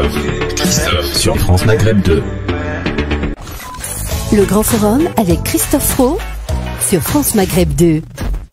Christophe sur France Maghreb 2. Le Grand Forum avec Christophe Roux sur France Maghreb 2.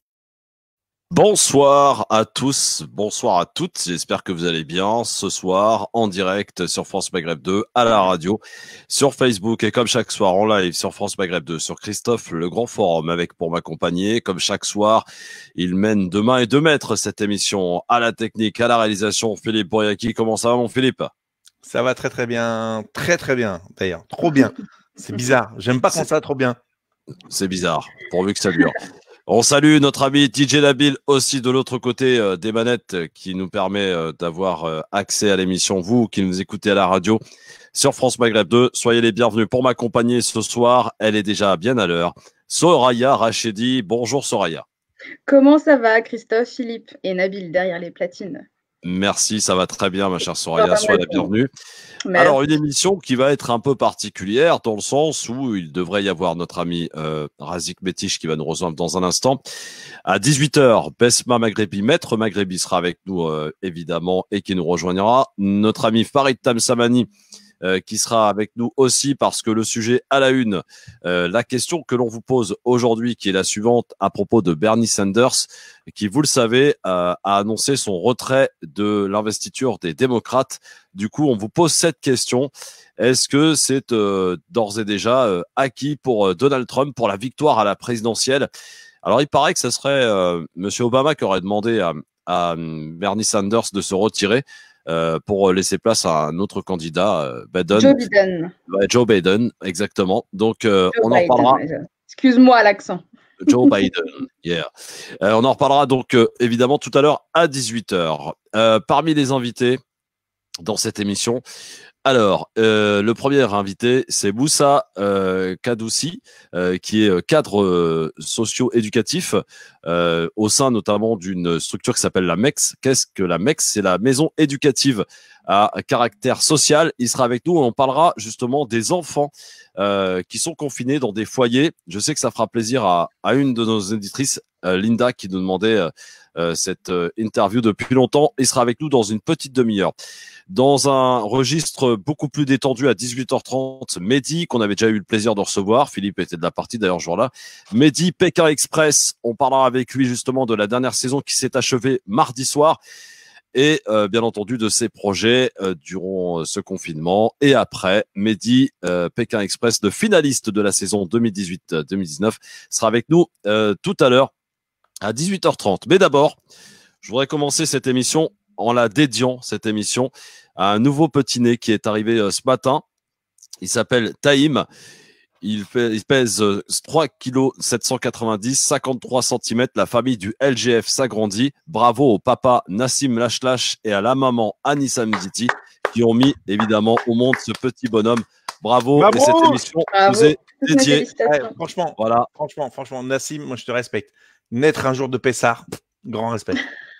Bonsoir à tous, bonsoir à toutes, j'espère que vous allez bien ce soir en direct sur France Maghreb 2, à la radio, sur Facebook et comme chaque soir en live sur France Maghreb 2, sur Christophe, le Grand Forum avec pour m'accompagner, comme chaque soir, il mène de main et de maître cette émission à la technique, à la réalisation, Philippe Bouriaki. Comment ça va mon Philippe? Ça va très bien d'ailleurs, trop bien, c'est bizarre, j'aime pas quand ça va trop bien. C'est bizarre, pourvu que ça dure. On salue notre ami DJ Nabil aussi de l'autre côté des manettes qui nous permet d'avoir accès à l'émission. Vous qui nous écoutez à la radio sur France Maghreb 2, soyez les bienvenus pour m'accompagner ce soir. Elle est déjà bien à l'heure. Soraya Rachedi, bonjour Soraya. Comment ça va Christophe, Philippe et Nabil derrière les platines? Merci, ça va très bien ma chère Soraya, soyez la bienvenue. Merci. Alors une émission qui va être un peu particulière dans le sens où il devrait y avoir notre ami Razik Metiche qui va nous rejoindre dans un instant. À 18h, Besma Maghrebi, Maître Maghrebi sera avec nous évidemment et qui nous rejoignera. Notre ami Farid Tamsamani qui sera avec nous aussi parce que le sujet à la une, la question que l'on vous pose aujourd'hui qui est la suivante à propos de Bernie Sanders qui, vous le savez, a annoncé son retrait de l'investiture des démocrates. Du coup, on vous pose cette question. Est-ce que c'est d'ores et déjà acquis pour Donald Trump pour la victoire à la présidentielle? Alors, il paraît que ce serait Monsieur Obama qui aurait demandé à Bernie Sanders de se retirer pour laisser place à un autre candidat, Biden. Joe Biden. Ouais, Joe Biden, exactement. Donc, on en Biden, reparlera. Excuse-moi l'accent. Joe Biden, yeah. On en reparlera donc évidemment tout à l'heure à 18h. Parmi les invités dans cette émission, alors, le premier invité, c'est Moussa Kadoussi, qui est cadre socio-éducatif au sein notamment d'une structure qui s'appelle la MEX. Qu'est-ce que la MEX? C'est la maison éducative à caractère social. Il sera avec nous et on parlera justement des enfants qui sont confinés dans des foyers. Je sais que ça fera plaisir à une de nos éditrices, Linda, qui nous demandait cette interview depuis longtemps. Il sera avec nous dans une petite demi-heure. Dans un registre beaucoup plus détendu à 18h30, Mehdi, qu'on avait déjà eu le plaisir de recevoir. Philippe était de la partie d'ailleurs ce jour-là. Mehdi, Pékin Express. On parlera avec lui justement de la dernière saison qui s'est achevée mardi soir. Et bien entendu de ses projets durant ce confinement. Et après, Mehdi, Pékin Express, le finaliste de la saison 2018-2019, sera avec nous tout à l'heure à 18h30. Mais d'abord, je voudrais commencer cette émission en la dédiant, cette émission, à un nouveau petit né qui est arrivé ce matin. Il s'appelle Taïm. Il pèse 3 kg 790, 53 cm. La famille du LGF s'agrandit. Bravo au papa Nassim Lachlache et à la maman Anissa Mziti qui ont mis évidemment au monde ce petit bonhomme. Bravo. Et cette émission vous est dédiée. Franchement, voilà. Franchement, Nassim, moi je te respecte. Naître un jour de Pessard, grand respect.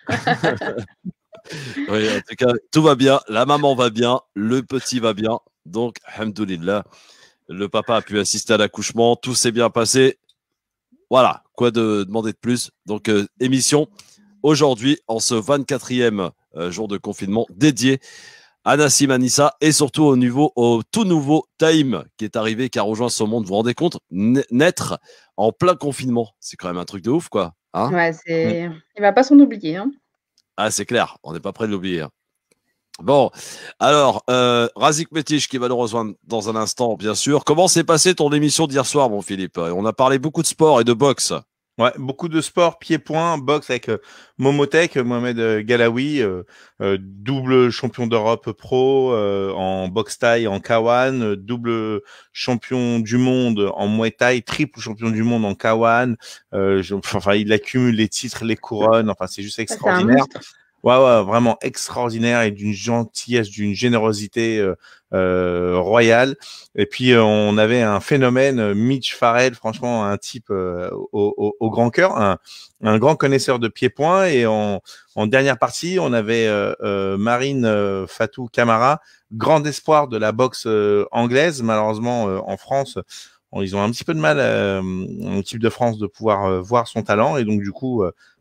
Oui, en tout cas, tout va bien. La maman va bien, le petit va bien. Donc, alhamdoulilah, le papa a pu assister à l'accouchement, tout s'est bien passé. Voilà, quoi de demander de plus? Donc, émission aujourd'hui, en ce 24e jour de confinement, dédié à Nassim Anissa et surtout au tout nouveau Taïm qui est arrivé, qui a rejoint ce monde. Vous vous rendez compte? Naître en plein confinement, c'est quand même un truc de ouf, quoi. Hein? Ouais, il va pas s'en oublier. Hein. Ah, c'est clair, on n'est pas prêt de l'oublier. Bon, alors, Razik Metiche qui va nous rejoindre dans un instant, bien sûr. Comment s'est passée ton émission d'hier soir, mon Philippe? On a parlé beaucoup de sport et de boxe. Ouais, beaucoup de sport, pied-point, boxe avec Momotech, Mohamed Galaoui, double champion d'Europe pro en boxe thaï, en K1, double champion du monde en Muay Thai, triple champion du monde en K1. Enfin, il accumule les titres, les couronnes. Enfin, c'est juste extraordinaire. Ouais, vraiment extraordinaire et d'une gentillesse, d'une générosité royale. Et puis on avait un phénomène, Mitch Farrell, franchement un type au grand cœur, un grand connaisseur de pied-point. Et en dernière partie, on avait Marine Fatou Camara, grand espoir de la boxe anglaise. Malheureusement, en France, ils ont un petit peu de mal, en équipe de France, de pouvoir voir son talent. Et donc du coup,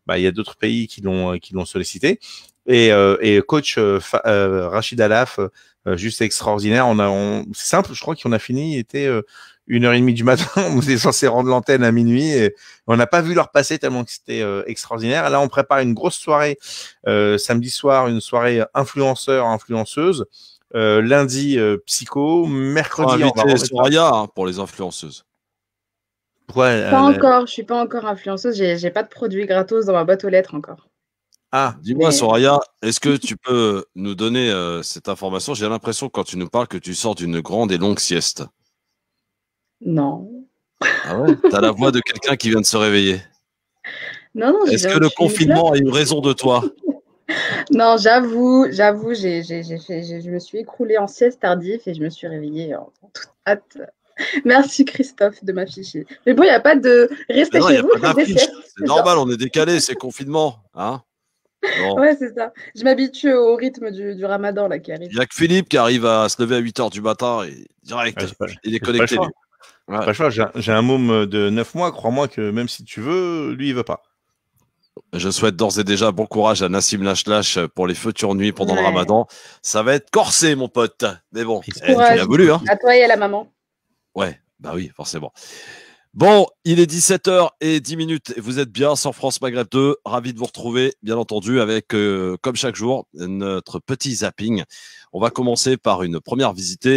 il y a d'autres pays qui l'ont sollicité. Et coach Rachid Alaf, juste extraordinaire. C'est simple, je crois qu'on a fini, il était 1h30 du matin, on était censé rendre l'antenne à minuit et on n'a pas vu leur passer tellement que c'était extraordinaire. Et là, on prépare une grosse soirée samedi soir, une soirée influenceurs-influenceuses. Lundi, psycho. Mercredi, on va inviter Soraya pour les influenceuses. Pas encore, je suis pas encore influenceuse, j'ai pas de produits gratos dans ma boîte aux lettres encore. Ah, dis-moi, Soraya, est-ce que tu peux nous donner cette information? J'ai l'impression quand tu nous parles que tu sors d'une grande et longue sieste. Non. Ah ouais? T'as la voix de quelqu'un qui vient de se réveiller. Non, est-ce que le confinement a eu raison de toi? Non, j'avoue, je me suis écroulée en sieste tardif et je me suis réveillée en toute hâte. Merci Christophe de m'afficher. Mais bon, il n'y a pas de rester chez vous. C'est normal, on est décalé, c'est confinement. Hein, bon. Ouais, c'est ça. Je m'habitue au rythme du ramadan là, qui arrive. Il n'y a que Philippe qui arrive à se lever à 8h du matin et direct, il est connecté. Ouais. Pas choix, j'ai un môme de 9 mois, crois-moi que même si tu veux, lui, il veut pas. Je souhaite d'ores et déjà bon courage à Nassim Lachlache pour les futures nuits pendant le ramadan. Ça va être corsé, mon pote. Mais bon, tu l'as voulu. Hein. À toi et à la maman. Ouais, bah oui, forcément. Bon, il est 17h10 et vous êtes bien sur France Maghreb 2. Ravi de vous retrouver, bien entendu, avec, comme chaque jour, notre petit zapping. On va commencer par une première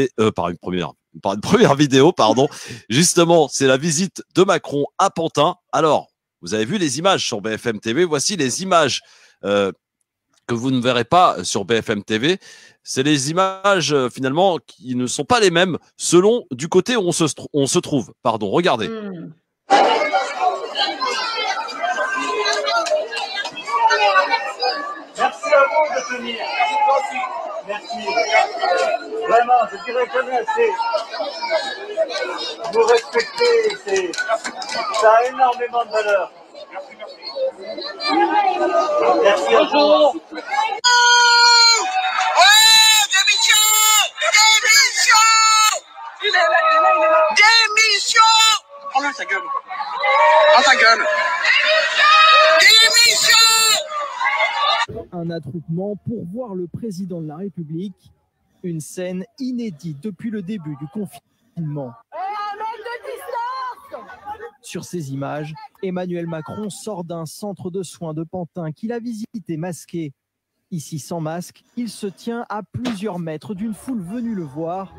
vidéo, pardon. Justement, c'est la visite de Macron à Pantin. Alors, vous avez vu les images sur BFM TV. Voici les images que vous ne verrez pas sur BFM TV. C'est les images finalement qui ne sont pas les mêmes selon du côté où on se trouve. Pardon, regardez. Merci à vous de tenir. Merci. Vraiment, je dirais jamais assez. Vous respectez, ça a énormément de valeur. Merci à vous. Démission! Prends-le, ta gueule. Prends ta gueule. Démission! Un attroupement pour voir le président de la République. Une scène inédite depuis le début du confinement. Sur ces images, Emmanuel Macron sort d'un centre de soins de Pantin qu'il a visité masqué. Ici sans masque, il se tient à plusieurs mètres d'une foule venue le voir.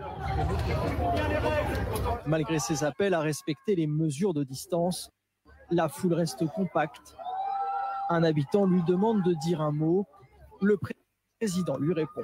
Malgré ses appels à respecter les mesures de distance, la foule reste compacte. Un habitant lui demande de dire un mot. Le président lui répond.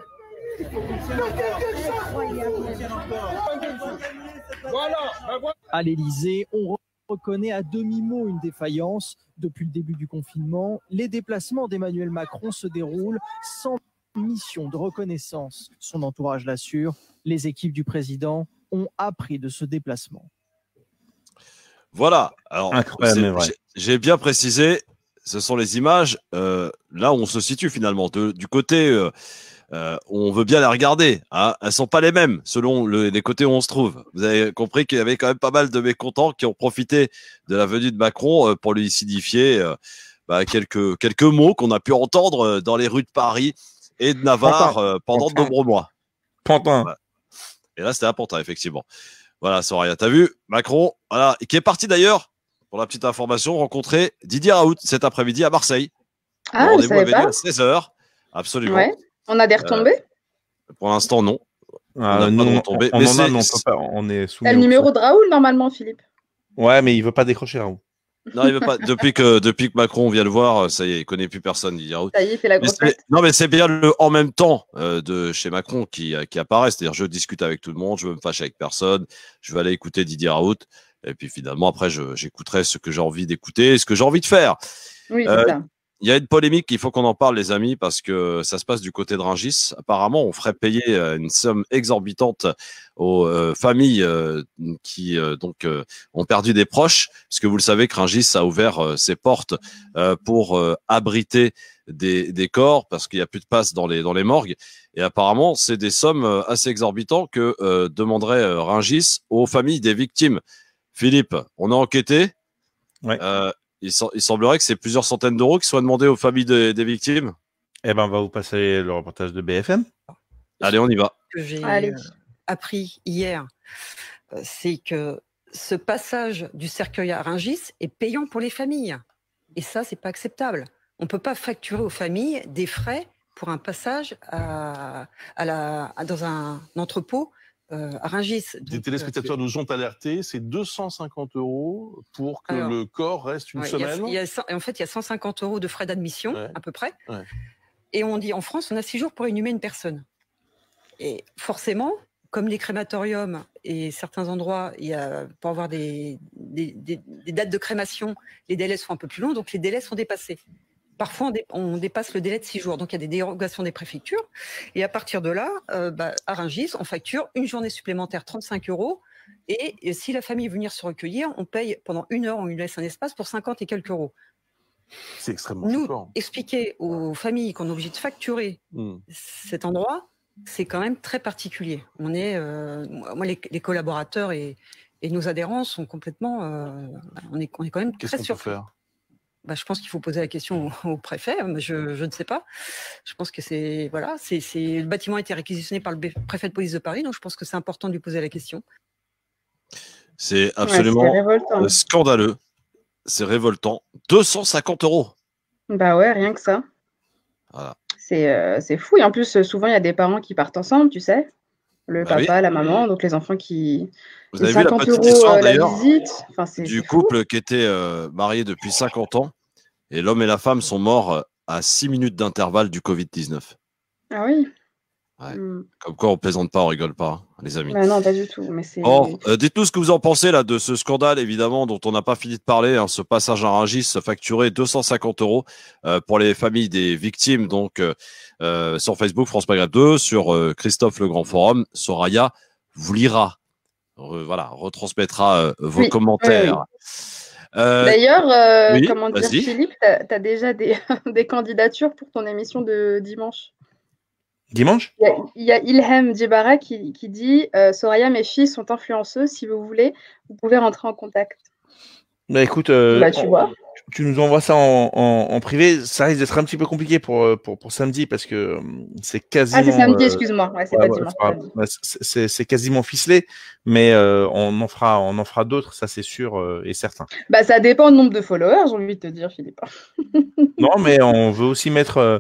À l'Élysée, on reconnaît à demi-mot une défaillance. Depuis le début du confinement, les déplacements d'Emmanuel Macron se déroulent sans mission de reconnaissance. Son entourage l'assure, les équipes du président ont appris de ce déplacement. Voilà, alors j'ai bien précisé, ce sont les images là où on se situe finalement, du côté on veut bien les regarder, hein. Elles sont pas les mêmes selon les côtés où on se trouve. Vous avez compris qu'il y avait quand même pas mal de mécontents qui ont profité de la venue de Macron pour lui signifier quelques mots qu'on a pu entendre dans les rues de Paris et de Navarre pendant de nombreux mois. Pantin. Ouais. Et là, c'était à Pantin, effectivement. Voilà, Soraya, t'as vu Macron, voilà, qui est parti d'ailleurs, pour la petite information, rencontrer Didier Raoult cet après-midi à Marseille. Ah, rendez-vous savais pas. à 16h. Absolument. Ouais. On a des retombées pour l'instant, non. On est soumis. T'as le numéro de Raoult, normalement, Philippe. Ouais, mais il veut pas décrocher, Raoult. Non, il veut pas. Depuis que Macron vient le voir, ça y est, il connaît plus personne, Didier Raoult. Ça y est, il fait la grosse tête. Non, mais c'est bien le en même temps de chez Macron qui apparaît. C'est-à-dire, je discute avec tout le monde, je veux me fâcher avec personne, je vais aller écouter Didier Raoult. Et puis finalement, après, j'écouterai ce que j'ai envie d'écouter, ce que j'ai envie de faire. Oui, c'est ça. Il y a une polémique, il faut qu'on en parle, les amis, parce que ça se passe du côté de Rungis. Apparemment, on ferait payer une somme exorbitante aux familles qui ont perdu des proches, puisque vous le savez que Rungis a ouvert ses portes pour abriter des corps, parce qu'il n'y a plus de place dans les morgues. Et apparemment, c'est des sommes assez exorbitantes que demanderait Rungis aux familles des victimes. Philippe, on a enquêté. Ouais. il semblerait que c'est plusieurs centaines d'euros qui soient demandés aux familles des victimes. Eh ben, on va vous passer le reportage de BFM. Allez, on y va. Que j'ai Allez. appris hier, c'est que ce passage du cercueil à Rungis est payant pour les familles. Et ça, c'est pas acceptable. On ne peut pas facturer aux familles des frais pour un passage dans un entrepôt à Rungis. Des téléspectateurs nous ont alertés, c'est 250 € pour que le corps reste une semaine. En fait, il y a 150 € de frais d'admission, à peu près. Ouais. Et on dit, en France, on a 6 jours pour inhumer une personne. Et forcément, comme les crématoriums et certains endroits, pour avoir des dates de crémation, les délais sont un peu plus longs, donc les délais sont dépassés. Parfois, on dépasse le délai de 6 jours. Donc, il y a des dérogations des préfectures. Et à partir de là, à Rungis, on facture une journée supplémentaire, 35 €. Et si la famille veut venir se recueillir, on paye pendant 1 heure, on lui laisse un espace pour 50 et quelques euros. C'est extrêmement Nous, fort. expliquer aux familles qu'on est obligé de facturer cet endroit, c'est quand même très particulier. On est, moi, les collaborateurs et nos adhérents sont complètement, on est quand même très surpris. Faire je pense qu'il faut poser la question au préfet. Je ne sais pas. Je pense que le bâtiment a été réquisitionné par le préfet de police de Paris, donc je pense que c'est important de lui poser la question. C'est absolument scandaleux. C'est révoltant. 250 €. Bah ouais, rien que ça. Voilà. C'est fou. Et en plus, souvent, il y a des parents qui partent ensemble, tu sais. Le papa, la maman, donc les enfants qui... Vous avez vu la petite 50 histoire, € la d'ailleurs, visite. du couple qui était marié depuis 50 ans. Et l'homme et la femme sont morts à 6 minutes d'intervalle du Covid-19. Ah oui. Ouais. Comme quoi, on plaisante pas, on rigole pas, hein, les amis. Non, pas du tout. Mais Or, dites-nous ce que vous en pensez là de ce scandale, évidemment, dont on n'a pas fini de parler. Hein, ce passage à Rungis facturé 250 € pour les familles des victimes. Donc, sur Facebook, France Maghreb 2, sur Christophe Le Grand Forum, Soraya vous lira, retransmettra vos commentaires. D'ailleurs, comment dire, vas-y. Philippe, tu as déjà des candidatures pour ton émission de dimanche. Dimanche ? Il y a Ilham Djebara qui dit Soraya, mes filles sont influenceuses. Si vous voulez, vous pouvez rentrer en contact. Bah écoute, tu vois. Tu nous envoies ça en privé. Ça risque d'être un petit peu compliqué pour samedi parce que c'est quasiment. Ah, c'est samedi, excuse-moi. Ouais, c'est pas dimanche. C'est quasiment ficelé, mais on en fera d'autres, ça c'est sûr et certain. Bah, ça dépend du nombre de followers, j'ai envie de te dire, Philippe. Non, mais on veut aussi mettre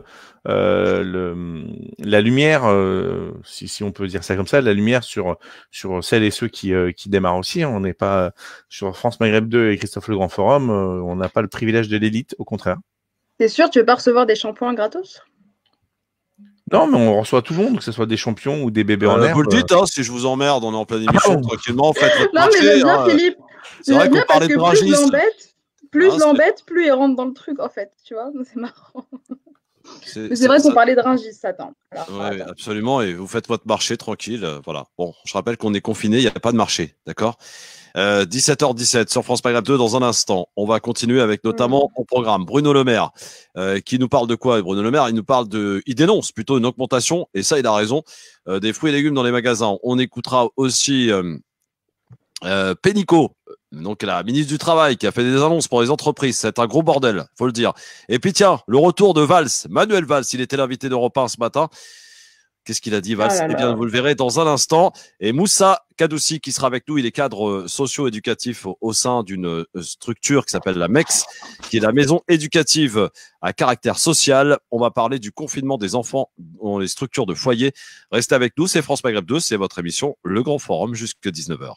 la lumière, si on peut dire ça comme ça, la lumière sur celles et ceux qui démarrent aussi. On n'est pas sur France Maghreb 2 et Christophe Le Grand Forum, on n'a pas le privilège de l'élite, au contraire. T'es sûr, tu veux pas recevoir des shampoings gratos? Non, mais on reçoit tout le monde, que ce soit des champions ou des bébés en herbe. Vous le dites, hein, si je vous emmerde, on est en pleine émission, tranquillement, faites votre Non, marché. mais j'aime bien, Philippe. C'est vrai qu'on parlait de plus je Rungis. l'embête, plus il rentre dans le truc, en fait. Tu vois, c'est marrant. C'est vrai qu'on parlait de Rungis, attends. Oui, absolument, et vous faites votre marché tranquille. Voilà. Bon, je rappelle qu'on est confiné, il n'y a pas de marché, d'accord 17h17 sur France Maghreb 2 dans un instant. On va continuer avec notamment au programme Bruno Le Maire qui nous parle de quoi? Bruno Le Maire, il dénonce plutôt une augmentation, et ça il a raison, des fruits et légumes dans les magasins. On écoutera aussi Pénicaud, donc la ministre du Travail, qui a fait des annonces pour les entreprises. C'est un gros bordel, faut le dire. Et puis tiens, le retour de Valls, Manuel Valls, il était l'invité d'Europe 1 ce matin. Qu'est-ce qu'il a dit, Valls? Eh bien, vous le verrez dans un instant. Et Moussa Kadoussi qui sera avec nous. Il est cadre socio-éducatif au sein d'une structure qui s'appelle la MEX, qui est la maison éducative à caractère social. On va parler du confinement des enfants dans les structures de foyer. Restez avec nous. C'est France Maghreb 2. C'est votre émission Le Grand Forum jusqu'à 19h.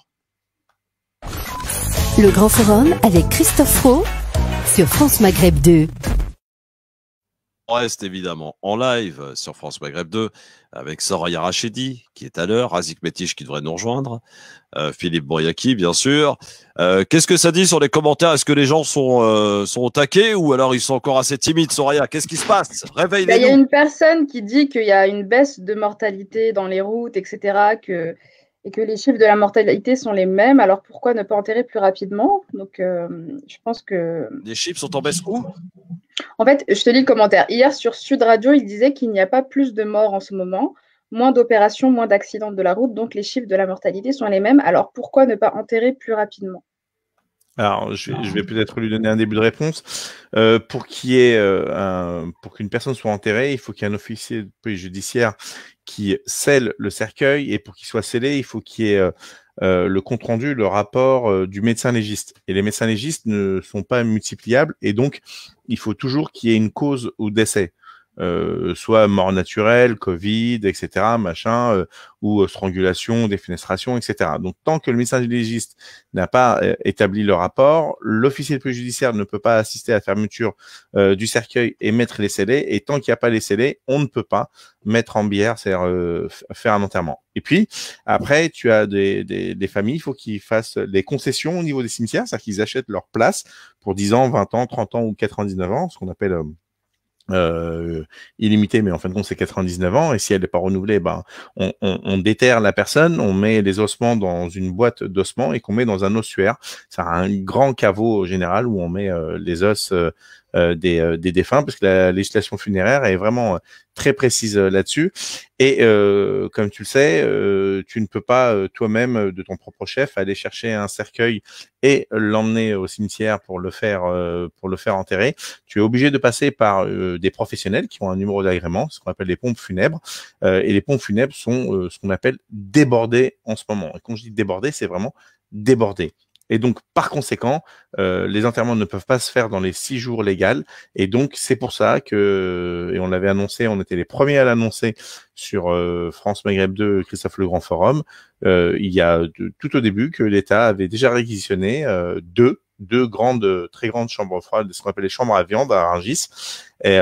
Le Grand Forum avec Christophe Roux sur France Maghreb 2. On reste évidemment en live sur France Maghreb 2 avec Soraya Rachedi qui est à l'heure, Razik Metich qui devrait nous rejoindre, Philippe Bouriaki bien sûr. Qu'est-ce que ça dit sur les commentaires? Est-ce que les gens sont au taquet ou alors ils sont encore assez timides? Soraya, qu'est-ce qui se passe? Réveille-les-nous. Il y a une personne qui dit qu'il y a une baisse de mortalité dans les routes, etc., et que les chiffres de la mortalité sont les mêmes, alors pourquoi ne pas enterrer plus rapidement? Donc, je pense que... Les chiffres sont en baisse où? En fait, je te lis le commentaire. Hier, sur Sud Radio, il disait qu'il n'y a pas plus de morts en ce moment, moins d'opérations, moins d'accidents de la route, donc les chiffres de la mortalité sont les mêmes, alors pourquoi ne pas enterrer plus rapidement? Alors, je vais peut-être lui donner un début de réponse. Pour qu'une personne soit enterrée, il faut qu'il y ait un officier de police judiciaire qui scelle le cercueil, et pour qu'il soit scellé, il faut qu'il y ait le compte-rendu, le rapport du médecin légiste. Et les médecins légistes ne sont pas multipliables, et donc il faut toujours qu'il y ait une cause au décès. Soit mort naturelle, Covid, etc., machin, ou strangulation, défenestration, etc. Donc, tant que le médecin légiste n'a pas établi le rapport, l'officier de police judiciaire ne peut pas assister à la fermeture du cercueil et mettre les scellés. Et tant qu'il n'y a pas les scellés, on ne peut pas mettre en bière, c'est-à-dire faire un enterrement. Et puis, après, tu as des familles, il faut qu'ils fassent des concessions au niveau des cimetières, c'est-à-dire qu'ils achètent leur place pour 10 ans, 20 ans, 30 ans ou 99 ans, ce qu'on appelle illimité, mais en fin de compte c'est 99 ans, et si elle n'est pas renouvelée, ben on déterre la personne, on met les ossements dans une boîte d'ossements et qu'on met dans un ossuaire. C'est un grand caveau au général où on met les os des défunts, parce que la législation funéraire est vraiment très précise là-dessus. Et comme tu le sais, tu ne peux pas toi-même, de ton propre chef, aller chercher un cercueil et l'emmener au cimetière pour le faire enterrer. Tu es obligé de passer par des professionnels qui ont un numéro d'agrément, ce qu'on appelle les pompes funèbres. Et les pompes funèbres sont ce qu'on appelle débordées en ce moment. Et quand je dis débordées, c'est vraiment débordé. Et donc, par conséquent, les enterrements ne peuvent pas se faire dans les 6 jours légaux. Et donc, c'est pour ça que, et on l'avait annoncé, on était les premiers à l'annoncer sur France Maghreb 2, Christophe Le Grand Forum, il y a tout au début, que l'État avait déjà réquisitionné deux très grandes chambres froides, ce qu'on appelle les chambres à viande à Rungis. Et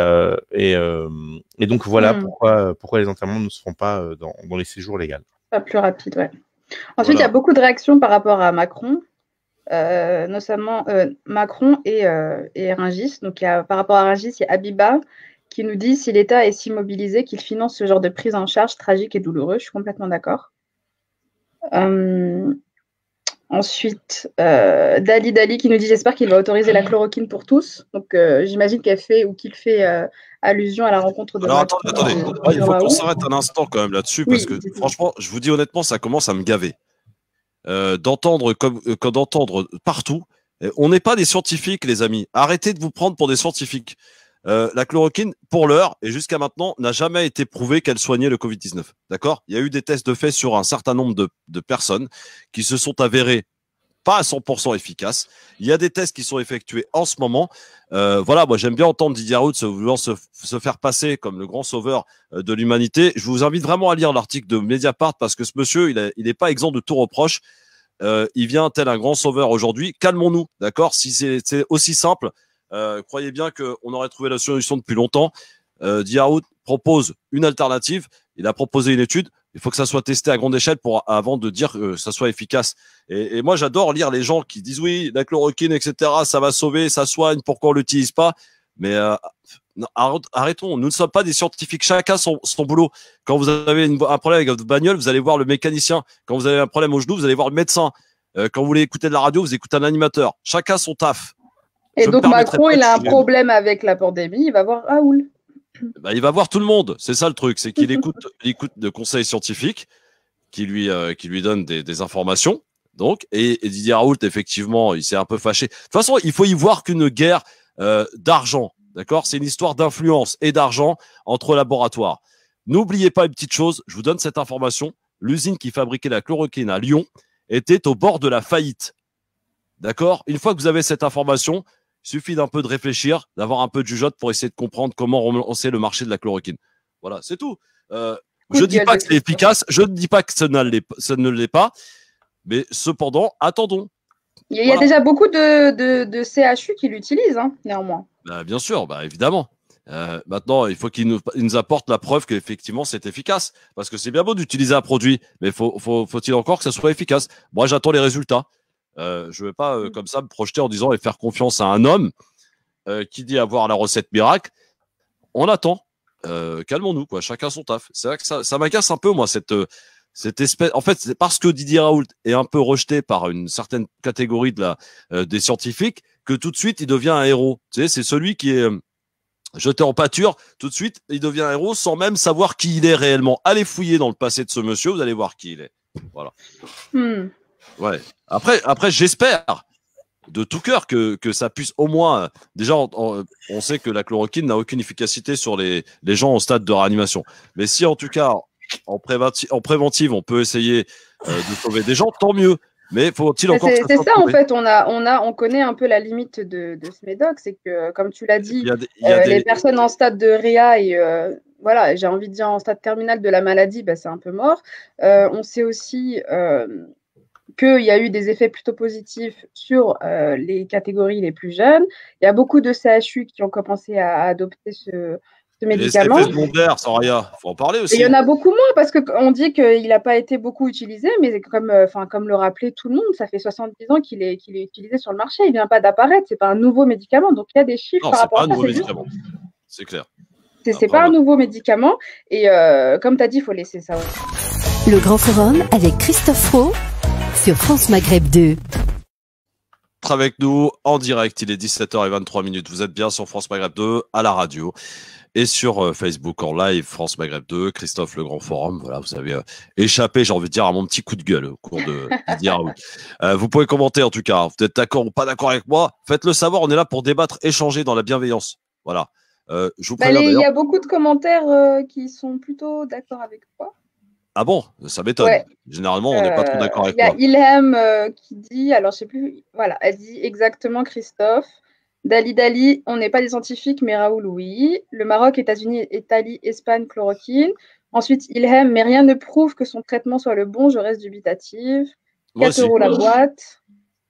donc, voilà pourquoi les enterrements ne se font pas dans les 6 jours légaux. Pas plus rapide, ouais. Ensuite, il y a beaucoup de réactions par rapport à Macron. Notamment Macron et Rungis. Donc, par rapport à Rungis, il y a Abiba qui nous dit si l'État est si mobilisé qu'il finance ce genre de prise en charge tragique et douloureuse. Je suis complètement d'accord. Ensuite, Dali qui nous dit j'espère qu'il va autoriser la chloroquine pour tous. Donc, j'imagine qu'elle fait ou qu'il fait allusion à la rencontre de Macron. Attendez. Il faut qu'on s'arrête un instant quand même là-dessus, parce que franchement, je vous dis honnêtement, ça commence à me gaver. D'entendre partout. On n'est pas des scientifiques, les amis. Arrêtez de vous prendre pour des scientifiques. La chloroquine, pour l'heure et jusqu'à maintenant, n'a jamais été prouvé qu'elle soignait le Covid-19. D'accord ? Il y a eu des tests de fait sur un certain nombre de personnes qui se sont avérés pas à 100% efficaces. Il y a des tests qui sont effectués en ce moment. Voilà, moi j'aime bien entendre Didier Raoult voulant se faire passer comme le grand sauveur de l'humanité. Je vous invite vraiment à lire l'article de Mediapart, parce que ce monsieur, il n'est pas exempt de tout reproche. Il vient tel un grand sauveur aujourd'hui. Calmons-nous, d'accord ? Si c'est aussi simple, croyez bien qu'on aurait trouvé la solution depuis longtemps. Didier Raoult propose une alternative. Il a proposé une étude. Il faut que ça soit testé à grande échelle avant de dire que ça soit efficace. Et moi, j'adore lire les gens qui disent oui, la chloroquine, etc., ça va sauver, ça soigne, pourquoi on l'utilise pas? Mais arrêtons, nous ne sommes pas des scientifiques, chacun son boulot. Quand vous avez un problème avec votre bagnole, vous allez voir le mécanicien. Quand vous avez un problème au genou, vous allez voir le médecin. Quand vous voulez écouter de la radio, vous écoutez un animateur. Chacun son taf. Et donc Macron, il a un problème avec la pandémie, il va voir Raoult. Bah, il va voir tout le monde. C'est ça le truc, c'est qu'il écoute de conseils scientifiques qui lui donnent des informations. Donc, et Didier Raoult, effectivement, il s'est un peu fâché. De toute façon, il faut y voir qu'une guerre d'argent. D'accord ? C'est une histoire d'influence et d'argent entre laboratoires. N'oubliez pas une petite chose, je vous donne cette information. L'usine qui fabriquait la chloroquine à Lyon était au bord de la faillite. D'accord ? Une fois que vous avez cette information, il suffit d'un peu de réfléchir, d'avoir un peu de jugeote pour essayer de comprendre comment relancer le marché de la chloroquine. Voilà, c'est tout. Je ne dis pas que c'est efficace, je ne dis pas que ça ne l'est pas, mais cependant, attendons. Il y a déjà beaucoup de CHU qui l'utilisent, hein, néanmoins. Bah, bien sûr, bah, évidemment. Maintenant, il faut qu'il nous apporte la preuve qu'effectivement c'est efficace. Parce que c'est bien beau d'utiliser un produit, mais faut-il encore que ça soit efficace? Moi, j'attends les résultats. Je ne vais pas comme ça me projeter en disant et faire confiance à un homme qui dit avoir la recette miracle. On attend. Calmons-nous, quoi. Chacun son taf. C'est vrai que ça m'agace un peu, moi, cette espèce. En fait, c'est parce que Didier Raoult est un peu rejeté par une certaine catégorie des scientifiques que tout de suite il devient un héros. Tu sais, c'est celui qui est jeté en pâture. Tout de suite, il devient un héros sans même savoir qui il est réellement. Allez fouiller dans le passé de ce monsieur, vous allez voir qui il est. Voilà. Ouais. Après, j'espère de tout cœur que ça puisse au moins. Déjà, on sait que la chloroquine n'a aucune efficacité sur les gens au stade de réanimation. Mais si en tout cas, en préventive, on peut essayer de sauver des gens, tant mieux. Mais faut-il encore. C'est ça en fait, on connaît un peu la limite de ce médoc, c'est que comme tu l'as dit, les personnes en stade de réa et voilà, j'ai envie de dire en stade terminal de la maladie, bah, c'est un peu mort. On sait aussi qu'il y a eu des effets plutôt positifs sur les catégories les plus jeunes. Il y a beaucoup de CHU qui ont commencé à adopter ce médicament. Les effets secondaires, Soraya, il faut en parler aussi. Et il y en a beaucoup moins parce qu'on dit qu'il n'a pas été beaucoup utilisé, mais comme le rappelait tout le monde, ça fait 70 ans qu'il est utilisé sur le marché. Il ne vient pas d'apparaître, ce n'est pas un nouveau médicament. Donc il y a des chiffres par rapport à ça. Non, ce n'est pas un nouveau médicament, c'est clair. Ce n'est pas un nouveau médicament. Et comme tu as dit, il faut laisser ça. Le Grand Forum avec Christophe Fro sur France Maghreb 2. Avec nous en direct, il est 17h23. Vous êtes bien sur France Maghreb 2 à la radio et sur Facebook en live France Maghreb 2, Christophe le Grand Forum. Voilà, vous avez échappé, j'ai envie de dire, à mon petit coup de gueule au cours de Didier Raoult. Vous pouvez commenter en tout cas. Vous êtes d'accord ou pas d'accord avec moi? Faites-le savoir. On est là pour débattre, échanger dans la bienveillance. Voilà. Je vous préviens il y a beaucoup de commentaires qui sont plutôt d'accord avec toi. Ah bon, ça m'étonne. Ouais. Généralement, on n'est pas trop d'accord avec moi. Il y a Ilham qui dit, alors je sais plus, voilà, elle dit exactement Christophe. Dali, on n'est pas des scientifiques, mais Raoul, oui. Le Maroc, États-Unis, Italie, Espagne, chloroquine. Ensuite, Ilham, mais rien ne prouve que son traitement soit le bon, je reste dubitative. 4 € la boîte.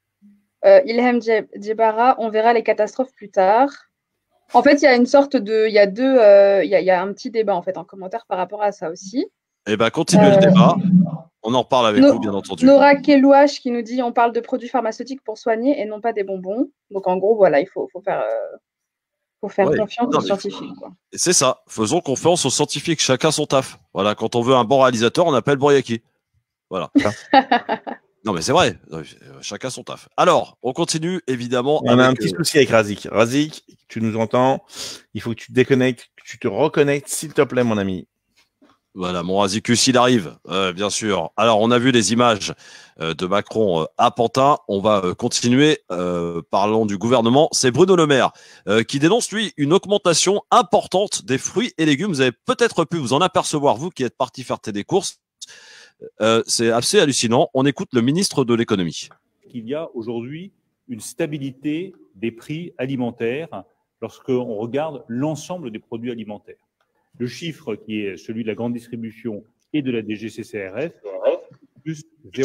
Ilham Djebara, on verra les catastrophes plus tard. En fait, il y a une sorte de, il y a un petit débat en fait en commentaire par rapport à ça aussi. Eh bien, continuez le débat. On en parle avec vous, bien entendu. Nora Kelouache qui nous dit on parle de produits pharmaceutiques pour soigner et non pas des bonbons. Donc, en gros, voilà, il faut faire confiance aux scientifiques. C'est ça. Faisons confiance aux scientifiques. Chacun son taf. Voilà, quand on veut un bon réalisateur, on appelle Bouriaki. Voilà. Non, mais c'est vrai. Chacun son taf. Alors, on continue, évidemment. On a un petit souci avec Razik. Razik, tu nous entends? Il faut que tu te déconnectes, que tu te reconnectes, s'il te plaît, mon ami. Voilà, mon Razicus, il arrive, bien sûr. Alors, on a vu les images de Macron à Pantin. On va continuer. Parlons du gouvernement. C'est Bruno Le Maire qui dénonce, lui, une augmentation importante des fruits et légumes. Vous avez peut-être pu vous en apercevoir, vous qui êtes parti faire des courses. C'est assez hallucinant. On écoute le ministre de l'économie. Il y a aujourd'hui une stabilité des prix alimentaires lorsqu'on regarde l'ensemble des produits alimentaires. Le chiffre qui est celui de la grande distribution et de la DGCCRF, plus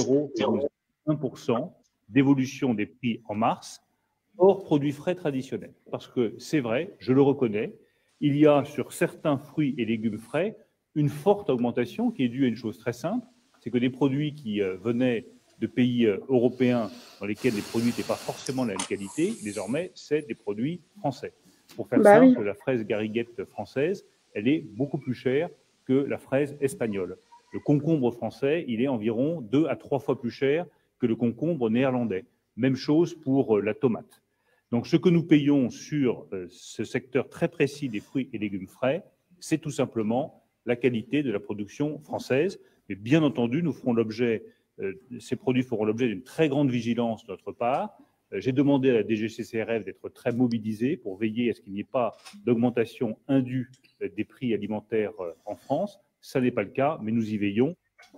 0,1% d'évolution des prix en mars, hors produits frais traditionnels. Parce que c'est vrai, je le reconnais, il y a sur certains fruits et légumes frais une forte augmentation qui est due à une chose très simple, c'est que des produits qui venaient de pays européens dans lesquels les produits n'étaient pas forcément de la même qualité, désormais, c'est des produits français. Pour faire simple, la fraise gariguette française, elle est beaucoup plus chère que la fraise espagnole. Le concombre français, il est environ 2 à 3 fois plus cher que le concombre néerlandais. Même chose pour la tomate. Donc, ce que nous payons sur ce secteur très précis des fruits et légumes frais, c'est tout simplement la qualité de la production française. Mais bien entendu, nous ferons l'objet, ces produits feront l'objet d'une très grande vigilance de notre part. J'ai demandé à la DGCCRF d'être très mobilisée pour veiller à ce qu'il n'y ait pas d'augmentation indue des prix alimentaires en France. Ça n'est pas le cas, mais nous y veillons.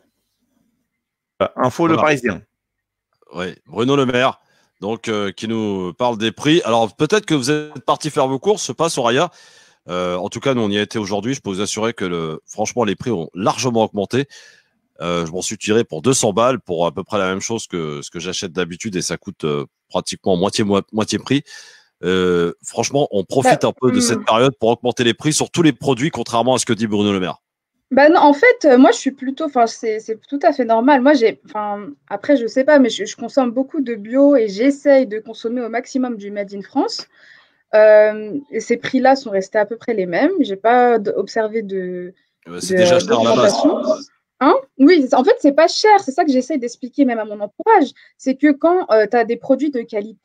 Info Le Parisien. Oui, Bruno Le Maire, donc, qui nous parle des prix. Alors, peut-être que vous êtes parti faire vos courses, pas Soraya. En tout cas, nous, on y a été aujourd'hui. Je peux vous assurer que, franchement, les prix ont largement augmenté. Je m'en suis tiré pour 200 balles pour à peu près la même chose que ce que j'achète d'habitude et ça coûte pratiquement moitié prix. Franchement, on profite un peu de cette période pour augmenter les prix sur tous les produits, contrairement à ce que dit Bruno Le Maire. Non, en fait, moi, je suis plutôt, c'est tout à fait normal. Moi, après, je sais pas, mais je consomme beaucoup de bio et j'essaye de consommer au maximum du Made in France. Et ces prix-là sont restés à peu près les mêmes. J'ai pas observé c'est déjà cher à la base. Oui, en fait, c'est pas cher. C'est ça que j'essaye d'expliquer même à mon entourage. C'est que quand tu as des produits de qualité,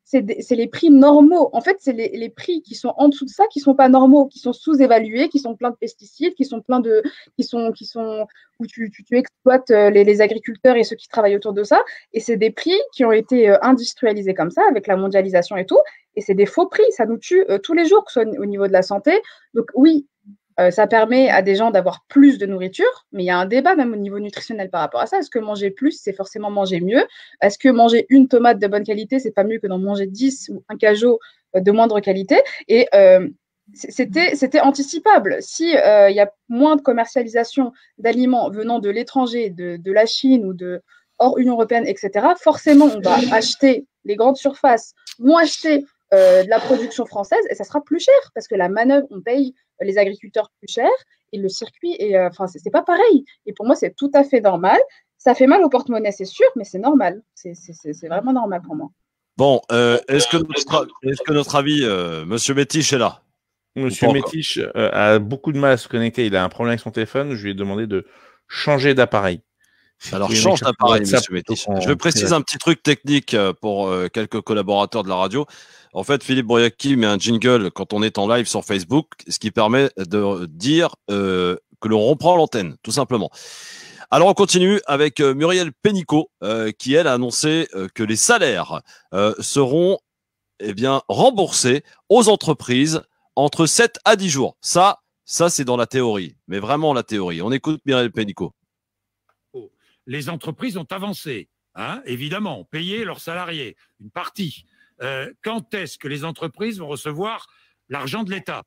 c'est les prix normaux. En fait, c'est les prix qui sont en dessous de ça, qui sont pas normaux, qui sont sous-évalués, qui sont pleins de pesticides, qui sont où tu exploites les agriculteurs et ceux qui travaillent autour de ça. Et c'est des prix qui ont été industrialisés comme ça, avec la mondialisation et tout. Et c'est des faux prix. Ça nous tue tous les jours, que ce soit au niveau de la santé. Donc oui, ça permet à des gens d'avoir plus de nourriture, mais il y a un débat même au niveau nutritionnel par rapport à ça. Est-ce que manger plus, c'est forcément manger mieux? Est-ce que manger une tomate de bonne qualité, c'est pas mieux que d'en manger 10 ou un cajot de moindre qualité? Et c'était anticipable. Si il y a moins de commercialisation d'aliments venant de l'étranger, de la Chine ou de hors Union européenne, etc., forcément, on va acheter, les grandes surfaces vont acheter de la production française et ça sera plus cher parce que la manœuvre, on paye les agriculteurs plus cher et le circuit c'est pas pareil. Et pour moi, c'est tout à fait normal. Ça fait mal au porte-monnaie, c'est sûr, mais c'est normal. C'est vraiment normal pour moi. Bon, est-ce que notre ami, Monsieur Métiche, est là? Monsieur Métiche a beaucoup de mal à se connecter. Il a un problème avec son téléphone. Je lui ai demandé de changer d'appareil. Alors, change d'appareil, Monsieur Métiche. Je précise un petit truc technique pour quelques collaborateurs de la radio. En fait, Philippe Bouriaki met un jingle quand on est en live sur Facebook, ce qui permet de dire que l'on reprend l'antenne, tout simplement. Alors, on continue avec Muriel Pénicaud, qui, elle, a annoncé que les salaires seront remboursés aux entreprises entre 7 à 10 jours. Ça, c'est dans la théorie, mais vraiment la théorie. On écoute Muriel Pénicaud. Les entreprises ont avancé, hein, évidemment, payé leurs salariés, une partie. Quand est-ce que les entreprises vont recevoir l'argent de l'État?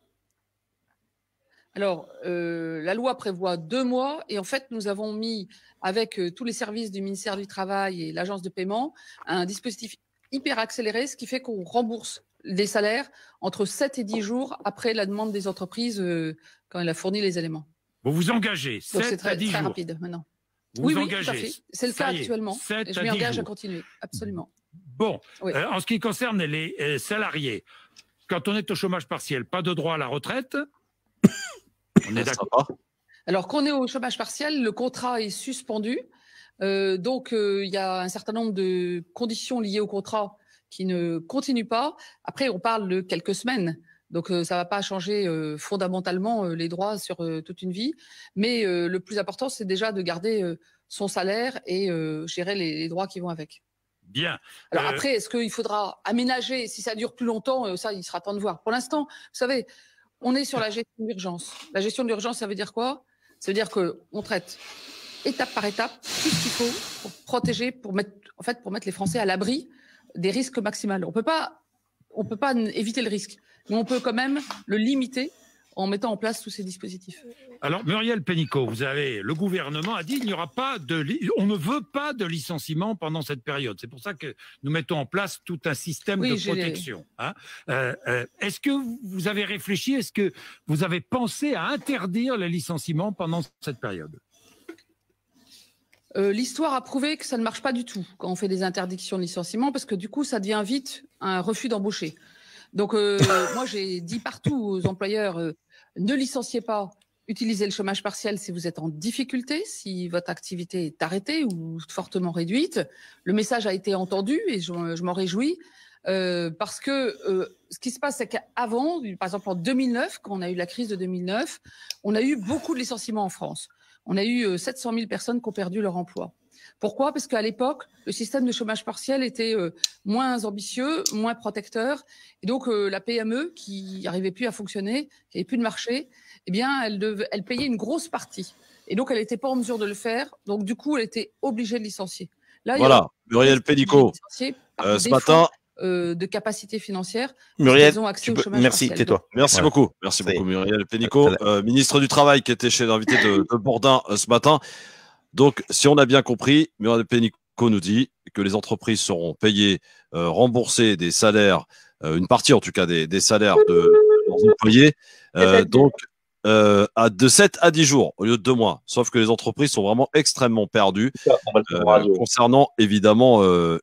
Alors, la loi prévoit 2 mois et en fait, nous avons mis, avec tous les services du ministère du Travail et l'agence de paiement, un dispositif hyper accéléré, ce qui fait qu'on rembourse des salaires entre 7 et 10 jours après la demande des entreprises quand elle a fourni les éléments. Vous vous engagez 7 à 10 jours. C'est très rapide maintenant. Vous oui, engagez. Tout à fait. C'est le cas actuellement. Et je m'y engage à continuer, absolument. Bon, oui. En ce qui concerne les salariés, quand on est au chômage partiel, pas de droit à la retraite. On est d'accord. Alors, quand on est au chômage partiel, le contrat est suspendu. Donc, il y a un certain nombre de conditions liées au contrat qui ne continuent pas. Après, on parle de quelques semaines. Donc, ça ne va pas changer fondamentalement les droits sur toute une vie. Mais le plus important, c'est déjà de garder son salaire et gérer les droits qui vont avec. Bien. Alors après, est-ce qu'il faudra aménager? Si ça dure plus longtemps, ça, il sera temps de voir. Pour l'instant, vous savez, on est sur la gestion d'urgence. La gestion d'urgence, ça veut dire quoi? Ça veut dire qu'on traite étape par étape tout ce qu'il faut pour protéger, pour mettre les Français à l'abri des risques maximaux. On peut pas éviter le risque, mais on peut quand même le limiter en mettant en place tous ces dispositifs. Alors, Muriel Pénicaud, le gouvernement a dit on ne veut pas de licenciement pendant cette période. C'est pour ça que nous mettons en place tout un système de protection. Hein. Est-ce que vous avez réfléchi, est-ce que vous avez pensé à interdire les licenciements pendant cette période? L'histoire a prouvé que ça ne marche pas du tout quand on fait des interdictions de licenciement, parce que du coup, ça devient vite un refus d'embaucher. Donc, moi, j'ai dit partout aux employeurs, ne licenciez pas, utilisez le chômage partiel si vous êtes en difficulté, si votre activité est arrêtée ou fortement réduite. Le message a été entendu et je m'en réjouis parce que ce qui se passe, c'est qu'avant, par exemple en 2009, quand on a eu la crise de 2009, on a eu beaucoup de licenciements en France. On a eu 700 000 personnes qui ont perdu leur emploi. Pourquoi? Parce qu'à l'époque, le système de chômage partiel était moins ambitieux, moins protecteur. Et donc, la PME, qui n'arrivait plus à fonctionner, qui n'avait plus de marché, eh bien, elle payait une grosse partie. Et donc, elle n'était pas en mesure de le faire. Donc, du coup, elle était obligée de licencier. Là, voilà, Muriel Pénicaud, ce matin... de capacité financière. Muriel, ils ont accès au chômage merci, partiel. tais-toi. Merci beaucoup, Muriel Pénicaud, ministre du Travail, qui était chez l'invité de Bourdin ce matin. Donc, si on a bien compris, Muriel Pénicaud nous dit que les entreprises seront payées, remboursées des salaires, une partie en tout cas des salaires de leurs employés, de 7 à 10 jours au lieu de 2 mois. Sauf que les entreprises sont vraiment extrêmement perdues concernant évidemment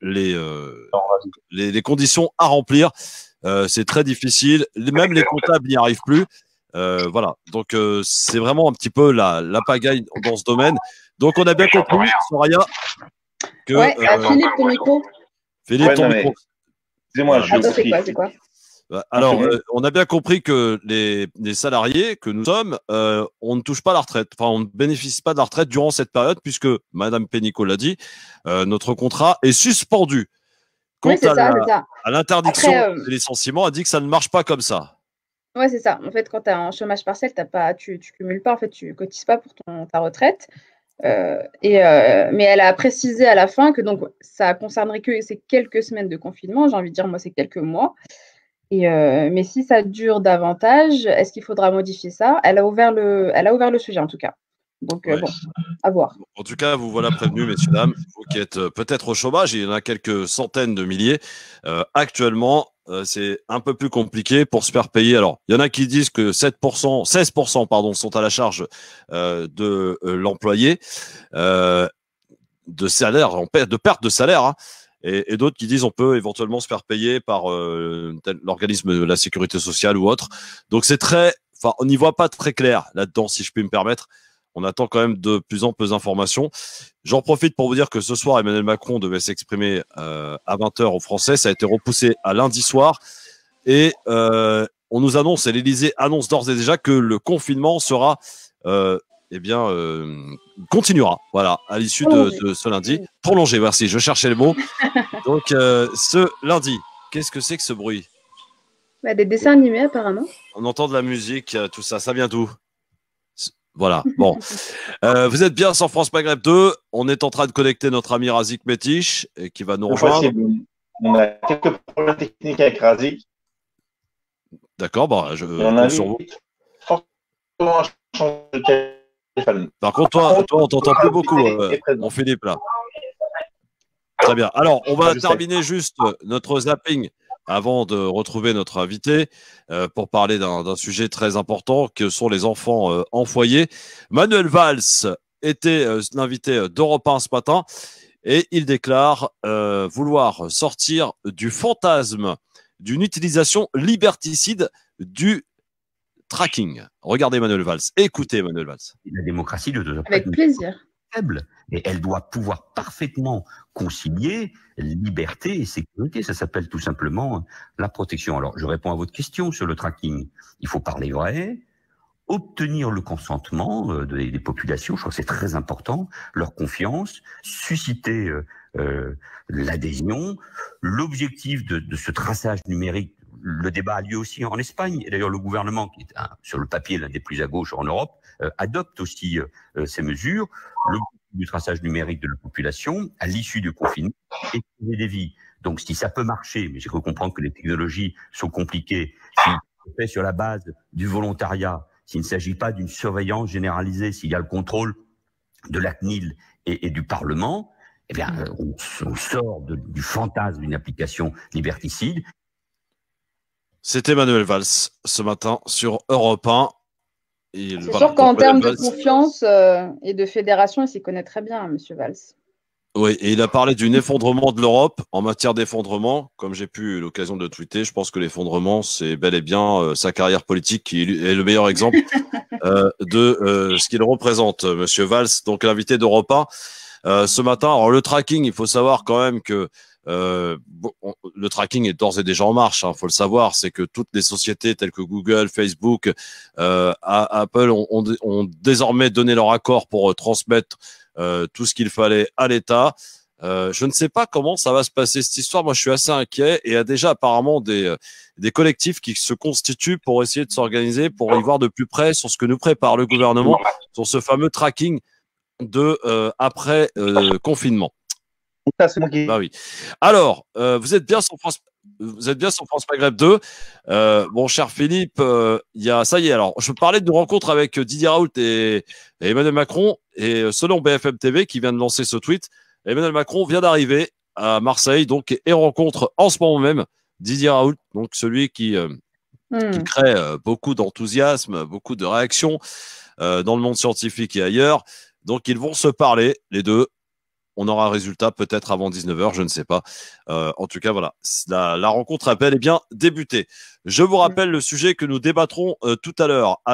les conditions à remplir. C'est très difficile. Même les comptables n'y arrivent plus. Voilà. Donc, c'est vraiment un petit peu la pagaille dans ce domaine. Donc, on a bien compris, Soraya, que… Philippe, ton micro. Philippe, ton micro. Excusez-moi, c'est quoi? Alors, on a bien compris que les salariés que nous sommes, on ne touche pas la retraite. Enfin, on ne bénéficie pas de la retraite durant cette période puisque, Madame Pénicaud l'a dit, notre contrat est suspendu. Quant à l'interdiction des licenciements, a dit que ça ne marche pas comme ça. Ouais, c'est ça. En fait, quand tu as un chômage partiel, tu cumules pas, en fait, tu cotises pas pour ta retraite. Mais elle a précisé à la fin que donc ça concernerait que ces quelques semaines de confinement. J'ai envie de dire, moi, c'est quelques mois. Mais si ça dure davantage, est-ce qu'il faudra modifier ça? Elle a ouvert le sujet en tout cas. Donc bon, à voir. En tout cas, vous voilà prévenus, messieurs, dames, vous qui êtes peut-être au chômage, il y en a quelques centaines de milliers. Actuellement, c'est un peu plus compliqué pour se faire payer. Alors, il y en a qui disent que 16% pardon, sont à la charge de l'employé de salaire, de perte de salaire. Hein. Et d'autres qui disent on peut éventuellement se faire payer par l'organisme de la sécurité sociale ou autre. Donc on n'y voit pas très clair là-dedans, si je puis me permettre. On attend quand même de plus en plus d'informations. J'en profite pour vous dire que ce soir, Emmanuel Macron devait s'exprimer à 20h aux Français. Ça a été repoussé à lundi soir. Et on nous annonce, et l'Élysée annonce d'ores et déjà que le confinement sera continuera, voilà, à l'issue de ce lundi. Prolongé, merci, je cherchais le mot. Donc, ce lundi, qu'est-ce que c'est que ce bruit? Des dessins animés, apparemment. On entend de la musique, tout ça, ça vient d'où? Voilà, bon. Vous êtes bien sur France Maghreb 2. On est en train de connecter notre ami Razik Metiche, qui va nous rejoindre. On a quelques problèmes techniques avec Razik. D'accord, je compte sur vous. Par contre, toi, on t'entend plus beaucoup, mon Philippe, là. Très bien. Alors, on va terminer juste notre zapping avant de retrouver notre invité pour parler d'un sujet très important que sont les enfants en foyer. Manuel Valls était l'invité d'Europe 1 ce matin et il déclare vouloir sortir du fantasme d'une utilisation liberticide du tracking. Regardez Manuel Valls. Écoutez Manuel Valls. La démocratie de avec plaisir. Faible. Et elle doit pouvoir parfaitement concilier liberté et sécurité. Ça s'appelle tout simplement la protection. Alors, je réponds à votre question sur le tracking. Il faut parler vrai, obtenir le consentement des populations. Je crois que c'est très important. Leur confiance, susciter l'adhésion. L'objectif de ce traçage numérique, le débat a lieu aussi en Espagne. Et d'ailleurs, le gouvernement, qui est sur le papier l'un des plus à gauche en Europe, adopte aussi ces mesures. Du traçage numérique de la population à l'issue du confinement et sauver des vies. Donc, si ça peut marcher, mais j'ai cru comprendre que les technologies sont compliquées, si c'est fait sur la base du volontariat, s'il ne s'agit pas d'une surveillance généralisée, s'il y a le contrôle de la CNIL et du Parlement, eh bien, on sort du fantasme d'une application liberticide. C'était Manuel Valls ce matin sur Europe 1. C'est sûr qu'en termes de confiance et de fédération, il s'y connaît très bien, Monsieur Valls. Oui, et il a parlé d'un effondrement de l'Europe. En matière d'effondrement, comme j'ai pu l'occasion de tweeter, je pense que l'effondrement, c'est bel et bien sa carrière politique qui est le meilleur exemple de ce qu'il représente, Monsieur Valls, donc l'invité d'Europe 1 ce matin. Alors le tracking, il faut savoir quand même que le tracking est d'ores et déjà en marche, faut le savoir. C'est que toutes les sociétés telles que Google, Facebook, Apple ont désormais donné leur accord pour transmettre tout ce qu'il fallait à l'État. Je ne sais pas comment ça va se passer cette histoire. Moi, je suis assez inquiet et il y a déjà apparemment des collectifs qui se constituent pour essayer de s'organiser, pour y voir de plus près sur ce que nous prépare le gouvernement sur ce fameux tracking de après confinement. Bah oui. Alors, vous êtes bien sur France Maghreb 2. Bon, cher Philippe, ça y est. Alors, je parlais de rencontre avec Didier Raoult et Emmanuel Macron. Et selon BFM TV, qui vient de lancer ce tweet, Emmanuel Macron vient d'arriver à Marseille, donc, et rencontre en ce moment même Didier Raoult, donc celui qui crée beaucoup d'enthousiasme, beaucoup de réactions dans le monde scientifique et ailleurs. Donc, ils vont se parler, les deux. On aura un résultat peut-être avant 19h, je ne sais pas. En tout cas, voilà, la rencontre a bel et bien débuté. Je vous rappelle le sujet que nous débattrons tout à l'heure avec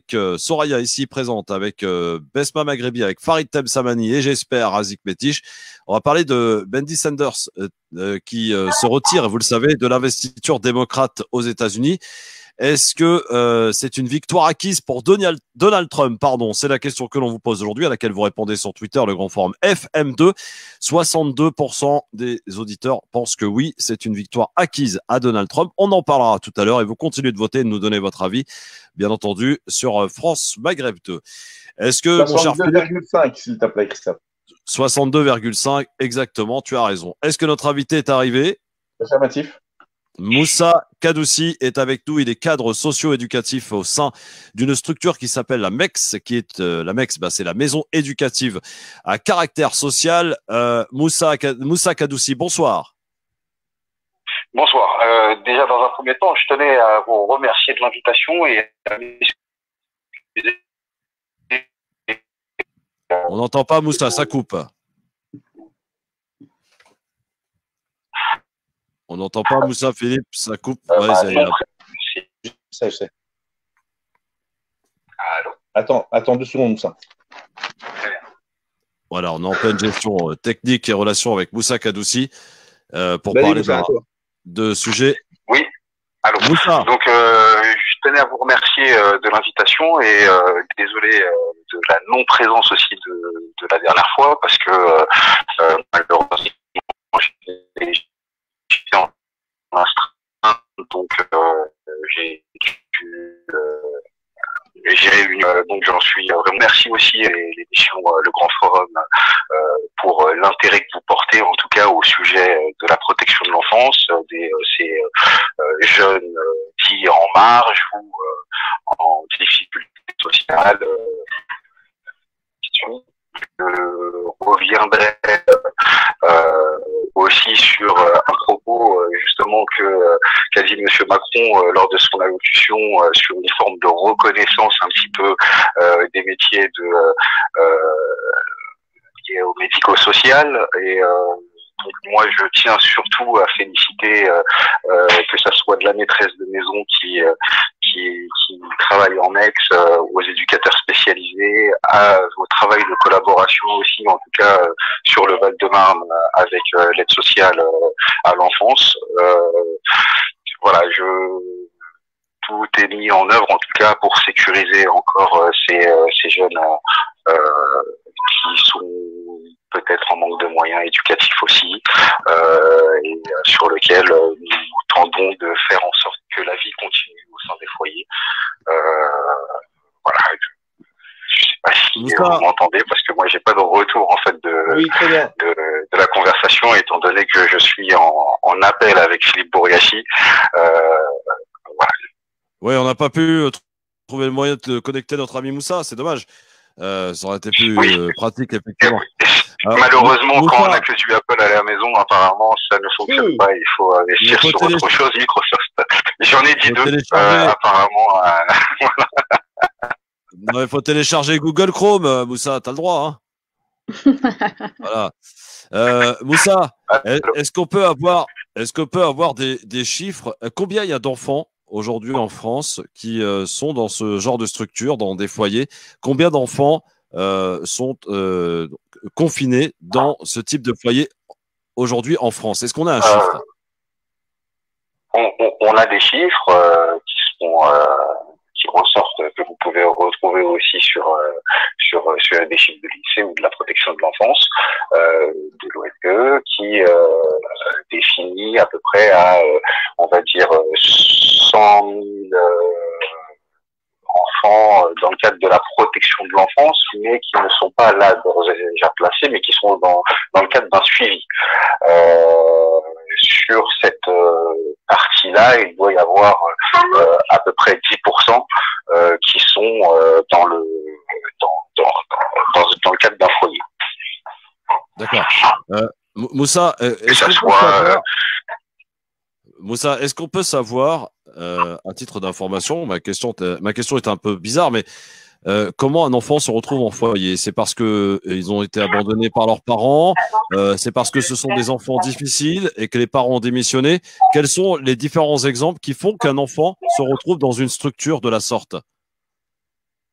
Soraya ici présente, avec Besma Maghrebi, avec Farid Temsamani et j'espère Razik Metich. On va parler de Bernie Sanders qui se retire, vous le savez, de l'investiture démocrate aux États-Unis. Est-ce que c'est une victoire acquise pour Donald Trump? Pardon, c'est la question que l'on vous pose aujourd'hui, à laquelle vous répondez sur Twitter, le grand forum FM2. 62% des auditeurs pensent que oui, c'est une victoire acquise à Donald Trump. On en parlera tout à l'heure et vous continuez de voter et de nous donner votre avis, bien entendu, sur France Maghreb 2. Est-ce que, mon cher Philippe, 62,5 s'il te plaît, Christophe. 62,5, exactement, tu as raison. Est-ce que notre invité est arrivé? Affirmatif. Moussa Kadoussi est avec nous. Il est cadre socio-éducatif au sein d'une structure qui s'appelle la MEX, qui est la MEX, c'est la maison éducative à caractère social. Moussa Kadoussi, bonsoir. Bonsoir. Déjà, dans un premier temps, je tenais à vous remercier de l'invitation et à m'excuser. On n'entend pas Moussa, ça coupe. On n'entend pas Moussa, Philippe, ça coupe. Ouais, Ça, je sais. Attends 2 secondes, Moussa. Voilà, on est en pleine gestion technique et relation avec Moussa Kadoussi pour parler de sujets. Oui, allô. Moussa. Donc, je tenais à vous remercier de l'invitation et désolé de la non-présence aussi de la dernière fois parce que malheureusement, j'étais en astreinte, donc j'ai donc j'en suis vraiment merci aussi l'émission Le Grand Forum pour l'intérêt que vous portez en tout cas au sujet de la protection de l'enfance, ces jeunes dits en marge ou en difficulté sociale. Je reviendrai aussi sur un propos justement qu'a dit Monsieur Macron lors de son allocution sur une forme de reconnaissance un petit peu des métiers liés au médico-social et donc moi je tiens surtout à féliciter que ça soit de la maîtresse de maison qui travaille en ex, aux éducateurs spécialisés, au travail de collaboration aussi, en tout cas sur le Val-de-Marne avec l'aide sociale à l'enfance. Voilà, tout est mis en œuvre en tout cas pour sécuriser encore ces jeunes qui sont peut-être en manque de moyens éducatifs aussi, et sur lequel nous tendons de faire en sorte que la vie continue au sein des foyers. Voilà. Je sais pas si vous m'entendez parce que moi j'ai pas de retour en fait de la conversation étant donné que je suis en appel avec Philippe Bourgassi. Voilà. Oui, on n'a pas pu trouver le moyen de connecter notre ami Moussa, c'est dommage. Ça aurait été plus pratique, effectivement. Malheureusement, quand on n'a que du Apple à la maison, apparemment, ça ne fonctionne pas. Il faut investir sur autre chose, Microsoft. J'en ai dit 2, apparemment. Non, il faut télécharger Google Chrome, Moussa, t'as le droit. Hein. Voilà. Moussa, est-ce qu'on peut avoir des chiffres? Combien il y a d'enfants aujourd'hui en France qui sont dans ce genre de structure, dans des foyers? Combien d'enfants sont confinés dans ce type de foyer aujourd'hui en France? Est-ce qu'on a un chiffre? On a des chiffres qui ressortent, que vous pouvez retrouver aussi sur des chiffres de lycée ou de la protection de l'enfance, de l'OFDE, qui définit à peu près à, on va dire, 100 000 enfants dans le cadre de la protection de l'enfance, mais qui ne sont pas là déjà placés, mais qui sont dans le cadre d'un suivi. Sur cette partie-là, il doit y avoir à peu près 10% qui sont dans le cadre d'un foyer. D'accord. Moussa, est-ce qu'on peut savoir, à titre d'information, ma question est un peu bizarre, mais comment un enfant se retrouve en foyer? C'est parce que ils ont été abandonnés par leurs parents, c'est parce que ce sont des enfants difficiles et que les parents ont démissionné. Quels sont les différents exemples qui font qu'un enfant se retrouve dans une structure de la sorte?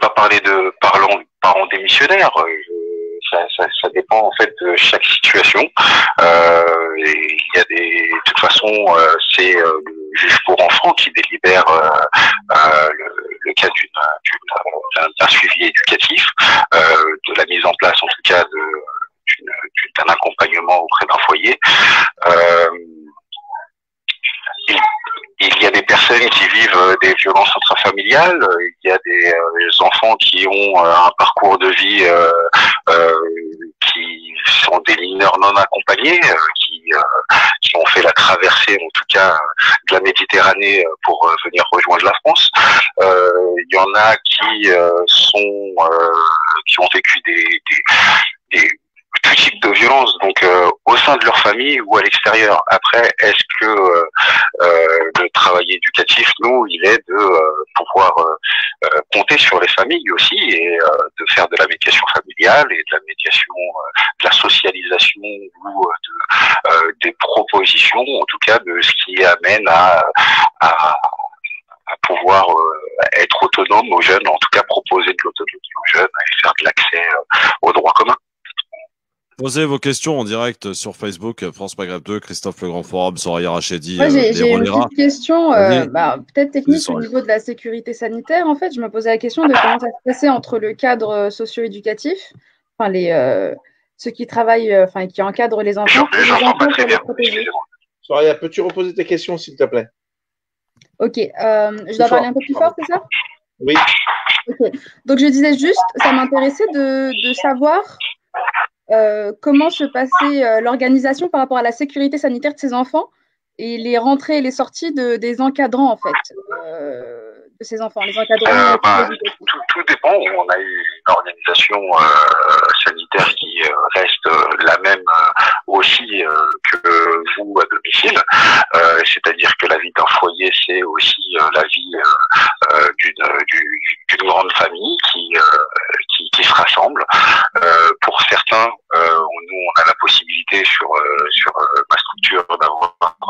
pas parler de parents démissionnaires. Ça dépend en fait de chaque situation. Et il y a de toute façon, c'est le juge pour enfants qui délibère le cas d'un suivi éducatif, de la mise en place en tout cas d'un accompagnement auprès d'un foyer. Il y a des personnes qui vivent des violences intrafamiliales, il y a des enfants qui ont un parcours de vie qui sont des mineurs non accompagnés, qui ont fait la traversée en tout cas de la Méditerranée pour venir rejoindre la France. Il y en a qui ont vécu des tout type de violence, donc au sein de leur famille ou à l'extérieur. Après, est-ce que le travail éducatif, nous, il est de pouvoir compter sur les familles aussi et de faire de la médiation familiale et de la médiation, de la socialisation ou des propositions, en tout cas de ce qui amène à pouvoir être autonome aux jeunes, en tout cas proposer de l'autonomie aux jeunes et faire de l'accès aux droits communs. Posez vos questions en direct sur Facebook, France Maghreb 2, Christophe Le Grand Forum, Soraya Rachedi. Moi, j'ai une petite question, peut-être technique au niveau de la sécurité sanitaire. En fait, je me posais la question de comment ça se passait entre le cadre socio-éducatif, enfin ceux qui travaillent, enfin qui encadrent les enfants, et les enfants pour les protéger. Soraya, peux-tu reposer tes questions, s'il te plaît? Ok, je dois parler un peu plus fort, c'est ça? Oui. Ok. Donc, je disais juste, ça m'intéressait de savoir comment se passait l'organisation par rapport à la sécurité sanitaire de ces enfants et les rentrées et les sorties des encadrants, en fait, de ces enfants, les encadrants. Tout dépend. On a eu une organisation sanitaire qui reste la même aussi que vous à domicile. C'est-à-dire que la vie d'un foyer, c'est aussi la vie d'une grande famille qui se rassemble. Pour certains, nous, on a la possibilité sur ma structure d'avoir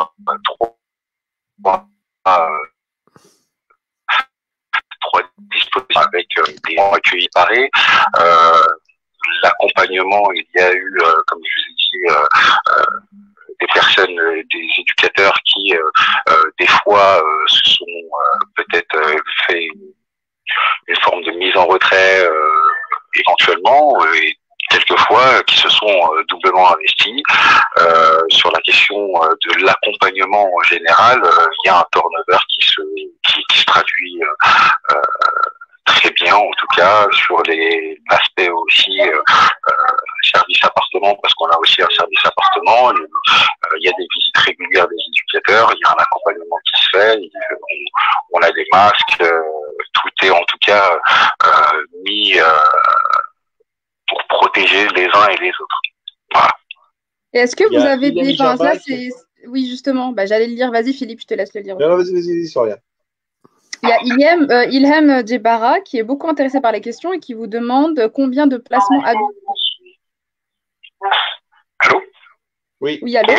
trois dispositifs avec des gens accueillis pareils. L'accompagnement, il y a eu, comme je vous ai dit, des personnes, des éducateurs qui, des fois, se sont peut-être fait une forme de mise en retrait éventuellement, et quelquefois qui se sont doublement investis. Sur la question de l'accompagnement en général, il y a un turnover qui se traduit très bien, en tout cas, sur l'aspect aussi service appartement, parce qu'on a aussi un service appartement. Il y a des visites régulières des éducateurs, il y a un accompagnement qui se fait, on a des masques, tout est en tout cas mis pour protéger les uns et les autres. Voilà. Et est-ce que vous avez des... Enfin, ça, c'est... Oui, justement, j'allais le lire. Vas-y, Philippe, je te laisse le lire. Non, vas-y, Soraya. Il y a Ilham Djebara qui est beaucoup intéressé par les questions et qui vous demande combien de placements abusifs. Allô? Oui. Oui, allô?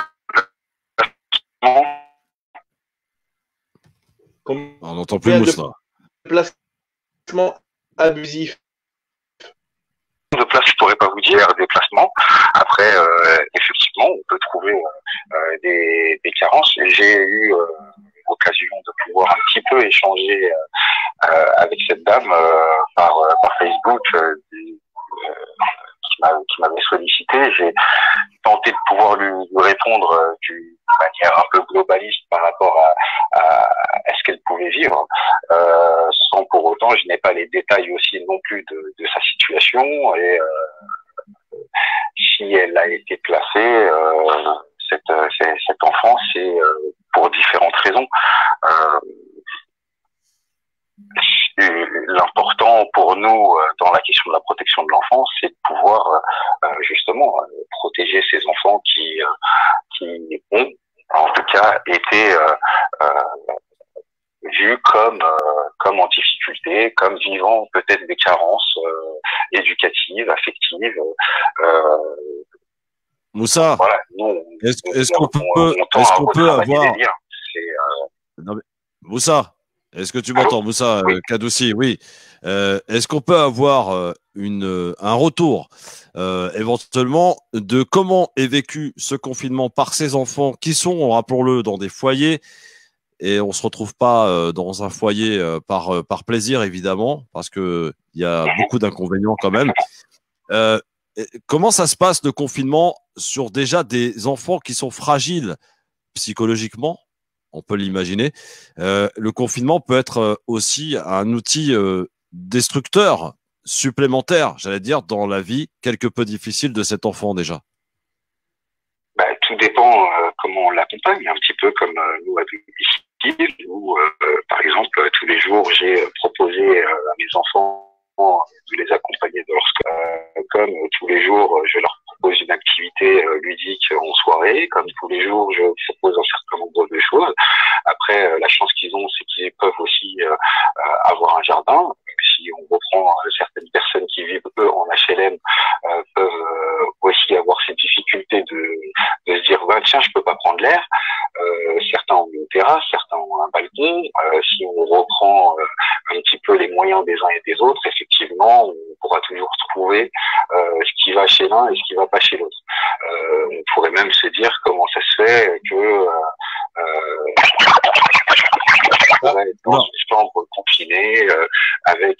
On n'entend plus Moussa. Placements abusifs. De place, je pourrais pas vous dire des placements. Après, effectivement, on peut trouver des carences. J'ai eu l'occasion de pouvoir un petit peu échanger avec cette dame par Facebook qui m'avait sollicité. J'ai tenté de pouvoir lui répondre d'une manière un peu globaliste par rapport à ce qu'elle pouvait vivre, sans pour autant, je n'ai pas les détails aussi non plus de sa situation, et si elle a été placée, cet enfant, c'est pour différentes raisons. L'important pour nous dans la question de la protection de l'enfant, c'est de pouvoir justement protéger ces enfants qui ont en tout cas été vus comme en difficulté, comme vivant peut-être des carences éducatives, affectives. Moussa, voilà, est-ce qu'on peut avoir... Non, mais... Moussa, Est-ce que tu m'entends, Moussa Kaddoussi? Oui. Est-ce qu'on peut avoir un retour éventuellement de comment est vécu ce confinement par ces enfants qui sont, rappelons-le, dans des foyers et on se retrouve pas dans un foyer par plaisir évidemment parce que il y a beaucoup d'inconvénients quand même. Comment ça se passe le confinement sur déjà des enfants qui sont fragiles psychologiquement? On peut l'imaginer. Le confinement peut être aussi un outil destructeur supplémentaire, j'allais dire, dans la vie quelque peu difficile de cet enfant déjà. Tout dépend comment on l'accompagne, un petit peu comme nous à domicile, où par exemple tous les jours j'ai proposé à mes enfants de les accompagner dans leur scope, comme tous les jours je leur propose une activité ludique en soirée, comme tous les jours je propose un certain nombre de choses. Après, la chance qu'ils ont, c'est qu'ils peuvent aussi avoir un jardin. Si on reprend certaines personnes qui vivent eux en HLM, peuvent aussi avoir ces difficultés de se dire tiens, je peux pas prendre l'air. Certains ont une terrasse, certains ont un balcon. Si on reprend un petit peu les moyens des uns et des autres, effectivement, on pourra toujours trouver ce qui va chez l'un et ce qui va pas chez l'autre. On pourrait même se dire comment ça se fait que on pourrait être dans une chambre confinée avec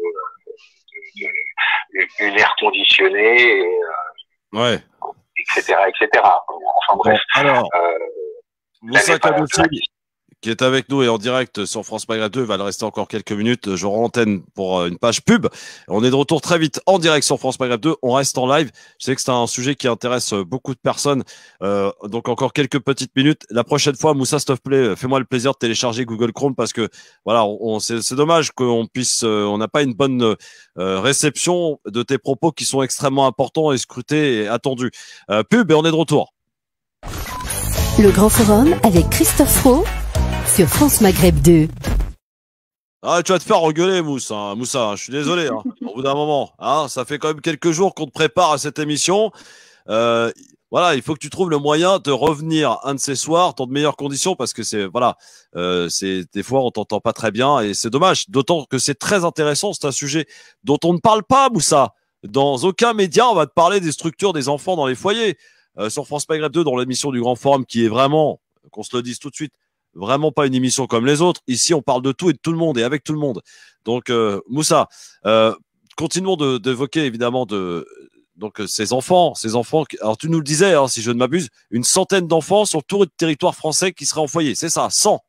une air conditionnée, ouais, etc., etc. Enfin bref. Alors, Moussa Kaddoussi, qui est avec nous et en direct sur France Maghreb 2, va le rester encore quelques minutes. Je rends l'antenne pour une page pub. On est de retour très vite en direct sur France Maghreb 2. On reste en live. Je sais que c'est un sujet qui intéresse beaucoup de personnes. Donc encore quelques petites minutes. La prochaine fois, Moussa, s'il te plaît, fais-moi le plaisir de télécharger Google Chrome parce que voilà, c'est dommage qu'on puisse, on n'a pas une bonne réception de tes propos qui sont extrêmement importants et scrutés et attendus. Pub et on est de retour. Le Grand Forum avec Christophe Roux sur France Maghreb 2. Ah, tu vas te faire engueuler, Moussa. Moussa, je suis désolé. Au bout d'un moment, ça fait quand même quelques jours qu'on te prépare à cette émission. Voilà, il faut que tu trouves le moyen de revenir un de ces soirs dans de meilleures conditions parce que c'est des fois on t'entend pas très bien et c'est dommage. D'autant que c'est très intéressant. C'est un sujet dont on ne parle pas, Moussa. Dans aucun média, on va te parler des structures des enfants dans les foyers. Sur France Maghreb 2, dans l'émission du Grand Forum, qui est vraiment, qu'on se le dise tout de suite, vraiment pas une émission comme les autres. Ici, on parle de tout et de tout le monde et avec tout le monde. Donc, Moussa, continuons d'évoquer évidemment donc ces enfants. Alors, tu nous le disais, si je ne m'abuse, une centaine d'enfants sur tout le territoire français qui seraient en foyer. C'est ça, 100.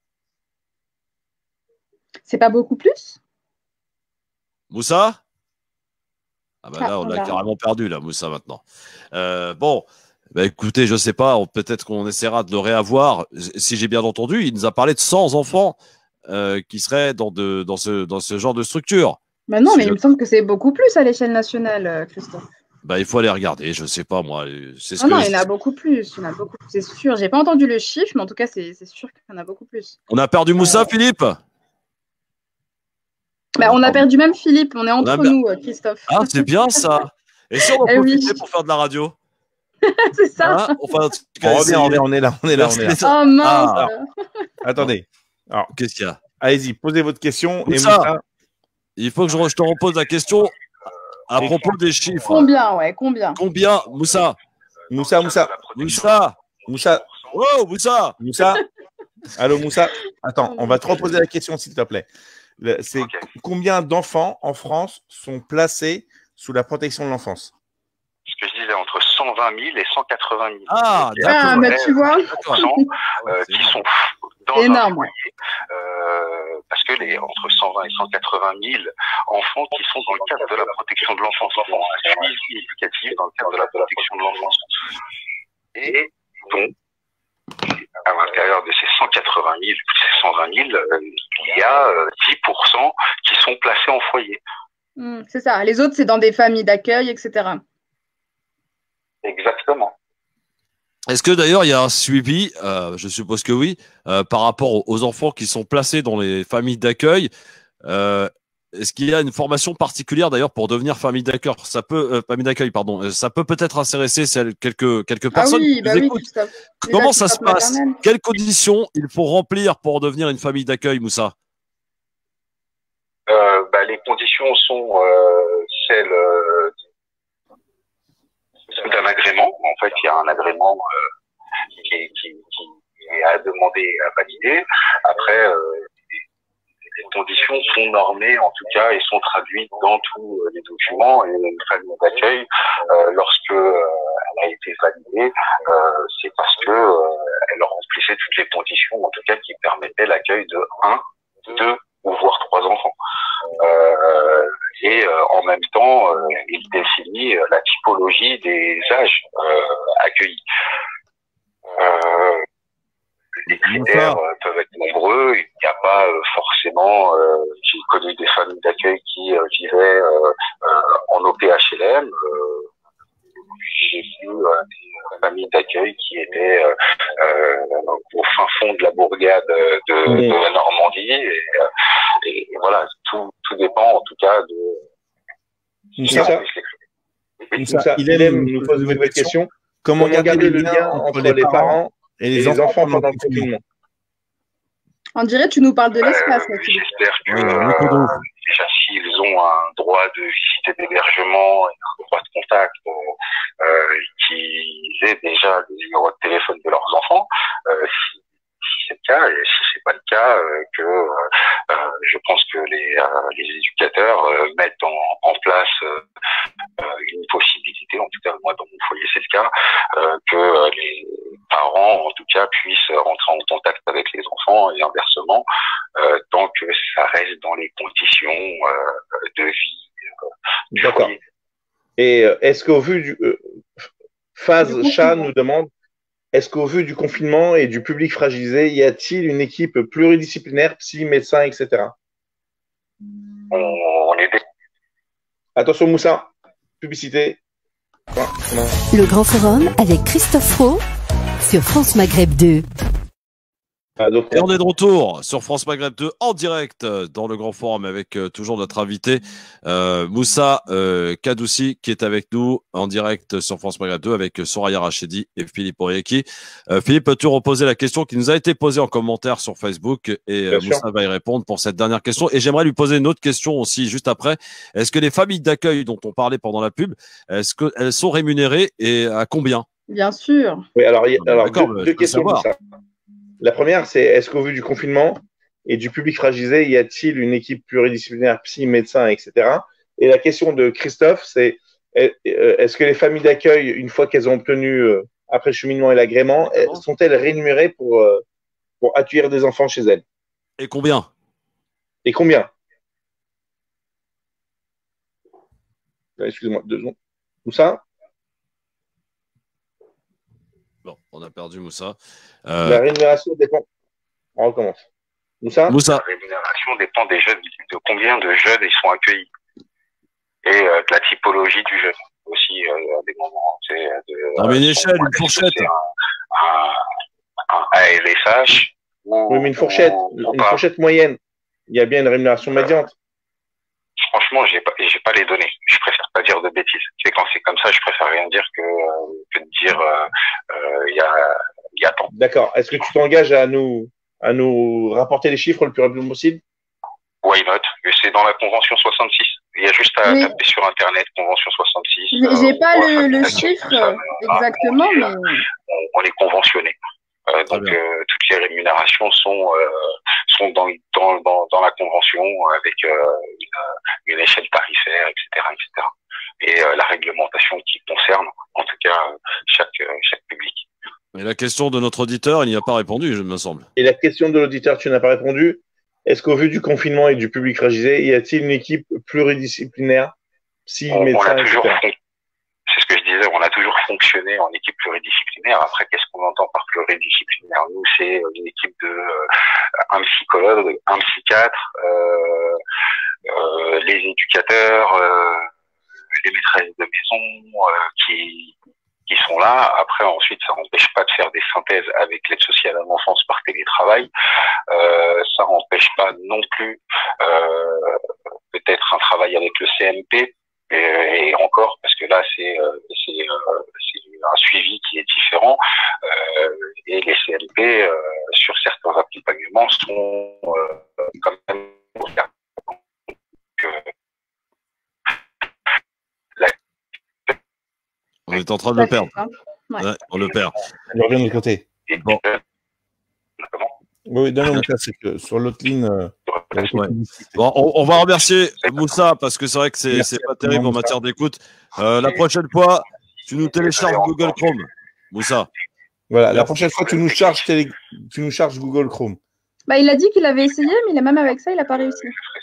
C'est pas beaucoup plus? Moussa? Ah ben là, on l'a carrément perdu, là, Moussa, maintenant. Bon. Ben écoutez, je sais pas, peut-être qu'on essaiera de le réavoir. Si j'ai bien entendu, il nous a parlé de 100 enfants qui seraient dans ce genre de structure. Ben non, mais il me semble que c'est beaucoup plus à l'échelle nationale, Christophe. Ben il faut aller regarder, je sais pas moi. Non, il y en a beaucoup plus, c'est sûr. J'ai pas entendu le chiffre, mais en tout cas, c'est sûr qu'il y en a beaucoup plus. On a perdu Moussa, Philippe? Ben, on a perdu même Philippe, on est entre nous, Christophe. Ah, c'est bien ça. Et si on en profitait pour faire de la radio? C'est ça. Enfin, on est là. Oh mince. Attendez. Alors, qu'est-ce qu'il y a? Allez-y, posez votre question. Moussa, il faut que je te repose la question à propos des chiffres. Combien, Moussa? Oh, Moussa. Allô, Moussa. Attends, on va te reposer la question, s'il te plaît. C'est combien d'enfants en France sont placés sous la protection de l'enfance? Ce que je disais, entre 120 000 et 180 000. Ah, d'accord. Mais tu vois, qui sont dans un foyer, parce que entre 120 et 180 000 enfants qui sont dans le cadre de la protection de l'enfance, un suivi éducatif dans le cadre de la protection de l'enfance. Et donc, à l'intérieur de ces 180 000, ces 120 000, il y a 10% qui sont placés en foyer. C'est ça. Les autres, c'est dans des familles d'accueil, etc. Exactement. Est-ce que d'ailleurs il y a un suivi, je suppose que oui, par rapport aux enfants qui sont placés dans les familles d'accueil? Est-ce qu'il y a une formation particulière d'ailleurs pour devenir famille d'accueil? Ça peut, famille d'accueil, pardon. Ça peut peut-être intéresser quelques personnes. Oui, qui nous écoutent. Comment ça se passe? Quelles conditions il faut remplir pour devenir une famille d'accueil, Moussa? les conditions sont celles d'un agrément. En fait, il y a un agrément qui est à demander et à valider. Après, les conditions sont normées, en tout cas, et sont traduites dans tous les documents. Et une famille d'accueil, lorsque elle a été validée, c'est parce que elle remplissait toutes les conditions, en tout cas, qui permettaient l'accueil de 1, 2 ou voire 3 enfants. Et en même temps, il définit la typologie des âges accueillis. Les critères peuvent être nombreux. Il n'y a pas forcément. J'ai connu des familles d'accueil qui vivaient en OPHLM. J'ai vu des familles d'accueil qui étaient au fin fond de la bourgade de la Normandie. Et voilà, tout dépend en tout cas de. Moussa, Ilem nous pose une nouvelle question. Comment garder le lien entre les parents et les enfants pendant le confinement? On dirait que tu nous parles de l'espace. J'espère que déjà s'ils ont un droit de visite et d'hébergement, un droit de contact, qu'ils aient déjà le numéro de téléphone de leurs enfants. Si c'est le cas, et si c'est pas le cas, je pense que les éducateurs mettent en place une possibilité, en tout cas moi dans mon foyer c'est le cas, que les parents en tout cas puissent rentrer en contact avec les enfants et inversement, tant que ça reste dans les conditions de vie. D'accord. Et est-ce qu'au vu du Phase Chat nous demande, est-ce qu'au vu du confinement et du public fragilisé, y a-t-il une équipe pluridisciplinaire, psy, médecin, etc. On est Attention Moussa, publicité. Le Grand Forum avec Christophe Roux sur France Maghreb 2. Et on est de retour sur France Maghreb 2 en direct dans le Grand Forum avec toujours notre invité Moussa Kadoussi qui est avec nous en direct sur France Maghreb 2 avec Soraya Rachedi et Philippe Orieki. Philippe, peux-tu reposer la question qui nous a été posée en commentaire sur Facebook et Moussa va y répondre pour cette dernière question. Et j'aimerais lui poser une autre question aussi juste après. Est-ce que les familles d'accueil dont on parlait pendant la pub, est-ce qu'elles sont rémunérées et à combien? Bien sûr. Oui, alors deux questions. La première, c'est est-ce qu'au vu du confinement et du public fragilisé, y a-t-il une équipe pluridisciplinaire, psy, médecin, etc. Et la question de Christophe, c'est est-ce que les familles d'accueil, une fois qu'elles ont obtenu, après le cheminement et l'agrément, sont-elles rémunérées pour accueillir des enfants chez elles? Et combien? Et combien? Excusez-moi, 2 secondes. Moussa? Bon, on a perdu Moussa. La rémunération dépend. On recommence. Moussa? La rémunération dépend des jeunes, de combien de jeunes ils sont accueillis. Et de la typologie du jeune. Aussi, à des moments. Non, mais une échelle, une fourchette. Un ALSH. Oui, mais une fourchette moyenne. Il y a bien une rémunération médiante. Franchement, j'ai pas les données. Je préfère pas dire de bêtises. C'est quand c'est comme ça, je préfère rien dire que de dire il y a tant. D'accord. Est-ce que tu t'engages à nous rapporter les chiffres le plus rapidement possible? Why not? C'est dans la convention 66. Il y a juste à taper sur internet convention 66. J'ai pas le chiffre exactement, mais on est conventionné. Donc toutes les rémunérations sont dans la convention avec une échelle tarifaire, etc., etc. Et la réglementation qui concerne, en tout cas, chaque public. Et la question de notre auditeur, il n'y a pas répondu, je me semble. Et la question de l'auditeur, tu n'as pas répondu. Est-ce qu'au vu du confinement et du public fragilisé, y a-t-il une équipe pluridisciplinaire, psy, médecin, etc. C'est ce que je disais, on a toujours fonctionné en équipe pluridisciplinaire. Après, qu'est-ce qu'on entend par pluridisciplinaire? Nous, c'est une équipe de un psychologue, un psychiatre, les éducateurs, les maîtresses de maison qui sont là. Après, ensuite, ça n'empêche pas de faire des synthèses avec l'aide sociale à l'enfance par télétravail. Ça n'empêche pas non plus peut-être un travail avec le CMP. Et encore, parce que là, c'est un suivi qui est différent. Et les CLP, sur certains accompagnements, sont quand même ouverts. Donc, est en train de le perdre. Ouais. Ouais, on le perd. Il revient de l'autre côté. Bon. Oui, non, mais ça, c'est que sur l'autre ligne. Ouais. Bon, on va remercier Moussa parce que c'est vrai que c'est pas terrible en matière d'écoute. La prochaine fois, tu nous télécharges Google Chrome, Moussa. Voilà, la prochaine fois, tu nous charges Google Chrome. Bah, il a dit qu'il avait essayé, mais même avec ça, il n'a pas réussi.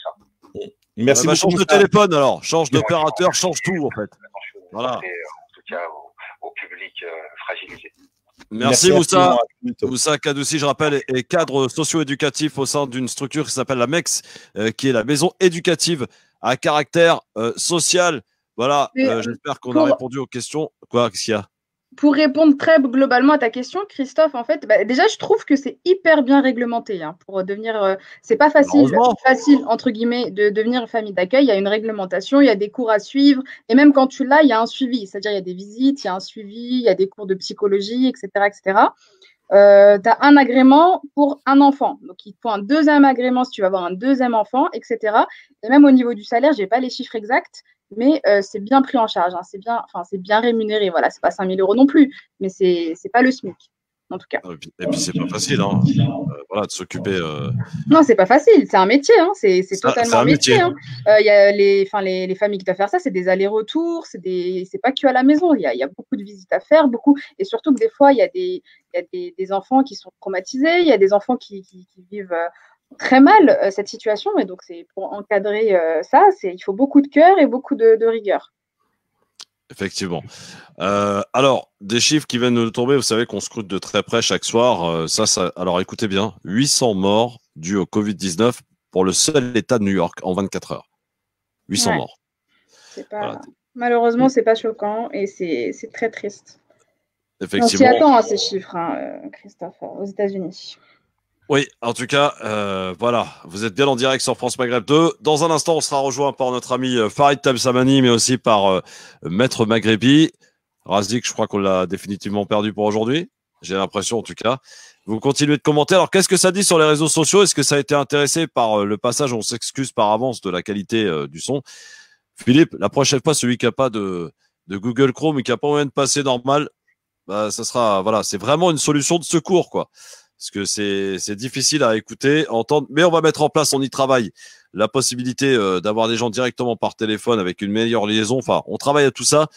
Merci beaucoup. Change de téléphone alors, change d'opérateur, change tout en fait. Voilà. En tout cas, au public fragilisé. Merci Moussa. Moussa Kaddoussi, je rappelle, est cadre socio-éducatif au sein d'une structure qui s'appelle la MEX, qui est la maison éducative à caractère social. Voilà, j'espère qu'on a répondu aux questions. Quoi, qu'est-ce qu'il y a? Pour répondre très globalement à ta question, Christophe, en fait, déjà, je trouve que c'est hyper bien réglementé pour devenir. C'est pas facile, entre guillemets, de devenir famille d'accueil. Il y a une réglementation, il y a des cours à suivre, et même quand tu l'as, il y a un suivi. C'est-à-dire, il y a des visites, il y a un suivi, il y a des cours de psychologie, etc., etc. Tu as un agrément pour un enfant. Donc, il te faut un deuxième agrément si tu vas avoir un deuxième enfant, etc. Et même au niveau du salaire, je n'ai pas les chiffres exacts, mais c'est bien pris en charge. C'est bien rémunéré. Voilà, c'est pas 5 000 € non plus, mais c'est pas le SMIC, en tout cas. Et puis, c'est pas facile voilà, de s'occuper. Non, c'est pas facile. C'est un métier. C'est totalement un métier. Y a les familles qui doivent faire ça, c'est des allers-retours. C'est pas que à la maison. Il y a beaucoup de visites à faire, beaucoup. Et surtout que des fois, il y a des enfants qui sont traumatisés. Il y a des enfants qui vivent très mal cette situation. Et donc, c'est pour encadrer ça, il faut beaucoup de cœur et beaucoup de rigueur. Effectivement. Alors, des chiffres qui viennent de tomber, vous savez qu'on scrute de très près chaque soir. Alors, écoutez bien, 800 morts dus au Covid-19 pour le seul État de New York en 24 heures. 800 morts. Voilà. Malheureusement, c'est pas choquant et c'est très triste. Effectivement. On s'y attend à ces chiffres, Christophe, aux États-Unis. Oui, en tout cas, voilà, vous êtes bien en direct sur France Maghreb 2. Dans un instant, on sera rejoint par notre ami Farid Tabsamani, mais aussi par Maître Maghrebi. Razdik, je crois qu'on l'a définitivement perdu pour aujourd'hui. J'ai l'impression, en tout cas. Vous continuez de commenter. Alors, qu'est-ce que ça dit sur les réseaux sociaux? Est-ce que ça a été intéressé par le passage? On s'excuse par avance de la qualité du son. Philippe, la prochaine fois, celui qui n'a pas de Google Chrome et qui n'a pas moyen de passer normal, bah, ça sera, voilà, c'est vraiment une solution de secours, quoi. Parce que c'est difficile à écouter, à entendre, mais on va mettre en place, on y travaille, la possibilité d'avoir des gens directement par téléphone avec une meilleure liaison. Enfin, on travaille à tout ça.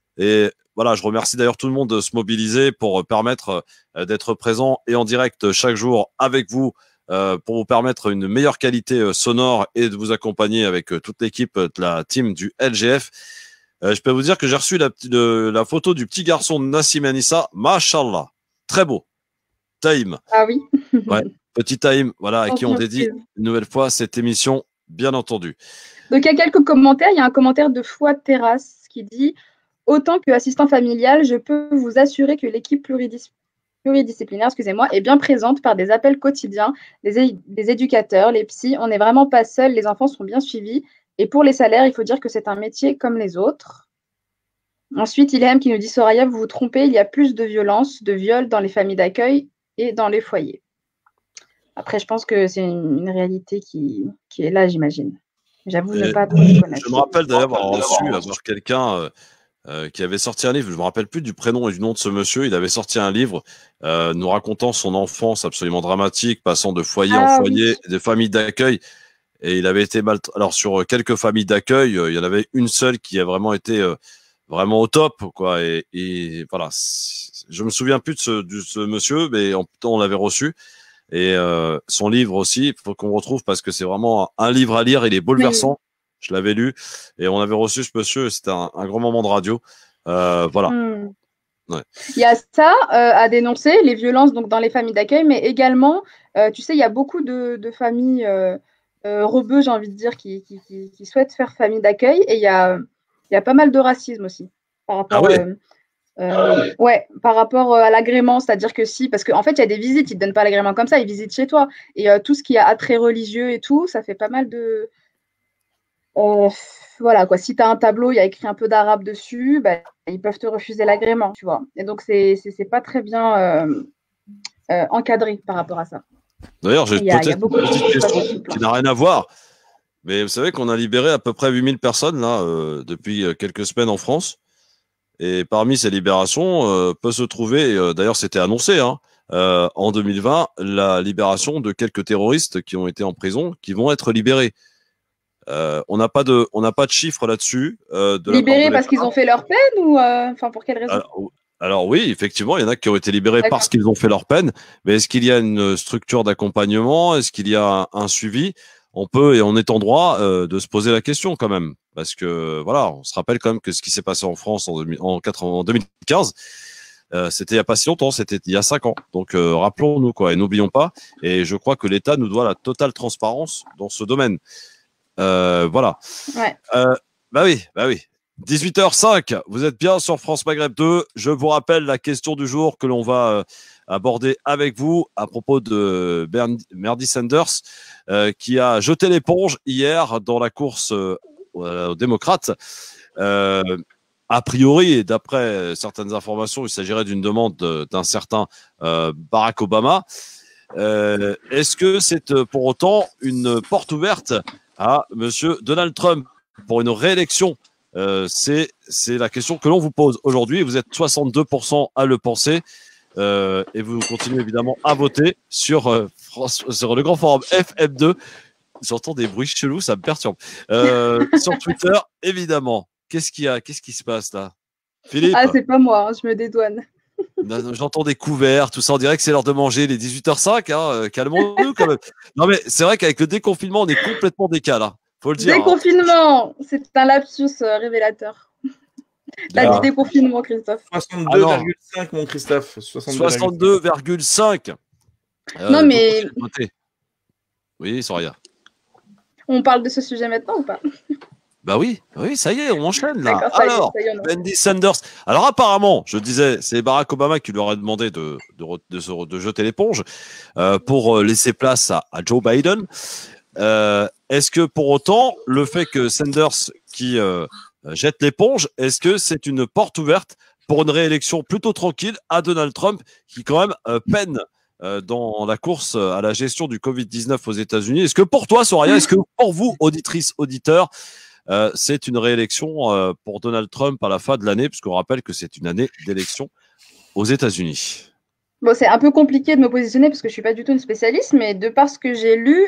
Et voilà, je remercie d'ailleurs tout le monde de se mobiliser pour permettre d'être présent et en direct chaque jour avec vous, pour vous permettre une meilleure qualité sonore et de vous accompagner avec toute l'équipe de la team du LGF. Je peux vous dire que j'ai reçu la photo du petit garçon de Nassim Anissa. Mashallah, très beau. Taïm. Ah oui. Ouais, petit Taïm, voilà, à qui on dédie une nouvelle fois cette émission, bien entendu. Donc, il y a quelques commentaires. Il y a un commentaire de Fouad Terrasse qui dit « Autant qu'assistant familial, je peux vous assurer que l'équipe pluridisciplinaire est bien présente par des appels quotidiens, des éducateurs, les psys. On n'est vraiment pas seuls, les enfants sont bien suivis. Et pour les salaires, il faut dire que c'est un métier comme les autres. » Ensuite, Ilham qui nous dit « Soraya, vous vous trompez, il y a plus de violence, de viols dans les familles d'accueil et dans les foyers. » Après, je pense que c'est une réalité qui est là, j'imagine. J'avoue ne pas trop connaître. Je me rappelle d'ailleurs avoir quelqu'un qui avait sorti un livre, je ne me rappelle plus du prénom et du nom de ce monsieur, il avait sorti un livre nous racontant son enfance absolument dramatique, passant de foyer en foyer, de familles d'accueil, et il avait été Alors sur quelques familles d'accueil, il y en avait une seule qui a vraiment été vraiment au top, quoi, et voilà. Je me souviens plus de ce monsieur, mais en temps on l'avait reçu. Et son livre aussi, il faut qu'on retrouve parce que c'est vraiment un livre à lire, il est bouleversant. Oui. Je l'avais lu et on avait reçu ce monsieur, c'était un grand moment de radio. Voilà. Ouais. Il y a ça à dénoncer, les violences donc dans les familles d'accueil, mais également, tu sais, il y a beaucoup de familles rebeux, j'ai envie de dire, qui souhaitent faire famille d'accueil, et il y a pas mal de racisme aussi par rapport. Par rapport à l'agrément, c'est-à-dire que parce qu'en fait, il y a des visites, ils ne te donnent pas l'agrément comme ça, ils visitent chez toi. Et tout ce qui a attrait religieux et tout, ça fait pas mal de. Voilà, quoi. Si tu as un tableau, il y a écrit un peu d'arabe dessus, bah, ils peuvent te refuser l'agrément, tu vois. Et donc, c'est pas très bien encadré par rapport à ça. D'ailleurs, j'ai peut-être une petite question qui n'a rien à voir. Mais vous savez qu'on a libéré à peu près 8000 personnes là, depuis quelques semaines en France. Et parmi ces libérations peut se trouver, d'ailleurs c'était annoncé, hein, en 2020, la libération de quelques terroristes qui ont été en prison, qui vont être libérés. On n'a pas de chiffres là-dessus. Libérés parce qu'ils ont fait leur peine ou enfin pour quelle raison? Alors oui, effectivement, il y en a qui ont été libérés parce qu'ils ont fait leur peine. Mais est-ce qu'il y a une structure d'accompagnement? Est-ce qu'il y a un suivi? On peut et on est en droit de se poser la question quand même, parce que voilà, on se rappelle quand même que ce qui s'est passé en France en 2015. C'était il n'y a pas si longtemps, c'était il y a 5 ans. Donc rappelons-nous quoi, et n'oublions pas. Et je crois que l'État nous doit la totale transparence dans ce domaine. Voilà. Ouais. Bah oui. 18h05, vous êtes bien sur France Maghreb 2. Je vous rappelle la question du jour que l'on va aborder avec vous à propos de Bernie Sanders qui a jeté l'éponge hier dans la course aux démocrates. A priori, et d'après certaines informations, il s'agirait d'une demande d'un certain Barack Obama. Est-ce que c'est pour autant une porte ouverte à Monsieur Donald Trump pour une réélection? C'est la question que l'on vous pose aujourd'hui. Vous êtes 62% à le penser et vous continuez évidemment à voter sur le grand forum FM2. J'entends des bruits chelous, ça me perturbe. Sur Twitter, évidemment. Qu'est-ce qui se passe là, Philippe? Ah, c'est pas moi, hein, je me dédouane. J'entends des couverts, tout ça. On dirait que c'est l'heure de manger, les 18h05. Hein, calmons-nous quand même. Non, mais c'est vrai qu'avec le déconfinement, on est complètement décalé. Hein, faut le dire. Déconfinement, c'est un lapsus révélateur. T'as dit déconfinement, Christophe. 62,5, mon Christophe. 62,5. Non, mais. Oui, Soraya. On parle de ce sujet maintenant ou pas? Bah oui, ça y est, on enchaîne là. Alors, Bernie Sanders. Alors apparemment, je disais, c'est Barack Obama qui lui aurait demandé de jeter l'éponge pour laisser place à Joe Biden. Est-ce que pour autant, le fait que Sanders qui jette l'éponge, est-ce que c'est une porte ouverte pour une réélection plutôt tranquille à Donald Trump qui quand même peine dans la course à la gestion du Covid-19 aux États-Unis? Est-ce que pour toi, Soraya, est-ce que pour vous, auditrices, auditeurs, c'est une réélection pour Donald Trump à la fin de l'année, puisqu'on rappelle que c'est une année d'élection aux États-Unis? Bon, c'est un peu compliqué de me positionner parce que je suis pas du tout une spécialiste, mais de par ce que j'ai lu,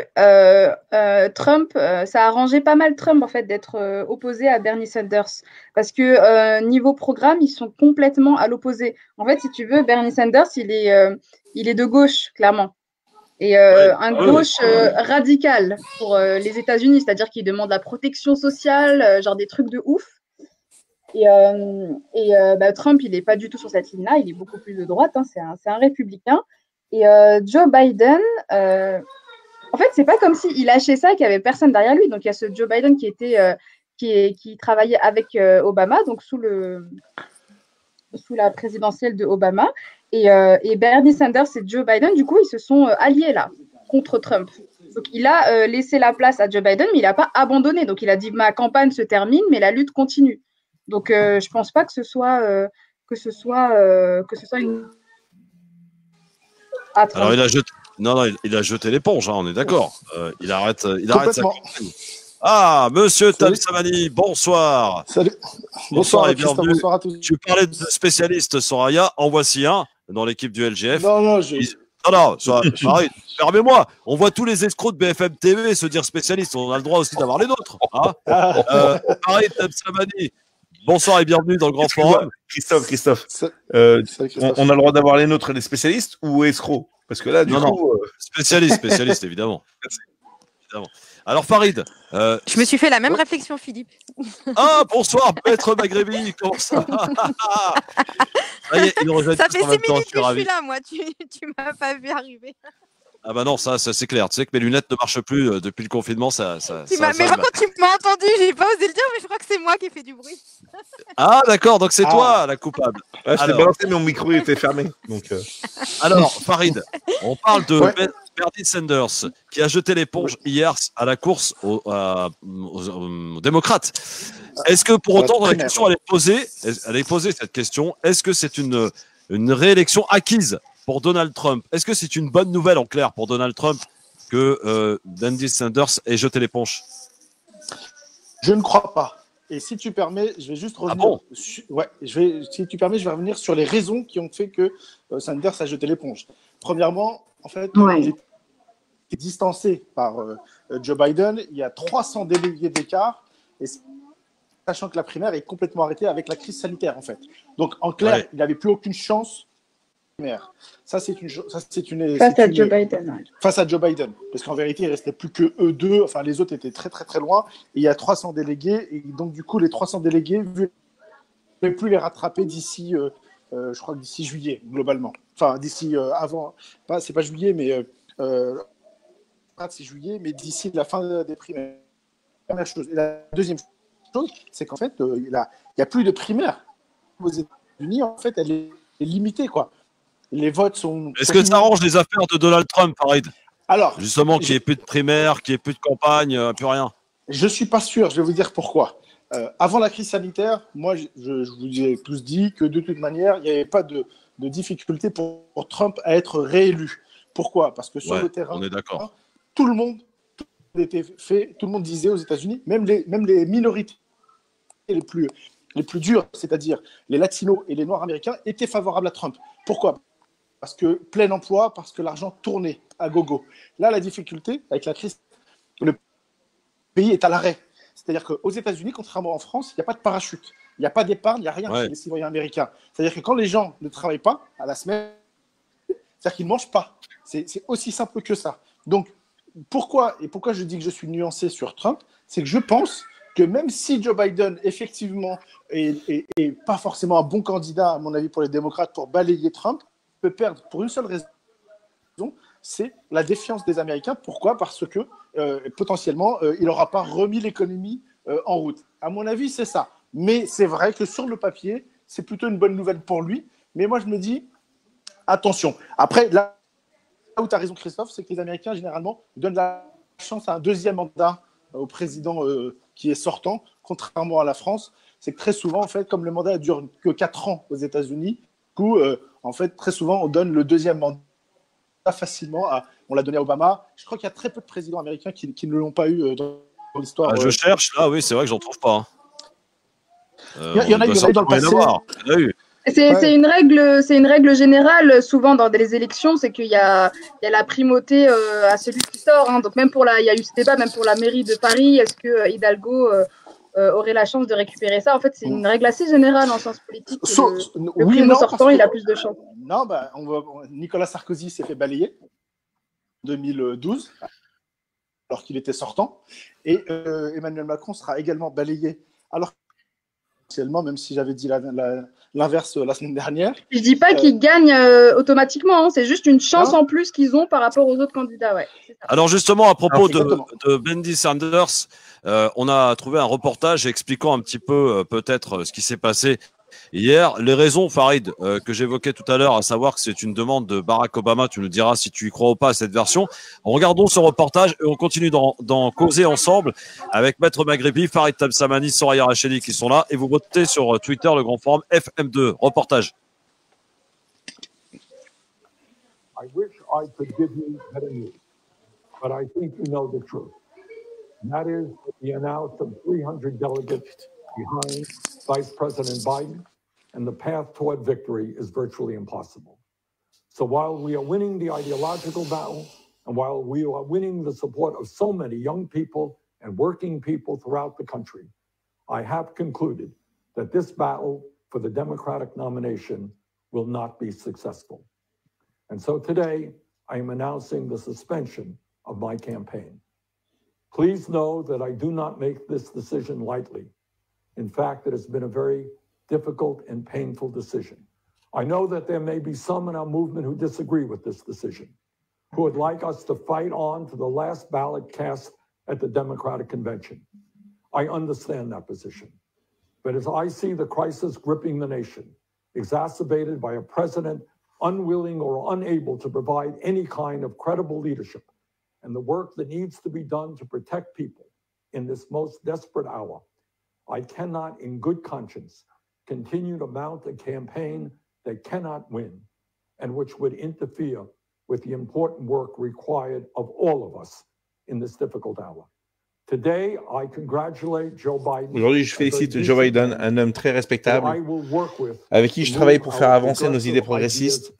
Trump, ça a arrangé pas mal Trump en fait d'être opposé à Bernie Sanders parce que niveau programme, ils sont complètement à l'opposé. En fait, si tu veux, Bernie Sanders, il est de gauche clairement. Et un gauche radical pour les États-Unis, c'est-à-dire qu'il demande la protection sociale, genre des trucs de ouf. Et Trump, il n'est pas du tout sur cette ligne-là, il est beaucoup plus de droite, hein, c'est un républicain. Et Joe Biden, en fait, c'est pas comme s'il lâchait ça et qu'il n'y avait personne derrière lui. Donc il y a ce Joe Biden qui travaillait avec Obama, donc sous la présidentielle de Obama. Et Bernie Sanders et Joe Biden, du coup, ils se sont alliés là contre Trump. Donc, il a laissé la place à Joe Biden, mais il n'a pas abandonné. Donc, il a dit ma campagne se termine, mais la lutte continue. Donc, je pense pas que ce soit une. Alors, il a jeté l'éponge, hein, on est d'accord. Il arrête sa campagne. Ah, Monsieur Tamsamani, bonsoir. Salut. Bonsoir et Christophe, bienvenue. bonsoir à tous. Tu parlais de spécialistes, Soraya. En voici un dans l'équipe du LGF. Non, Arrête, permets-moi. On voit tous les escrocs de BFM TV se dire spécialistes. On a le droit aussi d'avoir les nôtres. Hein pareil, Tamsamani. Bonsoir et bienvenue dans le Grand Forum. Christophe. On a le droit d'avoir les nôtres, les spécialistes ou escrocs? Parce que là, du coup. Spécialiste, évidemment. Alors Farid, je me suis fait la même réflexion, Philippe. Ah, bonsoir, Maître Maghrebi, comment ça? Ça fait 6 minutes que je suis là, moi, tu m'as pas vu arriver. Ah bah non, ça c'est clair. Tu sais que mes lunettes ne marchent plus depuis le confinement. Mais par contre, tu m'as entendu, j'ai pas osé le dire, mais je crois que c'est moi qui ai fait du bruit. Ah d'accord, donc c'est toi la coupable. Ouais, je t'ai balancé, mon micro était fermé. Donc, Alors, Farid, on parle de Bernie Sanders qui a jeté l'éponge hier à la course aux démocrates. Est-ce que pour autant, dans la question, elle est posée cette question, est-ce que c'est une réélection acquise pour Donald Trump? Est-ce que c'est une bonne nouvelle en clair pour Donald Trump que Bernie Sanders ait jeté l'éponge? Je ne crois pas. Et si tu permets, je vais juste revenir. Si tu permets, je vais revenir sur les raisons qui ont fait que Sanders a jeté l'éponge. Premièrement, en fait, il est distancé par Joe Biden. Il y a 300 délégués d'écart, et sachant que la primaire est complètement arrêtée avec la crise sanitaire, en fait. Donc, en clair, il n'avait plus aucune chance. Ça, c'est une face à Joe Biden. Face à Joe Biden, parce qu'en vérité, il restait plus que eux deux. Enfin, les autres étaient très très très loin. Et il y a 300 délégués, et donc du coup, les 300 délégués, vous ne pouvez plus les rattraper d'ici, je crois que d'ici juillet globalement. Enfin, d'ici avant, c'est pas juillet, mais c'est juillet, mais d'ici la fin des primaires. Première chose. Et la deuxième chose, c'est qu'en fait, il y a plus de primaires aux États-Unis. En fait, elle est limitée, quoi. Les votes sont. Est-ce que ça arrange les affaires de Donald Trump, Farid? Alors, justement, qu'il n'y ait plus de primaire, qu'il n'y ait plus de campagne, plus rien. Je suis pas sûr. Je vais vous dire pourquoi. Avant la crise sanitaire, moi, je vous ai tous dit que de toute manière, il n'y avait pas de difficulté pour Trump à être réélu. Pourquoi? Parce que sur le terrain, on est d'accord. Tout le monde disait aux États-Unis, même les minorités les plus dures, c'est-à-dire les latinos et les noirs américains, étaient favorables à Trump. Pourquoi? Parce que plein emploi, parce que l'argent tournait à gogo. Là, la difficulté avec la crise, le pays est à l'arrêt. C'est-à-dire qu'aux États-Unis, contrairement en France, il n'y a pas de parachute, il n'y a pas d'épargne, il n'y a rien chez les citoyens américains. C'est-à-dire que quand les gens ne travaillent pas à la semaine, c'est-à-dire qu'ils ne mangent pas. C'est aussi simple que ça. Donc, pourquoi je dis que je suis nuancé sur Trump? C'est que je pense que même si Joe Biden, effectivement, est pas forcément un bon candidat, à mon avis, pour les démocrates, pour balayer Trump, peut perdre pour une seule raison, c'est la défiance des Américains. Pourquoi? Parce que potentiellement, il n'aura pas remis l'économie en route. À mon avis, c'est ça. Mais c'est vrai que sur le papier, c'est plutôt une bonne nouvelle pour lui. Mais moi, je me dis, attention. Après, là où tu as raison, Christophe, c'est que les Américains, généralement, donnent la chance à un deuxième mandat au président qui est sortant, contrairement à la France. C'est que très souvent, en fait, comme le mandat ne dure que 4 ans aux États-Unis, du coup, en fait, très souvent, on donne le deuxième mandat facilement. On l'a donné à Obama. Je crois qu'il y a très peu de présidents américains qui ne l'ont pas eu dans l'histoire. Je cherche, là, oui, c'est vrai que j'en trouve pas. Il y en a eu dans le passé. Il y en a eu. C'est une règle générale, souvent dans les élections, c'est qu'il y a la primauté à celui qui sort. Hein. Donc même il y a eu ce débat, même pour la mairie de Paris, est-ce que Hidalgo aurait la chance de récupérer ça? En fait, c'est une règle assez générale en sciences politiques. Le primo sortant, il a plus de chance. Non, Nicolas Sarkozy s'est fait balayer en 2012, alors qu'il était sortant, et Emmanuel Macron sera également balayé, alors même si j'avais dit l'inverse la semaine dernière. Je dis pas qu'ils gagnent automatiquement, hein, c'est juste une chance en plus qu'ils ont par rapport aux autres candidats. Ouais, alors justement, à propos de Bernie Sanders, on a trouvé un reportage expliquant un petit peu peut-être ce qui s'est passé hier. Les raisons, Farid, que j'évoquais tout à l'heure, à savoir que c'est une demande de Barack Obama, tu nous diras si tu y crois ou pas à cette version. Regardons ce reportage et on continue d'en causer ensemble avec Maître Maghribi, Farid Tabsamani, Soraya Rachedi qui sont là, et vous votez sur Twitter le grand forum FM2. Reportage. I wish I could give you better news, but I think you know the truth. And that is the announcement of 300 delegates behind Vice President Biden, and the path toward victory is virtually impossible. So while we are winning the ideological battle, and while we are winning the support of so many young people and working people throughout the country, I have concluded that this battle for the Democratic nomination will not be successful. And so today, I am announcing the suspension of my campaign. Please know that I do not make this decision lightly. In fact, it has been a very difficult and painful decision. I know that there may be some in our movement who disagree with this decision, who would like us to fight on to the last ballot cast at the Democratic Convention. I understand that position. But as I see the crisis gripping the nation, exacerbated by a president unwilling or unable to provide any kind of credible leadership, and the work that needs to be done to protect people in this most desperate hour, I cannot, in good conscience, continue to mount a campaign that cannot win and which would interfere with the important work required of all of us in this difficult hour. Today, I congratulate Joe Biden. Aujourd'hui, je félicite Joe Biden, un homme très respectable, avec qui je travaille pour faire avancer nos idées progressistes.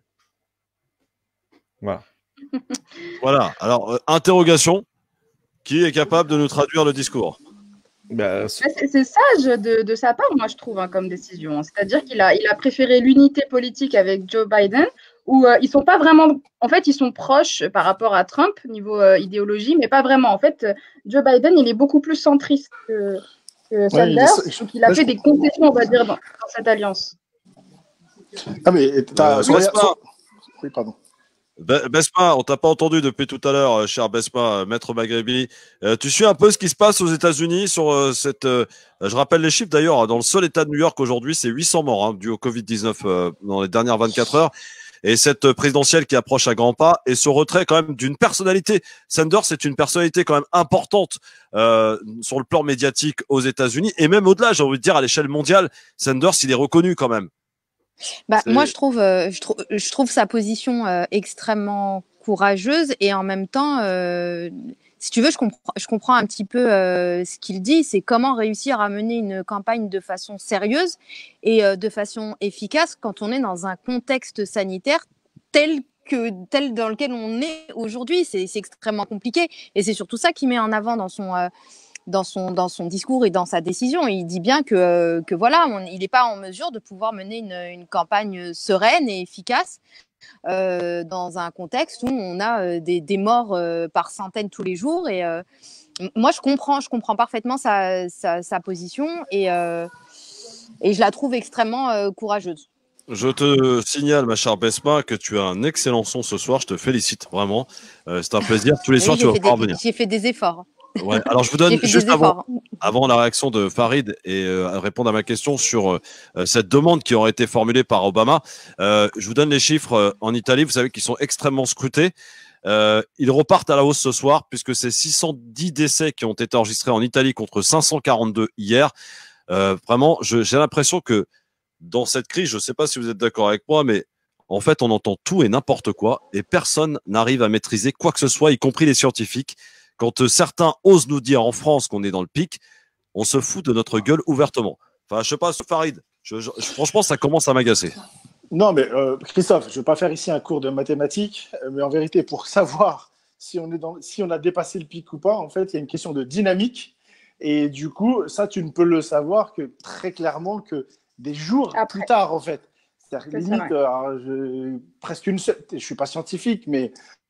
Voilà. Voilà. Alors, interrogation. Qui est capable de nous traduire le discours? C'est sage de sa part, moi, je trouve, hein, comme décision. C'est-à-dire qu'il a préféré l'unité politique avec Joe Biden, où ils sont pas vraiment... En fait, ils sont proches par rapport à Trump, niveau idéologie, mais pas vraiment. En fait, Joe Biden, il est beaucoup plus centriste que Sanders, donc il a fait des concessions, on va dire, dans cette alliance. Ah, mais oui, pardon. Besma, on t'a pas entendu depuis tout à l'heure, cher Besma, maître Maghrebi. Tu suis un peu ce qui se passe aux États-Unis sur cette. Je rappelle les chiffres d'ailleurs. Dans le seul État de New York aujourd'hui, c'est 800 morts dus au Covid-19 dans les dernières 24 heures. Et cette présidentielle qui approche à grands pas et ce retrait quand même d'une personnalité. Sanders est une personnalité quand même importante sur le plan médiatique aux États-Unis et même au-delà, j'ai envie de dire à l'échelle mondiale. Sanders, il est reconnu quand même. Moi, je trouve sa position extrêmement courageuse et en même temps, si tu veux, je comprends un petit peu ce qu'il dit, c'est comment réussir à mener une campagne de façon sérieuse et de façon efficace quand on est dans un contexte sanitaire tel dans lequel on est aujourd'hui. C'est extrêmement compliqué et c'est surtout ça qu'il met en avant dans son discours et dans sa décision. Il dit bien que voilà, il n'est pas en mesure de pouvoir mener une campagne sereine et efficace dans un contexte où on a des morts par centaines tous les jours. Et moi, je comprends parfaitement sa position et je la trouve extrêmement courageuse. Je te signale, ma chère Besma, que tu as un excellent son ce soir. Je te félicite vraiment. C'est un plaisir. Tous les soirs, tu vas pouvoir venir. J'ai fait des efforts. Ouais. Alors, je vous donne juste avant la réaction de Farid et répondre à ma question sur cette demande qui aurait été formulée par Obama. Je vous donne les chiffres en Italie. Vous savez qu'ils sont extrêmement scrutés. Ils repartent à la hausse ce soir puisque c'est 610 décès qui ont été enregistrés en Italie contre 542 hier. Vraiment, j'ai l'impression que dans cette crise, je ne sais pas si vous êtes d'accord avec moi, mais en fait, on entend tout et n'importe quoi et personne n'arrive à maîtriser quoi que ce soit, y compris les scientifiques. Quand certains osent nous dire en France qu'on est dans le pic, on se fout de notre gueule ouvertement. Enfin, je sais pas, Farid, franchement, ça commence à m'agacer. Non, mais Christophe, je ne vais pas faire ici un cours de mathématiques, mais en vérité, pour savoir si on a dépassé le pic ou pas, en fait, il y a une question de dynamique. Et du coup, ça, tu ne peux le savoir que très clairement que des jours plus tard, en fait. C'est-à-dire que limite, presque une semaine, je ne suis pas scientifique, mais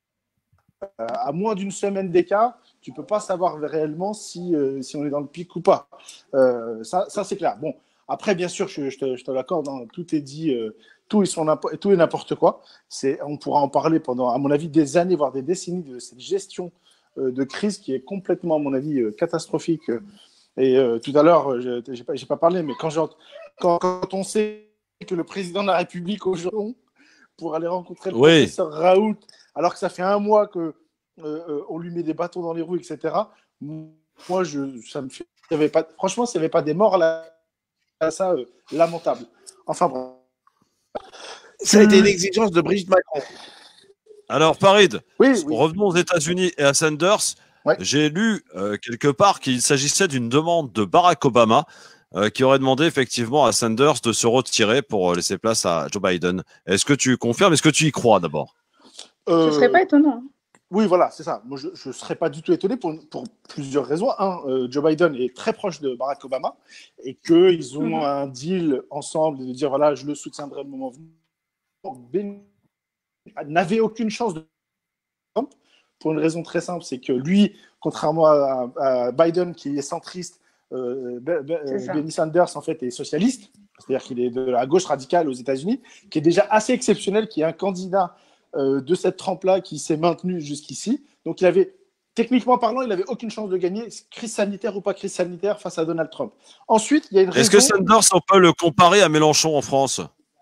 à moins d'une semaine d'écart, tu ne peux pas savoir réellement si on est dans le pic ou pas. Ça c'est clair. Bon, après, bien sûr, je te l'accorde, hein, tout est dit, tout est n'importe quoi. On pourra en parler pendant, à mon avis, des années, voire des décennies de cette gestion de crise qui est complètement, à mon avis, catastrophique. Et tout à l'heure, j'ai pas parlé, mais quand on sait que le président de la République aujourd'hui, pour aller rencontrer le professeur Raoult, alors que ça fait un mois qu'on lui met des bâtons dans les roues, etc. Moi, franchement, s'il n'y avait pas des morts là, ça, lamentable. Enfin, bref. Ça a été une exigence de Brigitte Macron. Alors, Farid, revenons aux États-Unis et à Sanders. J'ai lu quelque part qu'il s'agissait d'une demande de Barack Obama qui aurait demandé effectivement à Sanders de se retirer pour laisser place à Joe Biden. Est-ce que tu confirmes? Est-ce que tu y crois d'abord? Ce ne serait pas étonnant. Oui, voilà, c'est ça. Moi, je ne serais pas du tout étonné pour plusieurs raisons. Un, Joe Biden est très proche de Barack Obama et qu'ils ont un deal ensemble de dire voilà, je le soutiendrai le moment venu. N'avait aucune chance de Trump pour une raison très simple, c'est que lui, contrairement à Biden qui est centriste, Bernie Sanders en fait est socialiste, c'est-à-dire qu'il est de la gauche radicale aux États-Unis, qui est déjà assez exceptionnel, qui est un candidat de cette trempe-là qui s'est maintenu jusqu'ici. Donc il avait, techniquement parlant, il n'avait aucune chance de gagner, crise sanitaire ou pas crise sanitaire, face à Donald Trump. Ensuite, il y a une raison. Est-ce que Sanders, on peut le comparer à Mélenchon en France?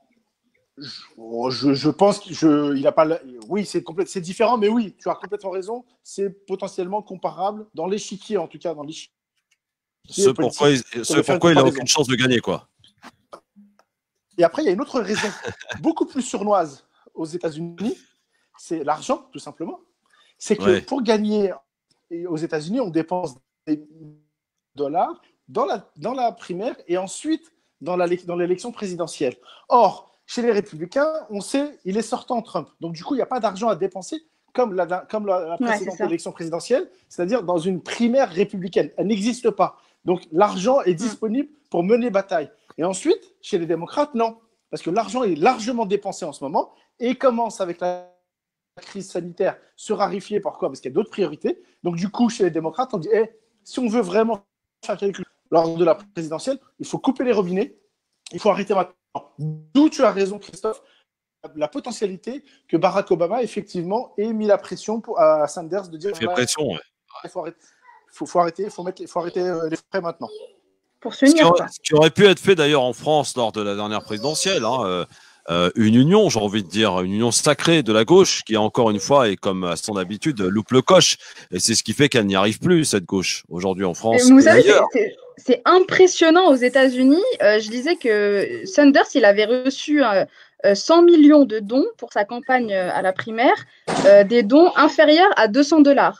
Je pense qu'il a pas. Oui, c'est différent, mais oui, tu as complètement raison. C'est potentiellement comparable dans l'échiquier, en tout cas dans l'échiquier. Ce pourquoi il n'a aucune chance de gagner, quoi. Et après, il y a une autre raison, beaucoup plus sournoise aux États-Unis, c'est l'argent, tout simplement. C'est que pour gagner aux États-Unis, on dépense dollars dans la primaire et ensuite dans l'élection présidentielle. Or, chez les Républicains, on sait, il est sortant Trump. Donc, du coup, il n'y a pas d'argent à dépenser comme la précédente élection présidentielle, c'est-à-dire dans une primaire républicaine. Elle n'existe pas. Donc, l'argent est disponible pour mener bataille. Et ensuite, chez les démocrates, non. Parce que l'argent est largement dépensé en ce moment et commence avec la crise sanitaire se raréfier. Pourquoi? Parce qu'il y a d'autres priorités. Donc, du coup, chez les démocrates, on dit si on veut vraiment faire quelque chose lors de la présidentielle, il faut couper les robinets, il faut arrêter maintenant. D'où tu as raison, Christophe, la potentialité que Barack Obama, effectivement, ait mis la pression à Sanders de dire il fait pression, ouais. Il faut arrêter les frais maintenant. Pour s'unir, ce qui aurait pu être fait d'ailleurs en France lors de la dernière présidentielle, hein, une union, j'ai envie de dire, une union sacrée de la gauche qui, encore une fois, et comme à son habitude, loupe le coche. Et c'est ce qui fait qu'elle n'y arrive plus, cette gauche, aujourd'hui en France. Vous savez, c'est impressionnant aux États-Unis. Je disais que Sanders, il avait reçu 100 millions de dons pour sa campagne à la primaire, des dons inférieurs à $200.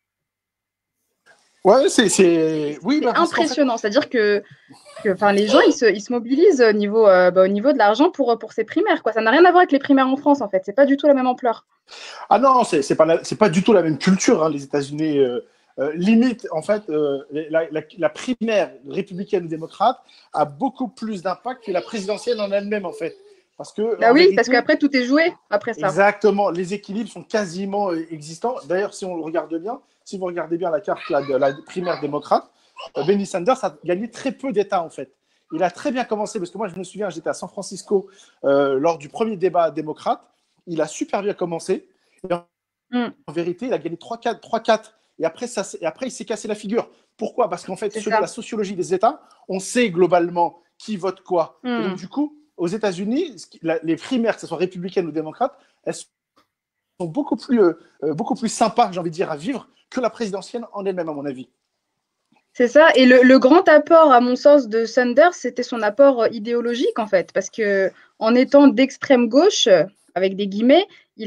Ouais, c'est impressionnant. C'est-à-dire que les gens, ils se mobilisent au niveau de l'argent pour ces primaires, quoi. Ça n'a rien à voir avec les primaires en France, en fait. C'est pas du tout la même ampleur. Ah non, c'est pas du tout la même culture, hein, les États-Unis. Limite, en fait, la primaire républicaine ou démocrate a beaucoup plus d'impact que la présidentielle en elle-même, en fait. Parce qu'après, tout est joué après ça. Exactement. Les équilibres sont quasiment existants. D'ailleurs, si on le regarde bien, si vous regardez bien la carte de la primaire démocrate, Bernie Sanders a gagné très peu d'États, en fait. Il a très bien commencé, parce que moi, je me souviens, j'étais à San Francisco lors du premier débat démocrate. Il a super bien commencé. Et en vérité, il a gagné 3-4. Et après, il s'est cassé la figure. Pourquoi? Parce qu'en fait, selon la sociologie des États, on sait globalement qui vote quoi. Et donc, du coup, aux États-Unis, les primaires, que ce soit républicaines ou démocrates, elles sont beaucoup plus sympas, j'ai envie de dire, à vivre que la présidentielle en elle-même, à mon avis. C'est ça. Et le grand apport, à mon sens, de Sanders, c'était son apport idéologique, en fait. Parce qu'en étant d'extrême gauche, avec des guillemets,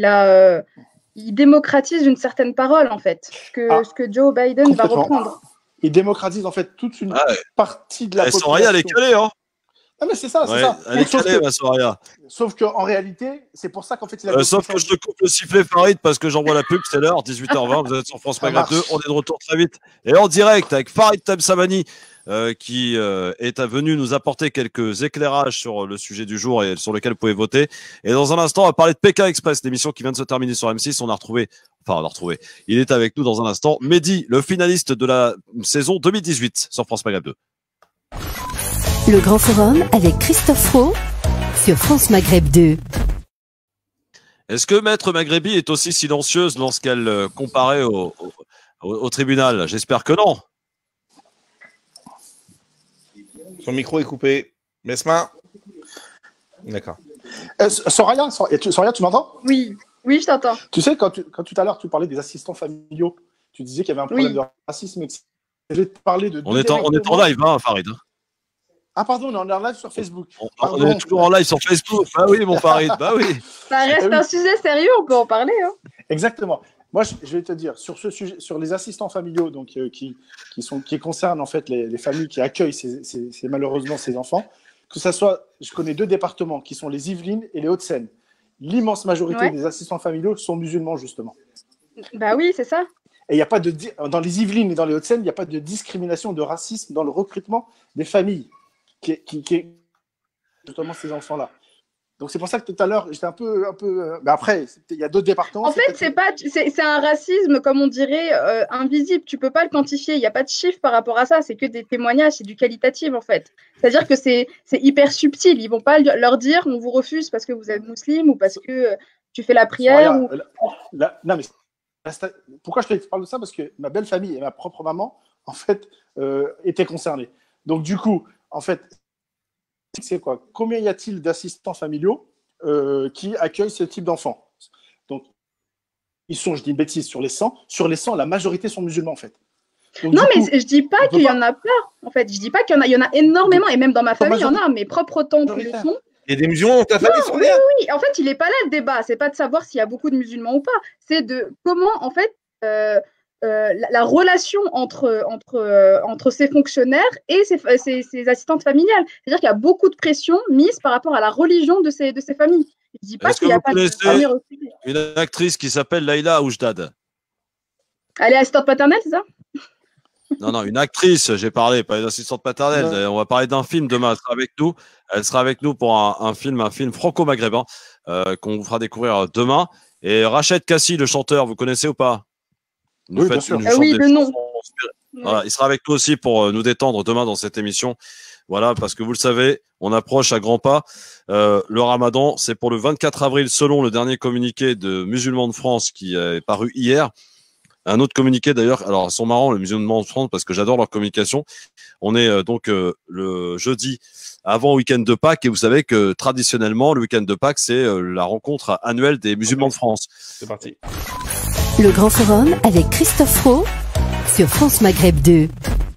il démocratise une certaine parole, en fait. Ce que Joe Biden va reprendre. Il démocratise, en fait, toute une partie de la population. Soraya, elle est calée, hein. Ah mais c'est ça, c'est ça. Elle est calée, ma Soraya. Sauf qu'en réalité, c'est pour ça qu'en fait, il a sauf que je te coupe le sifflet, Farid, parce que j'envoie la pub, c'est l'heure, 18h20, vous êtes sur France Maghreb 2, on est de retour très vite. Et en direct avec Farid Tamsamani, qui est venu nous apporter quelques éclairages sur le sujet du jour et sur lequel vous pouvez voter. Et dans un instant, on va parler de Pékin Express, l'émission qui vient de se terminer sur M6. On a retrouvé. Il est avec nous dans un instant. Mehdi, le finaliste de la saison 2018 sur France Maghreb 2. Le Grand Forum avec Christophe Roux sur France Maghreb 2. Est-ce que Maître Maghrebi est aussi silencieuse lorsqu'elle comparait au tribunal? J'espère que non. Son micro est coupé. Mesma? D'accord. Soraya, tu m'entends? Oui, je t'entends. Tu sais, quand tout à l'heure, tu parlais des assistants familiaux, tu disais qu'il y avait un problème de racisme. Et je vais te parler de on est en live, hein, Farid. Ah pardon, on est en live sur Facebook. On est toujours en live sur Facebook. Bah oui, mon Farid, bah oui. Ça reste un sujet sérieux, on peut en parler. Hein. Exactement. Moi, je vais te dire, sur ce sujet, sur les assistants familiaux, donc, qui concernent en fait les familles qui accueillent malheureusement ces enfants, que ça soit, je connais 2 départements qui sont les Yvelines et les Hauts-de-Seine. L'immense majorité des assistants familiaux sont musulmans, justement. Bah oui, c'est ça. Et il y a pas dans les Yvelines et dans les Hauts-de-Seine, il n'y a pas de discrimination, de racisme dans le recrutement des familles qui justement ces enfants-là. Donc c'est pour ça que tout à l'heure j'étais un peu. Mais après, il y a d'autres départements. En fait, c'est un racisme, comme on dirait, invisible. Tu peux pas le quantifier. Il n'y a pas de chiffre par rapport à ça. C'est que des témoignages, c'est du qualitatif en fait. C'est-à-dire que c'est hyper subtil. Ils vont pas leur dire on vous refuse parce que vous êtes musulman ou parce que tu fais la prière. Non mais pourquoi je te parle de ça? Parce que ma belle famille et ma propre maman en fait étaient concernées. Donc du coup, en fait. C'est quoi? Combien y a-t-il d'assistants familiaux qui accueillent ce type d'enfants? Donc, ils sont, je dis une bêtise, sur les 100, la majorité sont musulmans en fait. Donc, non, mais je dis pas qu'il y en a pas. En fait, je dis pas qu'il y en a énormément, et même dans ma famille, il y en a, mes propres tantes le sont. Il y a des musulmans dans ta famille sont oui. En fait, il n'est pas là le débat. C'est pas de savoir s'il y a beaucoup de musulmans ou pas. C'est de comment, en fait, la relation entre ces fonctionnaires et ces assistantes familiales. C'est-à-dire qu'il y a beaucoup de pression mise par rapport à la religion de ces familles. Je ne dis pas qu'il n'y a pas de famille reçue. Une actrice qui s'appelle Laïla Oujdad. Elle est assistante paternelle, c'est ça? Non, une actrice, j'ai parlé, pas une assistante paternelle. Ouais. On va parler d'un film demain. Elle sera avec nous. Elle sera avec nous pour un film franco-maghrébin qu'on vous fera découvrir demain. Et Rached Kassi, le chanteur, vous connaissez ou pas? Oui, bien sûr. Oui, le nom. Voilà, il sera avec nous aussi pour nous détendre demain dans cette émission. Voilà, parce que vous le savez, on approche à grands pas. Le Ramadan, c'est pour le 24 avril, selon le dernier communiqué de Musulmans de France qui est paru hier. Un autre communiqué d'ailleurs, alors ils sont marrants les Musulmans de France parce que j'adore leur communication. On est donc le jeudi avant le week-end de Pâques et vous savez que traditionnellement le week-end de Pâques c'est la rencontre annuelle des Musulmans de France. C'est parti. Le Grand Forum avec Christophe Roux sur France Maghreb 2.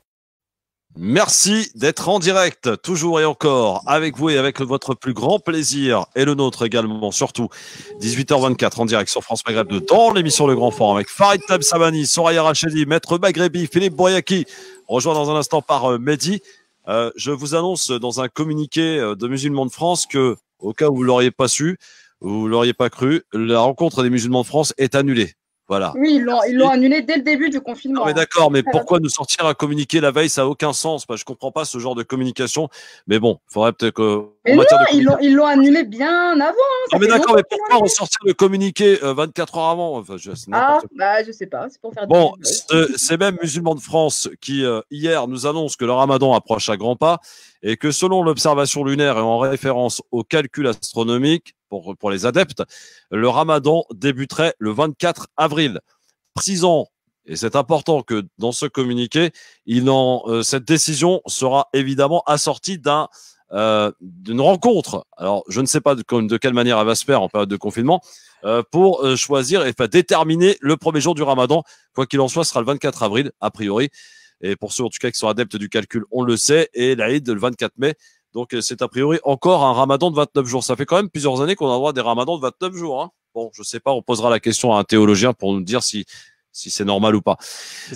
Merci d'être en direct, toujours et encore, avec vous et avec votre plus grand plaisir, et le nôtre également, surtout, 18h24 en direct sur France Maghreb 2, dans l'émission Le Grand Forum, avec Farid Tabsamani, Soraya Rachedi, Maître Maghrebi, Philippe Boyaki, rejoint dans un instant par Mehdi. Je vous annonce dans un communiqué de Musulmans de France que, au cas où vous l'auriez pas su, vous l'auriez pas cru, la rencontre des Musulmans de France est annulée. Voilà. Oui, ils l'ont annulé dès le début du confinement. Non, mais d'accord, mais pourquoi nous sortir un communiqué la veille, ça n'a aucun sens. Je comprends pas ce genre de communication. Mais bon, il faudrait peut-être que. Mais non, ils l'ont annulé bien avant. Non, mais d'accord, mais pourquoi ressortir le communiqué 24 heures avant? Enfin, je sais pas, c'est pour faire. Bon, c'est même Musulmans de France qui hier nous annonce que le Ramadan approche à grands pas et que selon l'observation lunaire et en référence au calcul astronomique pour les adeptes, le Ramadan débuterait le 24 avril. Précisant, et c'est important que dans ce communiqué, cette décision sera évidemment assortie d'une rencontre. Alors, je ne sais pas de quelle manière elle va se faire en période de confinement pour choisir et déterminer le premier jour du Ramadan. Quoi qu'il en soit, ce sera le 24 avril, a priori. Et pour ceux en tout cas qui sont adeptes du calcul, on le sait. Et l'Aïd le 24 mai. Donc, c'est a priori encore un Ramadan de 29 jours. Ça fait quand même plusieurs années qu'on a droit à des Ramadans de 29 jours. Hein. Bon, je sais pas, on posera la question à un théologien pour nous dire si c'est normal ou pas.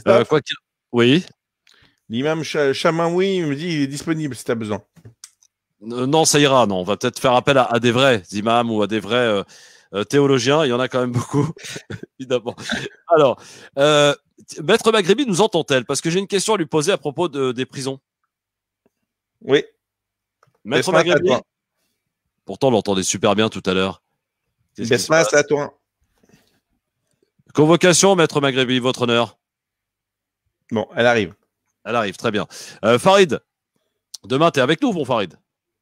Oui. L'imam Chamaoui me dit il est disponible si tu as besoin. Non, ça ira. Non, on va peut-être faire appel à des vrais imams ou à des vrais théologiens. Il y en a quand même beaucoup, évidemment. Alors, Maître Maghrebi nous entend-elle? Parce que j'ai une question à lui poser à propos des prisons. Oui. Maître Maghrebi. Pourtant, on l'entendait super bien tout à l'heure. Besma, c'est à toi. Convocation, Maître Maghrebi, votre honneur. Bon, elle arrive. Elle arrive, très bien. Farid, demain, tu es avec nous, bon Farid?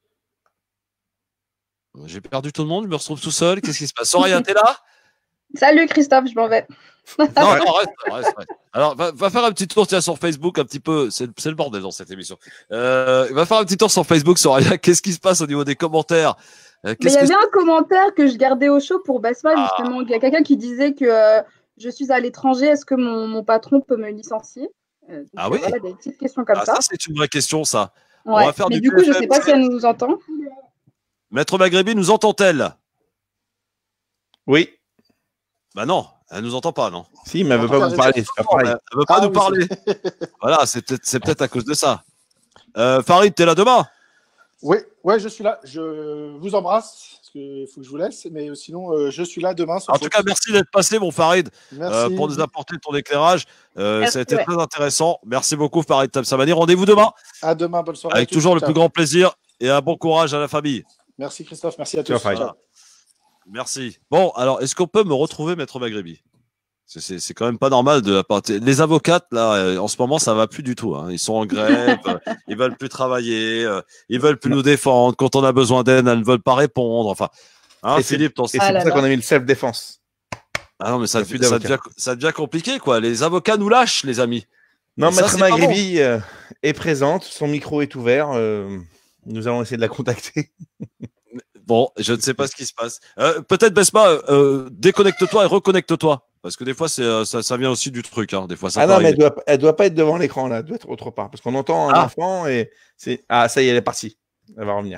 J'ai perdu tout le monde, je me retrouve tout seul. Qu'est-ce qui se passe? Soraya, t'es là? Salut Christophe, je m'en vais. Non, reste. Alors, va faire un petit tour sur Facebook, un petit peu. C'est le bordel dans cette émission. Va faire un petit tour sur Facebook, Soraya. Qu'est-ce qui se passe au niveau des commentaires? Mais il y avait un commentaire que je gardais au chaud pour Basma, justement. Il y a quelqu'un qui disait que je suis à l'étranger, est-ce que mon patron peut me licencier? Oui. Voilà, des petites questions comme ça. Ça, c'est une vraie question, ça. Ouais. On va faire mais du coup, je ne sais pas si elle nous entend. Maître Maghrebi nous entend-elle? Oui. Bah non, elle nous entend pas, non. Si, mais elle ne veut pas vous parler. Elle veut pas nous parler. Voilà, c'est peut-être à cause de ça. Farid, t'es là demain? Oui, je suis là. Je vous embrasse, parce qu'il faut que je vous laisse, mais sinon, je suis là demain. En tout cas, merci d'être passé, mon Farid, pour nous apporter ton éclairage. Ça a été très intéressant. Merci beaucoup, Farid Tabsamani. Rendez-vous demain. À demain, bonne soirée. Avec toujours le plus grand plaisir et un bon courage à la famille. Merci Christophe, merci à tous. Voilà. Merci. Bon, alors, est-ce qu'on peut me retrouver, Maître Maghrebi? C'est quand même pas normal de la part. Les avocates, là, en ce moment, ça va plus du tout. Hein. Ils sont en grève, ils veulent plus travailler, ils veulent plus nous défendre. Quand on a besoin d'aide, elles ne veulent pas répondre. Enfin, hein, Philippe, c'est pour ça qu'on a mis le self-défense. Ah non, mais ça devient compliqué, quoi. Les avocats nous lâchent, les amis. Non, Maître Maghrebi est présente, son micro est ouvert. Nous allons essayer de la contacter. Bon, je ne sais pas ce qui se passe. Peut-être, Besma, déconnecte-toi et reconnecte-toi. Parce que des fois, ça vient aussi du truc. Hein. Des fois, ça non, mais elle doit pas être devant l'écran, là. Elle doit être autre part. Parce qu'on entend un enfant et c'est. Ah, ça y est, elle est partie. Elle va revenir.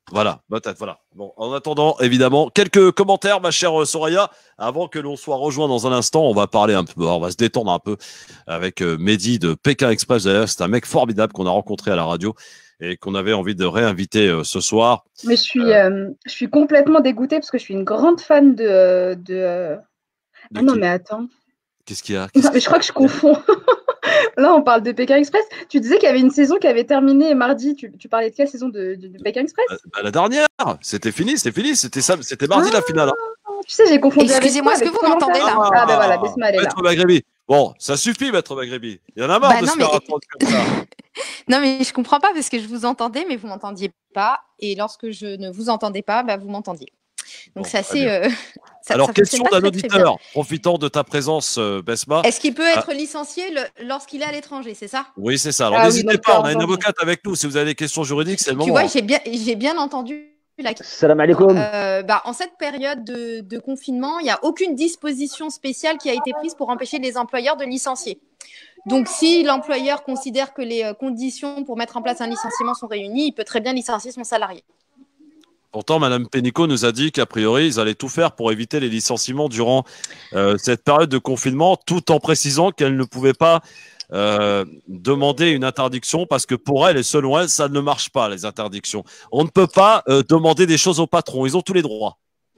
Voilà, peut-être, voilà. Bon, en attendant, évidemment, quelques commentaires, ma chère Soraya, avant que l'on soit rejoint dans un instant. On va parler un peu, on va se détendre un peu avec Mehdi de Pékin Express. D'ailleurs, c'est un mec formidable qu'on a rencontré à la radio et qu'on avait envie de réinviter ce soir. Mais je suis complètement dégoûtée parce que je suis une grande fan de... Ah non, mais attends. Qu'est-ce qu'il y a? Non, mais je crois que je confonds. Là, on parle de Pékin Express. Tu disais qu'il y avait une saison qui avait terminé mardi. Tu parlais de quelle saison de Pékin Express? La dernière, c'était fini. C'était mardi la finale. Tu sais, j'ai confondu. Excusez-moi, est-ce que vous m'entendez là? Ah, ben voilà, Besma, elle est là. Maître Maghrébi. Bon, ça suffit, Maître Maghrébi. Il y en a marre de se faire attendre comme ça. Non, mais je comprends pas parce que je vous entendais, mais vous m'entendiez pas. Et lorsque je ne vous entendais pas, bah, vous m'entendiez. Donc, c'est assez. Alors, question d'un auditeur, profitant de ta présence, Besma. Est-ce qu'il peut être licencié lorsqu'il est à l'étranger, c'est ça? Oui, c'est ça. Alors, n'hésitez pas, on a une avocate avec nous. Si vous avez des questions juridiques, c'est le moment. Tu vois, j'ai bien entendu la question. Salam alaikum. En cette période de confinement, il n'y a aucune disposition spéciale qui a été prise pour empêcher les employeurs de licencier. Donc, si l'employeur considère que les conditions pour mettre en place un licenciement sont réunies, il peut très bien licencier son salarié. Pourtant, Madame Pénicaud nous a dit qu'a priori, ils allaient tout faire pour éviter les licenciements durant cette période de confinement, tout en précisant qu'elle ne pouvait pas demander une interdiction parce que pour elle et selon elle, ça ne marche pas, les interdictions. On ne peut pas demander des choses au patron. Ils ont tous les droits.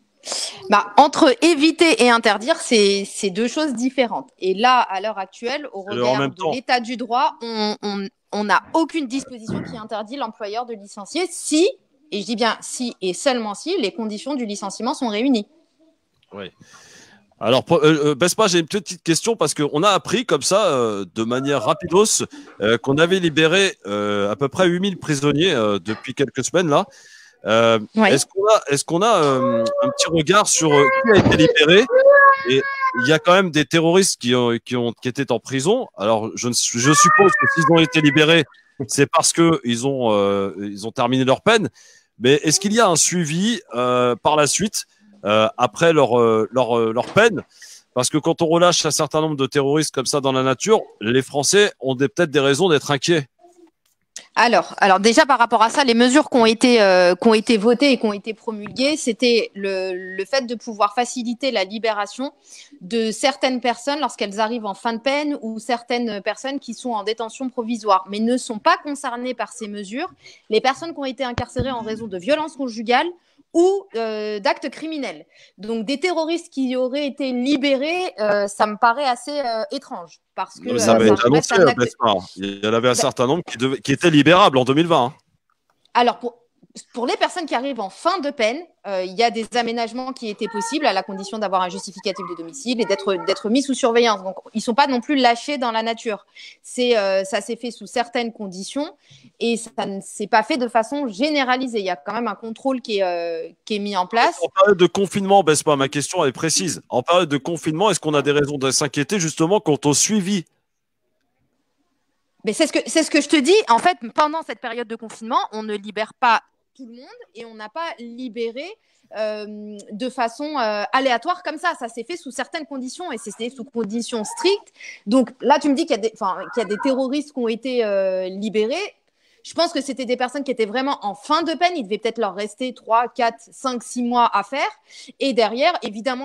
Entre éviter et interdire, c'est deux choses différentes. Et là, à l'heure actuelle, au regard de l'état du droit, on n'a aucune disposition qui interdit l'employeur de licencier si, et je dis bien si et seulement si, les conditions du licenciement sont réunies. Oui. Alors, Besma, j'ai une petite question parce qu'on a appris comme ça, de manière rapidos, qu'on avait libéré à peu près 8000 prisonniers depuis quelques semaines là. Est-ce qu'on a un petit regard sur qui a été libéré? Et il y a quand même des terroristes qui étaient en prison. Alors, je suppose que s'ils ont été libérés, c'est parce que ils ont terminé leur peine. Mais est-ce qu'il y a un suivi par la suite après leur peine? Parce que quand on relâche un certain nombre de terroristes comme ça dans la nature, les Français ont peut-être des raisons d'être inquiets. Alors déjà par rapport à ça, les mesures qui ont été votées et qui ont été promulguées, c'était le fait de pouvoir faciliter la libération de certaines personnes lorsqu'elles arrivent en fin de peine ou certaines personnes qui sont en détention provisoire, mais ne sont pas concernées par ces mesures les personnes qui ont été incarcérées en raison de violences conjugales ou d'actes criminels. Donc des terroristes qui auraient été libérés, ça me paraît assez étrange. Parce que ça avait été annoncé, il y en avait un certain nombre qui étaient libérables en 2020. Hein. Alors, pour les personnes qui arrivent en fin de peine, il y a des aménagements qui étaient possibles à la condition d'avoir un justificatif de domicile et d'être mis sous surveillance. Donc, ils ne sont pas non plus lâchés dans la nature. Ça s'est fait sous certaines conditions et ça ne s'est pas fait de façon généralisée. Il y a quand même un contrôle qui est mis en place. En période de confinement, Besma, ma question est précise. En période de confinement, est-ce qu'on a des raisons de s'inquiéter justement quant au suivi? Mais c'est ce que je te dis. En fait, pendant cette période de confinement, on ne libère pas tout le monde et on n'a pas libéré de façon aléatoire comme ça. Ça s'est fait sous certaines conditions et c'était sous conditions strictes. Donc là, tu me dis qu'il y a des terroristes qui ont été libérés. Je pense que c'était des personnes qui étaient vraiment en fin de peine. Il devait peut-être leur rester 3, 4, 5, 6 mois à faire. Et derrière, évidemment,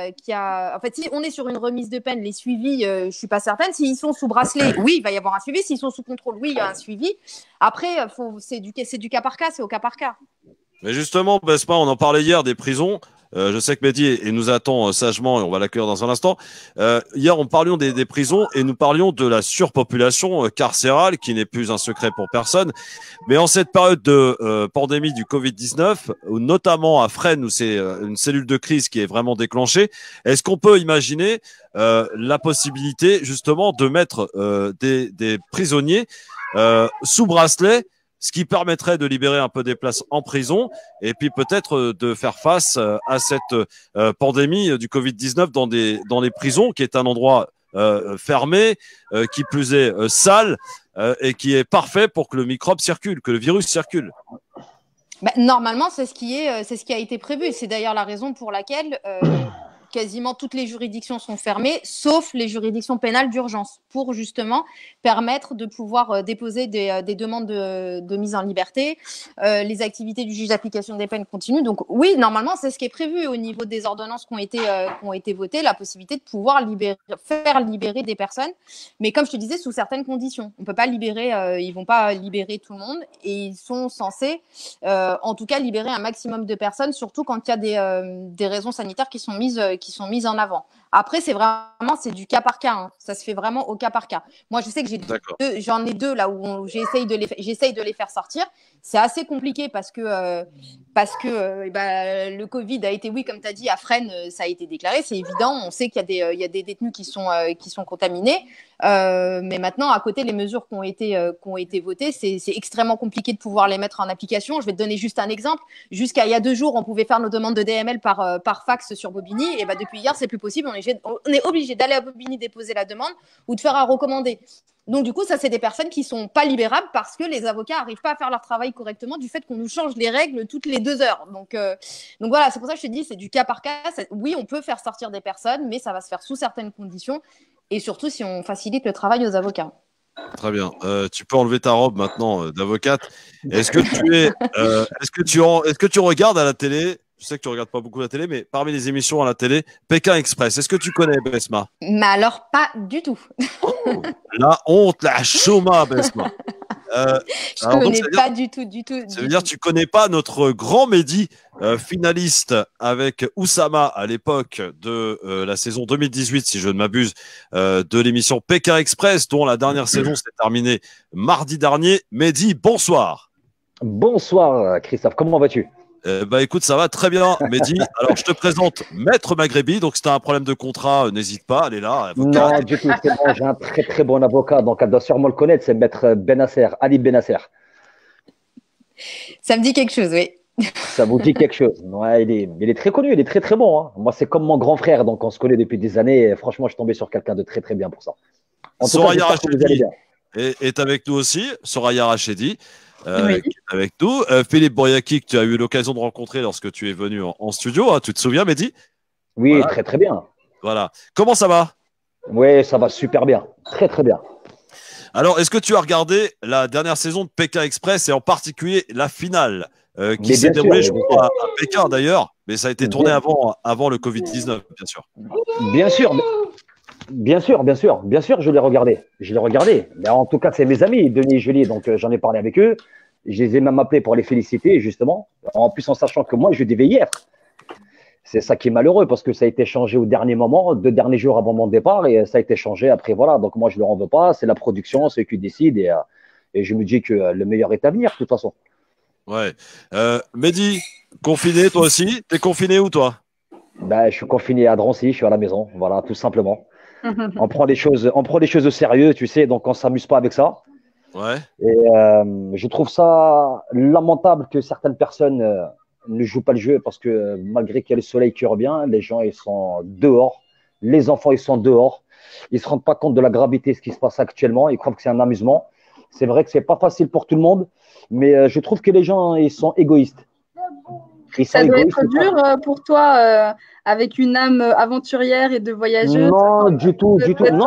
en fait, si on est sur une remise de peine, les suivis, je suis pas certaine. S'ils sont sous bracelet, oui, il va y avoir un suivi. S'ils sont sous contrôle, oui, il y a un suivi. Après, c'est du cas par cas, c'est au cas par cas. Mais justement, Besma, on en parlait hier des prisons. Je sais que Mehdi nous attend sagement et on va l'accueillir dans un instant. Hier, on parlions des prisons et nous parlions de la surpopulation carcérale qui n'est plus un secret pour personne. Mais en cette période de pandémie du Covid-19, notamment à Fresnes où c'est une cellule de crise qui est vraiment déclenchée, est-ce qu'on peut imaginer la possibilité justement de mettre des prisonniers sous bracelet, ce qui permettrait de libérer un peu des places en prison et puis peut-être de faire face à cette pandémie du Covid-19 dans les prisons, qui est un endroit fermé, qui plus est sale et qui est parfait pour que le microbe circule, que le virus circule. Normalement, c'est ce qui a été prévu. C'est d'ailleurs la raison pour laquelle quasiment toutes les juridictions sont fermées, sauf les juridictions pénales d'urgence, pour justement permettre de pouvoir déposer des demandes de mise en liberté. Les activités du juge d'application des peines continuent. Donc oui, normalement, c'est ce qui est prévu au niveau des ordonnances qui ont été votées, la possibilité de pouvoir faire libérer des personnes. Mais comme je te disais, sous certaines conditions. On ne peut pas libérer, ils ne vont pas libérer tout le monde et ils sont censés, en tout cas, libérer un maximum de personnes, surtout quand il y a des raisons sanitaires qui sont mises en avant. Après, c'est du cas par cas. Hein. Ça se fait vraiment au cas par cas. Moi, je sais que j'en ai deux là où j'essaye de les faire sortir. C'est assez compliqué parce que le Covid a été, oui, comme tu as dit, à Fresnes, ça a été déclaré. C'est évident. On sait qu'il y a des détenus qui sont contaminés. Mais maintenant, à côté, les mesures qui ont été votées, c'est extrêmement compliqué de pouvoir les mettre en application. Je vais te donner juste un exemple. Jusqu'à il y a 2 jours, on pouvait faire nos demandes de DML par fax sur Bobigny. Et depuis hier, c'est plus possible. On est obligé d'aller à Bobigny déposer la demande ou de faire un recommandé. Donc, du coup, ça, c'est des personnes qui sont pas libérables parce que les avocats n'arrivent pas à faire leur travail correctement du fait qu'on nous change les règles toutes les 2 heures. Donc voilà, c'est pour ça que je te dis, c'est du cas par cas. Oui, on peut faire sortir des personnes, mais ça va se faire sous certaines conditions et surtout si on facilite le travail aux avocats. Très bien. Tu peux enlever ta robe maintenant d'avocate. Est-ce que tu regardes à la télé? Je sais que tu regardes pas beaucoup la télé, mais parmi les émissions à la télé, Pékin Express, est-ce que tu connais, Besma? Mais alors, pas du tout. La honte, la chôma, Besma. Je connais pas du tout. Ça veut dire que tu connais pas notre grand Mehdi, finaliste avec Oussama à l'époque de la saison 2018, si je ne m'abuse, de l'émission Pékin Express, dont la dernière saison s'est terminée mardi dernier. Mehdi, bonsoir. Bonsoir, Christophe. Comment vas-tu? Écoute, ça va très bien, Mehdi. Alors, je te présente Maître Maghrebi. Donc, si tu as un problème de contrat, n'hésite pas, elle est là. Avocat. Non, du tout, c'est bon. J'ai un très très bon avocat, donc elle doit sûrement le connaître. C'est Maître Benasser, Ali Benasser. Ça me dit quelque chose, oui. Ça vous dit quelque chose? Ouais, il est très connu, il est très très bon. Hein. Moi, c'est comme mon grand frère, donc on se connaît depuis des années. Et franchement, je suis tombé sur quelqu'un de très très bien pour ça. En tout cas, j'espère que vous allez bien. Est avec nous aussi, Soraya Rachedi. Oui. Qui est avec nous. Philippe Bouriaki, que tu as eu l'occasion de rencontrer lorsque tu es venu en studio. Hein, tu te souviens, Mehdi? Oui, voilà. Très très bien. Voilà. Comment ça va? Oui, ça va super bien. Très très bien. Alors, est-ce que tu as regardé la dernière saison de Pékin Express et en particulier la finale qui s'est déroulée, je crois, à Pékin d'ailleurs, mais ça a été tourné avant le Covid-19, bien sûr. Bien sûr. Bien sûr, je l'ai regardé. Mais en tout cas, c'est mes amis, Denis et Julie, donc j'en ai parlé avec eux. Je les ai même appelés pour les féliciter, justement. En plus, en sachant que moi, je devais y être. C'est ça qui est malheureux, parce que ça a été changé au dernier moment, 2 derniers jours avant mon départ, et ça a été changé après. Voilà, donc moi, je ne leur en veux pas. C'est la production, c'est eux qui décident, et je me dis que le meilleur est à venir, de toute façon. Ouais. Mehdi, confiné, toi aussi? T'es confiné où, toi? Je suis confiné à Drancy, je suis à la maison, voilà, tout simplement. On prend les choses au sérieux, tu sais, donc on s'amuse pas avec ça. Ouais. Et je trouve ça lamentable que certaines personnes ne jouent pas le jeu parce que malgré qu'il y a le soleil qui revient, les gens ils sont dehors, les enfants ils sont dehors, ils se rendent pas compte de la gravité de ce qui se passe actuellement, ils croient que c'est un amusement. C'est vrai que c'est pas facile pour tout le monde, mais je trouve que les gens ils sont égoïstes. Ça doit être dur pour toi, avec une âme aventurière et de voyageuse. Non, du tout.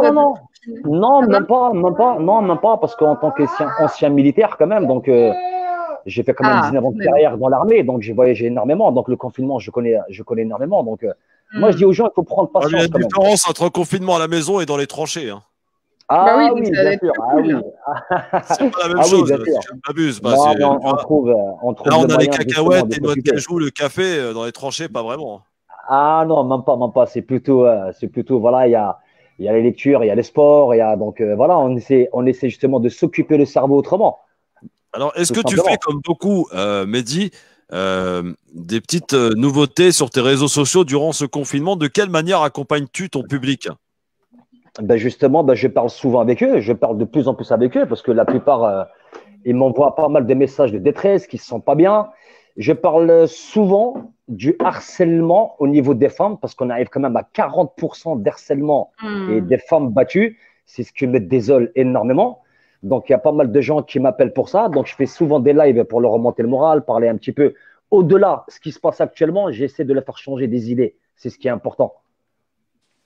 Non, même pas, parce qu'en tant qu'ancien militaire, quand même, donc j'ai fait quand même 19 ans de carrière dans l'armée, donc j'ai voyagé énormément. Donc le confinement, je connais énormément. Donc moi, je dis aux gens, il faut prendre patience. Il y a une différence entre confinement à la maison et dans les tranchées. Hein. Ah oui, bien sûr. C'est pas la même chose. Bien sûr. Je m'abuse. On trouve là, on a les cacahuètes, les noix de cajou, le café dans les tranchées, pas vraiment. Ah non, même pas. C'est plutôt, voilà, il y a les lectures, il y a les sports, donc voilà, on essaie justement de s'occuper le cerveau autrement. Alors, est-ce que tu fais comme beaucoup, Mehdi, des petites nouveautés sur tes réseaux sociaux durant ce confinement? De quelle manière accompagnes-tu ton public? Justement, je parle souvent avec eux, je parle de plus en plus avec eux parce que la plupart, ils m'envoient pas mal de messages de détresse qui ne se sentent pas bien. Je parle souvent du harcèlement au niveau des femmes parce qu'on arrive quand même à 40% d'harcèlement et des femmes battues. C'est ce qui me désole énormément. Donc, il y a pas mal de gens qui m'appellent pour ça. Donc, je fais souvent des lives pour leur remonter le moral, parler un petit peu au-delà de ce qui se passe actuellement. J'essaie de leur faire changer des idées. C'est ce qui est important.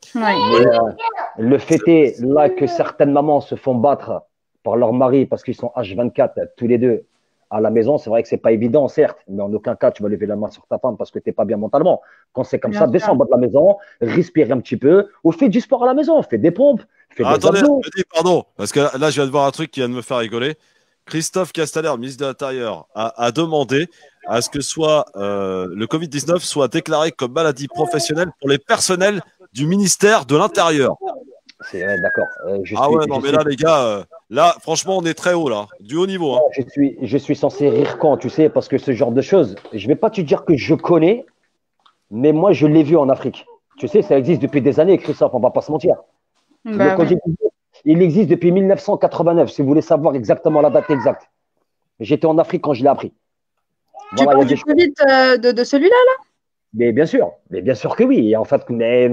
Ouais. Mais, le fait est là que certaines mamans se font battre par leur mari parce qu'ils sont H24 tous les deux à la maison. C'est vrai que c'est pas évident, certes, mais en aucun cas tu vas lever la main sur ta femme parce que t'es pas bien mentalement. Quand c'est comme Bien ça, sûr. descends en bas de la maison, respire un petit peu ou fais du sport à la maison, fais des pompes, fais des Attendez, abdos. je me dis, pardon, parce que là, je viens de voir un truc qui vient de me faire rigoler. Christophe Castaner, ministre de l'Intérieur, a demandé à ce que le Covid-19 soit déclaré comme maladie professionnelle pour les personnels du ministère de l'Intérieur. C'est vrai, d'accord. Non, mais là, les gars, là, franchement, on est très haut, là, du haut niveau. Hein. Je suis censé rire quand, tu sais, parce que ce genre de choses, je vais pas te dire que je connais, mais moi, je l'ai vu en Afrique. Tu sais, ça existe depuis des années, Christophe, on va pas se mentir. Bah, Le Covid, il existe depuis 1989, si vous voulez savoir exactement la date exacte. J'étais en Afrique quand je l'ai appris. Tu Voilà, il y a parles des du Covid de celui-là, là? mais bien sûr que oui. Et en fait, mais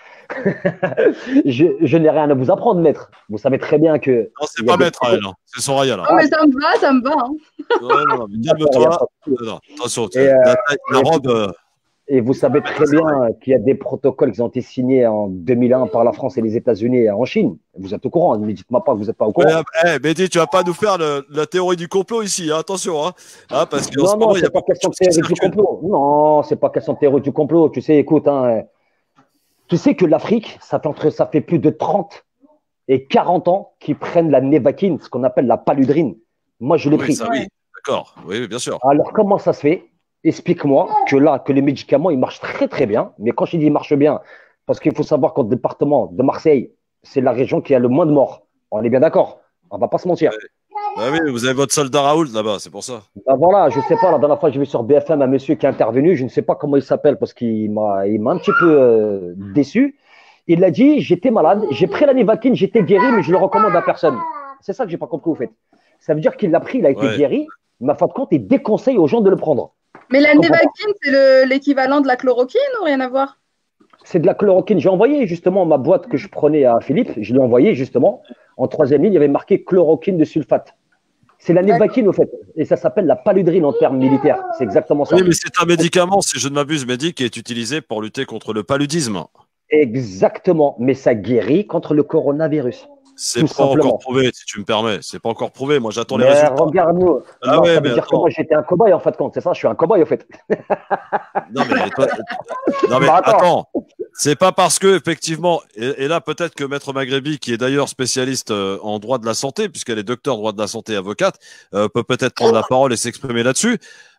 je n'ai rien à vous apprendre, maître. Vous savez très bien que. Non, c'est pas maître à elle, hein. C'est Soraya, là. Non, mais ça me va. Hein. Non, mais calme-toi. Non, attention, Et, la robe. Et vous savez très bien qu'il y a des protocoles qui ont été signés en 2001 par la France et les États-Unis en Chine. Vous êtes au courant, ne dites-moi pas que vous n'êtes pas au courant. Mehdi, tu vas pas nous faire la théorie du complot ici, hein, attention. Hein. Ah, parce que Non, c'est pas question de théorie du complot. Non, c'est pas question de théorie du complot. Tu sais, écoute, hein, tu sais que l'Afrique, ça fait plus de 30 et 40 ans qu'ils prennent la Nevaquine, ce qu'on appelle la paludrine. Moi, je l'ai pris. Ça, oui, d'accord. Oui, bien sûr. Alors, comment ça se fait? Explique-moi que les médicaments, ils marchent très, très bien. Mais quand je dis ils marchent bien, parce qu'il faut savoir qu'au département de Marseille, c'est la région qui a le moins de morts. On est bien d'accord? On va pas se mentir. Bah oui, vous avez votre soldat Raoult là-bas, c'est pour ça. Ben voilà, je sais pas, la dernière fois, j'ai vu sur BFM un monsieur qui est intervenu, je ne sais pas comment il s'appelle parce qu'il m'a un petit peu déçu. Il a dit, j'étais malade, j'ai pris la Nevaquine, j'étais guéri, mais je le recommande à personne. C'est ça que j'ai pas compris, au fait. Ça veut dire qu'il l'a pris, il a été guéri, mais à fin de compte, il déconseille aux gens de le prendre. Mais la Nevaquine, c'est l'équivalent de la chloroquine ou rien à voir? C'est de la chloroquine. J'ai envoyé justement ma boîte que je prenais à Philippe, je l'ai envoyé justement. En troisième ligne, il y avait marqué chloroquine de sulfate. C'est la Nevaquine, au fait. Et ça s'appelle la paludrine en termes militaires. C'est exactement ça. Oui, mais c'est un médicament, si je ne m'abuse, Mehdi, qui est utilisé pour lutter contre le paludisme. Exactement. Mais ça guérit contre le coronavirus. C'est pas encore prouvé, si tu me permets. C'est pas encore prouvé. Moi, j'attends les mais résultats. Regarde-nous. Ah non, ouais, ça veut dire que moi, j'étais un cobaye, en fait, compte. C'est ça, je suis un cobaye, en fait. Non, mais, attends. C'est pas parce que, effectivement, et là, peut-être que Maître Maghrebi, qui est d'ailleurs spécialiste en droit de la santé, puisqu'elle est docteur droit de la santé et avocate, peut peut-être prendre la parole et s'exprimer là-dessus.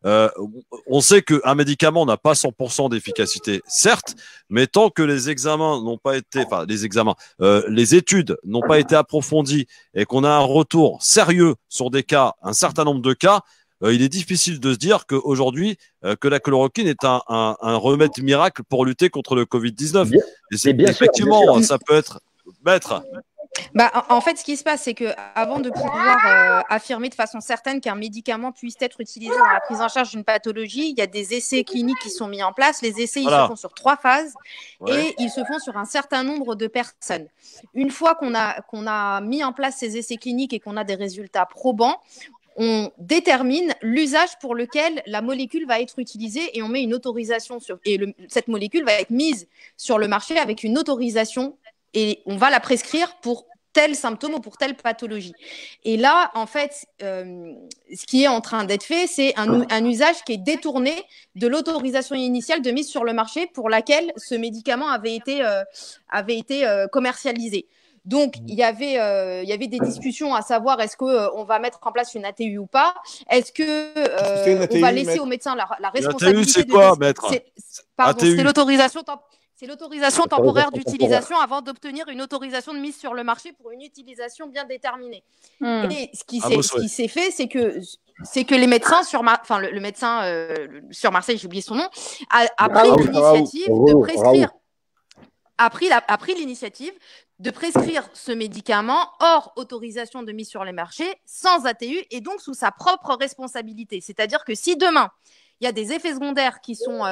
On sait qu'un médicament n'a pas 100% d'efficacité, certes, mais tant que les examens n'ont pas été, enfin, les études n'ont pas été approfondies et qu'on a un retour sérieux sur des cas, un certain nombre de cas, il est difficile de se dire qu'aujourd'hui, que la chloroquine est un remède miracle pour lutter contre le Covid-19. Et c'est effectivement, ça peut être maître. Bah, en fait, ce qui se passe, c'est que avant de pouvoir affirmer de façon certaine qu'un médicament puisse être utilisé dans la prise en charge d'une pathologie, il y a des essais cliniques qui sont mis en place. Les essais, ils se font sur 3 phases et ils se font sur un certain nombre de personnes. Une fois qu'on a mis en place ces essais cliniques et qu'on a des résultats probants, on détermine l'usage pour lequel la molécule va être utilisée et on met une autorisation cette molécule va être mise sur le marché avec une autorisation et on va la prescrire pour tel symptôme ou pour telle pathologie. Et là, en fait, ce qui est en train d'être fait, c'est un usage qui est détourné de l'autorisation initiale de mise sur le marché pour laquelle ce médicament avait été commercialisé. Donc, il y avait des discussions à savoir est-ce qu'on va mettre en place une ATU ou pas? Est-ce qu'on va laisser aux médecins la responsabilité? L'ATU, c'est quoi, maître? C'est l'autorisation temporaire d'utilisation avant d'obtenir une autorisation de mise sur le marché pour une utilisation bien déterminée. Et ce qui s'est fait, c'est que les médecins le médecin sur Marseille, j'ai oublié son nom, a pris l'initiative de prescrire. A pris l'initiative de prescrire ce médicament hors autorisation de mise sur les marchés, sans ATU et donc sous sa propre responsabilité. C'est-à-dire que si demain, il y a des effets secondaires qui sont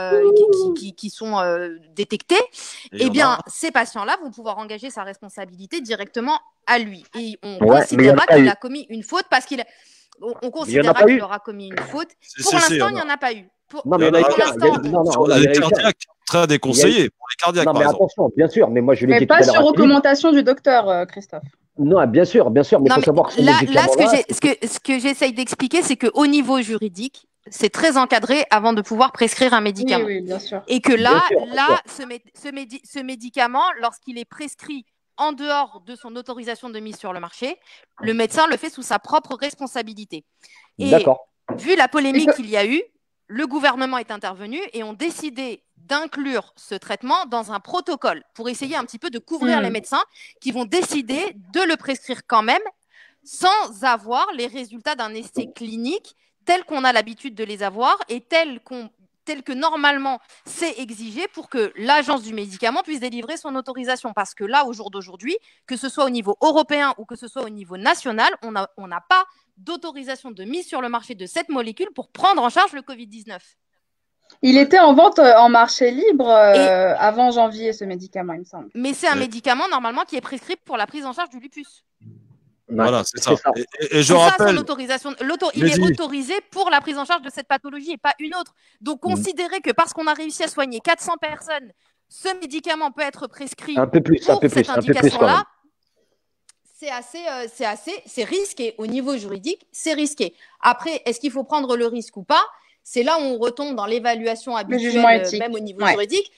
détectés, eh bien, ces patients-là vont pouvoir engager sa responsabilité directement à lui. Et on considérera qu'il a commis une faute parce qu'il Il y en a considérera pas qu'il eu. aura commis une faute. Si, Pour si, si, l'instant, il il y en n'y en a pas eu. Non, mais il y en a eu Pour qu'un. l'instant, Non, non, Sur il y en les a eu qu'un. cardiaques, très déconseillé pour les cardiaques, Non, par mais exemple. attention, bien sûr, mais moi je l'ai Mais dit tout pas à l'heure sur à Philippe. recommandation du docteur, Christophe. Non, bien sûr, mais il Non, faut mais savoir que ce là, médicament-là, ce que j'essaye d'expliquer, c'est qu'au niveau juridique, c'est très encadré avant de pouvoir prescrire un Oui, médicament. oui, bien sûr. Et que bien là, sûr, bien sûr. ce médicament, lorsqu'il est prescrit en dehors de son autorisation de mise sur le marché, le médecin le fait sous sa propre responsabilité. Et D'accord. vu la polémique qu'il y a eu, le gouvernement est intervenu et ont décidé d'inclure ce traitement dans un protocole pour essayer un petit peu de couvrir les médecins qui vont décider de le prescrire quand même sans avoir les résultats d'un essai clinique tels qu'on a l'habitude de les avoir et tels que normalement c'est exigé pour que l'agence du médicament puisse délivrer son autorisation. Parce que là, au jour d'aujourd'hui, que ce soit au niveau européen ou que ce soit au niveau national, on n'a pas d'autorisation de mise sur le marché de cette molécule pour prendre en charge le Covid-19. Il était en vente en marché libre avant janvier, ce médicament, il me semble. Mais c'est un médicament normalement qui est prescrit pour la prise en charge du lupus. Voilà, c'est ça. Et je C'est ça, rappelle. son autorisation. Il est autorisé pour la prise en charge de cette pathologie et pas une autre. Donc, considérer que parce qu'on a réussi à soigner 400 personnes, ce médicament peut être prescrit Un peu plus, pour un peu cette plus, un peu plus quand même. indication-là, c'est risqué. Au niveau juridique, c'est risqué. Après, est-ce qu'il faut prendre le risque ou pas? C'est là où on retombe dans l'évaluation habituelle, même au niveau juridique,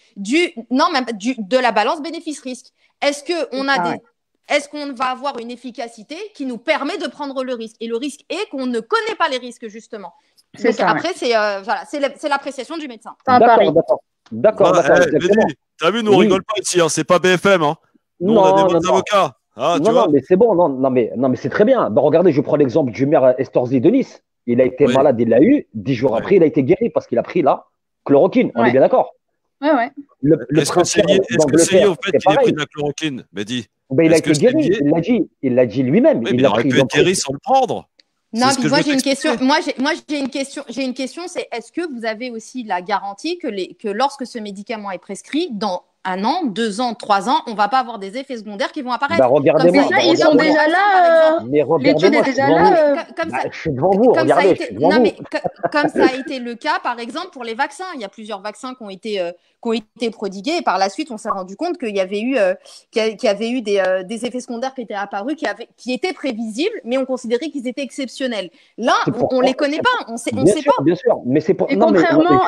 de la balance bénéfice-risque. Est-ce qu'on va avoir une efficacité qui nous permet de prendre le risque? Et le risque est qu'on ne connaît pas les risques, justement. Donc ça, après, c'est l'appréciation du médecin. D'accord. Voilà, t'as vu, nous on rigole pas ici, hein, c'est pas BFM. Hein. Nous, on a des bons avocats. Ah, tu vois. Non, mais c'est bon, non, mais c'est très bien. Bah, regardez, je prends l'exemple du maire Estorzi de Nice. Il a été malade, il l'a eu. 10 jours après, il a été guéri parce qu'il a pris la chloroquine. On est bien d'accord? Ouais. Est-ce que c'est lié au fait qu'il ait pris de la chloroquine, Mehdi? Ben, il a été guéri, il l'a dit lui-même. Il aurait pu être guéri sans le prendre. Non, puis moi j'ai une question. J'ai une question, c'est est-ce que vous avez aussi la garantie que lorsque ce médicament est prescrit, dans 1 an, 2 ans, 3 ans, on va pas avoir des effets secondaires qui vont apparaître? Bah, regardez-moi. Ils sont déjà là. L'étude est déjà là. Je suis devant vous, regardez, je suis devant vous. Comme ça a été le cas, par exemple, pour les vaccins. Il y a plusieurs vaccins qui ont été prodigués et par la suite, on s'est rendu compte qu'il y avait eu des effets secondaires qui étaient apparus, qui étaient prévisible, mais on considérait qu'ils étaient exceptionnels. Là, on les connaît pas, on sait pas. Bien sûr, mais c'est pour. Et contrairement,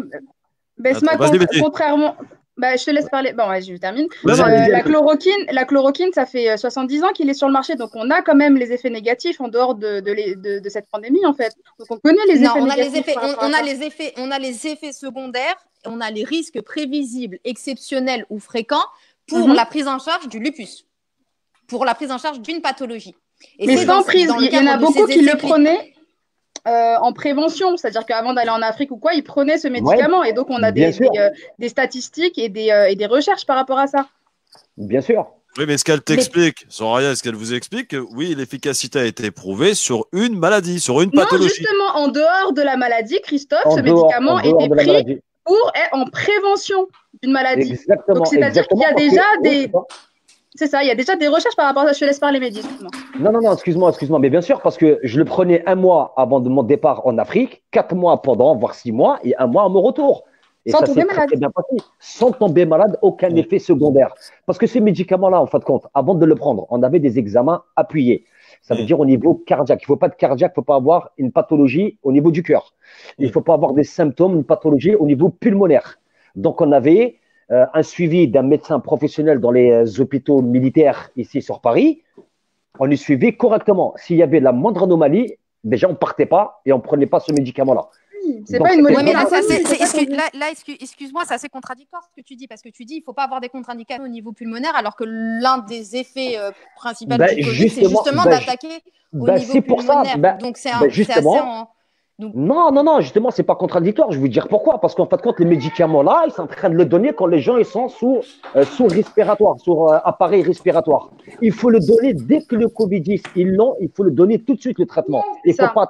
contrairement. Bah, je te laisse parler. Bon, ouais, je termine. La chloroquine, ça fait 70 ans qu'il est sur le marché, donc on a quand même les effets négatifs en dehors de cette pandémie, en fait. Donc on connaît les effets négatifs. On a les effets secondaires, on a les risques prévisibles, exceptionnels ou fréquents pour la prise en charge du lupus, pour la prise en charge d'une pathologie. Et mais sans prise, il y en a beaucoup qui le prenaient en prévention, c'est-à-dire qu'avant d'aller en Afrique ou quoi, ils prenaient ce médicament et donc on a des statistiques et des recherches par rapport à ça. Bien sûr. Oui, mais ce qu'elle t'explique, Soraya, ce qu'elle vous explique, oui, l'efficacité a été prouvée sur une maladie, sur une pathologie. Non, justement, en dehors de la maladie, Christophe, ce médicament était pris pour être en prévention d'une maladie. Exactement. Donc c'est-à-dire qu'il y a déjà des... C'est ça, il y a déjà des recherches par rapport à ça. Je te laisse parler, Mehdi. Non, excuse-moi. Mais bien sûr, parce que je le prenais 1 mois avant de mon départ en Afrique, 4 mois pendant, voire 6 mois, et 1 mois à mon retour. Et sans ça tomber s'est malade. très bien passé. Sans tomber malade, aucun effet secondaire. Parce que ces médicaments-là, en fin de compte, avant de le prendre, on avait des examens appuyés. Ça veut dire au niveau cardiaque. Il ne faut pas de cardiaque, il ne faut pas avoir une pathologie au niveau du cœur. Il ne faut pas avoir des symptômes, une pathologie au niveau pulmonaire. Donc, on avait un suivi d'un médecin professionnel dans les hôpitaux militaires ici sur Paris. On y suivait correctement. S'il y avait la moindre anomalie, déjà on ne partait pas et on ne prenait pas ce médicament-là. C'est pas une molécule. Excuse-moi, c'est assez contradictoire ce que tu dis, parce que tu dis qu'il ne faut pas avoir des contre-indications au niveau pulmonaire, alors que l'un des effets principaux du Covid, c'est justement d'attaquer au niveau pulmonaire. Donc c'est assez en... Non, justement, c'est pas contradictoire. Je vais vous dire pourquoi. Parce qu'en fin de compte, les médicaments-là, ils sont en train de le donner quand les gens ils sont sous respiratoire, sur appareil respiratoire. Il faut le donner dès que le Covid-19, ils l'ont, il faut le donner tout de suite le traitement. Il ne faut pas attendre.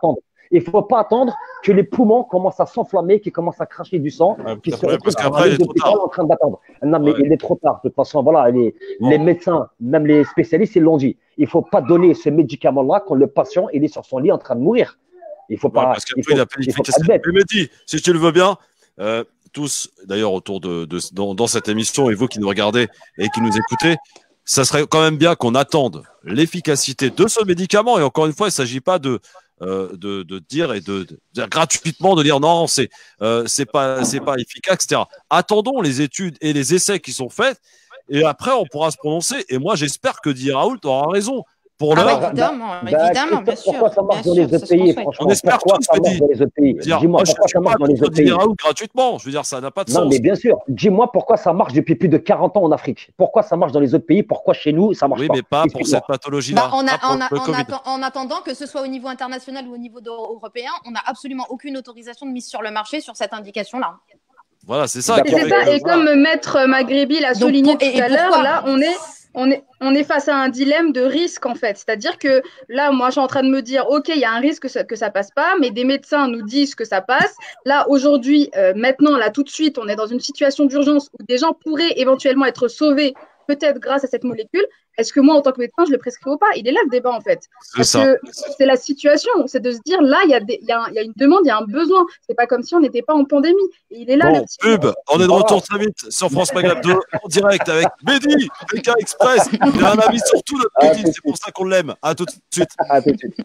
Il ne faut pas attendre que les poumons commencent à s'enflammer, qu'ils commencent à cracher du sang, qu'ils se retrouvent qu'après, il est trop tard. en train d'attendre. Non, mais il est trop tard. De toute façon, voilà, les médecins, même les spécialistes, ils l'ont dit. Il ne faut pas donner ce médicament-là quand le patient il est sur son lit en train de mourir. Il faut pas. Parce qu'après, il a pas l'efficacité. Mais Mehdi, si tu le veux bien, tous, d'ailleurs, autour dans cette émission, et vous qui nous regardez et qui nous écoutez, ça serait quand même bien qu'on attende l'efficacité de ce médicament. Et encore une fois, il ne s'agit pas de dire et de dire gratuitement de dire non, c'est pas efficace, etc. Attendons les études et les essais qui sont faits et après on pourra se prononcer. Et moi, j'espère que Di Raoult aura raison. Pour l'heure, évidemment, bien sûr. Pourquoi ça marche dans les autres pays, franchement? On espère pourquoi ça marche dans les autres pays? Dis-moi, pourquoi ça marche dans les autres pays? Gratuitement, je veux dire, ça n'a pas de sens. Non, mais bien sûr. Dis-moi pourquoi ça marche depuis plus de 40 ans en Afrique. Pourquoi ça marche dans les autres pays? Pourquoi chez nous, ça marche pas? Oui, mais pas pour cette pathologie-là. En attendant que ce soit au niveau international ou au niveau européen, on n'a absolument aucune autorisation de mise sur le marché sur cette indication-là. Voilà, c'est ça. Et comme Maître Maghrebi l'a souligné tout à l'heure, là, on est face à un dilemme de risque, en fait. C'est-à-dire que là, moi, je suis en train de me dire, OK, il y a un risque que ça passe pas, mais des médecins nous disent que ça passe. Là, aujourd'hui, maintenant, là, tout de suite, on est dans une situation d'urgence où des gens pourraient éventuellement être sauvés, peut-être grâce à cette molécule. Est-ce que moi, en tant que médecin, je le prescris ou pas? Il est là le débat, en fait. Parce que c'est la situation. C'est de se dire, là, il y a une demande, il y a un besoin. C'est pas comme si on n'était pas en pandémie. Et il est là, le petit... Pub, on est de retour très vite sur France Maghreb 2, en direct avec Mehdi, PK Express. Il a un avis sur tout notre Mehdi, c'est pour ça qu'on l'aime. À tout de suite. À tout de suite.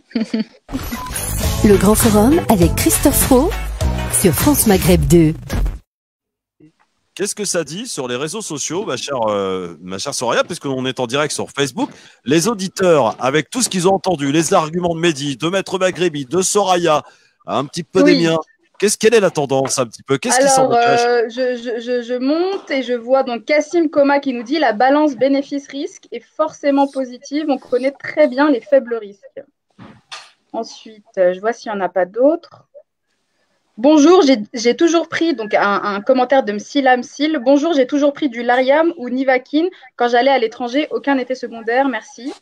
Le Grand Forum avec Christophe Roux sur France Maghreb 2. Qu'est-ce que ça dit sur les réseaux sociaux, ma chère Soraya, puisqu'on est en direct sur Facebook? Les auditeurs, avec tout ce qu'ils ont entendu, les arguments de Mehdi, de Maître Maghrebi, de Soraya, un petit peu des miens, quelle est la tendance un petit peu? Qu'est-ce qui s'en dégage? Je monte et je vois donc Kassim Koma qui nous dit la balance bénéfice-risque est forcément positive. On connaît très bien les faibles risques. Ensuite, je vois s'il n'y en a pas d'autres. Bonjour, j'ai toujours pris, donc un commentaire de Msila Msil. Bonjour, j'ai toujours pris du Lariam ou Nivaquine quand j'allais à l'étranger. Aucun effet secondaire, merci.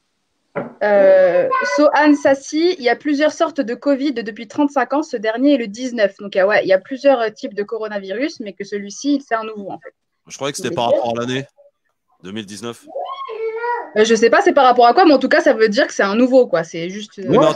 Sohan Sassi, il y a plusieurs sortes de Covid depuis 35 ans. Ce dernier est le 19. Donc, il y a plusieurs types de coronavirus, mais que celui-ci, c'est un nouveau en fait. Je croyais que c'était par rapport à l'année 2019. Je sais pas, c'est par rapport à quoi, mais en tout cas, ça veut dire que c'est un nouveau, quoi. C'est juste.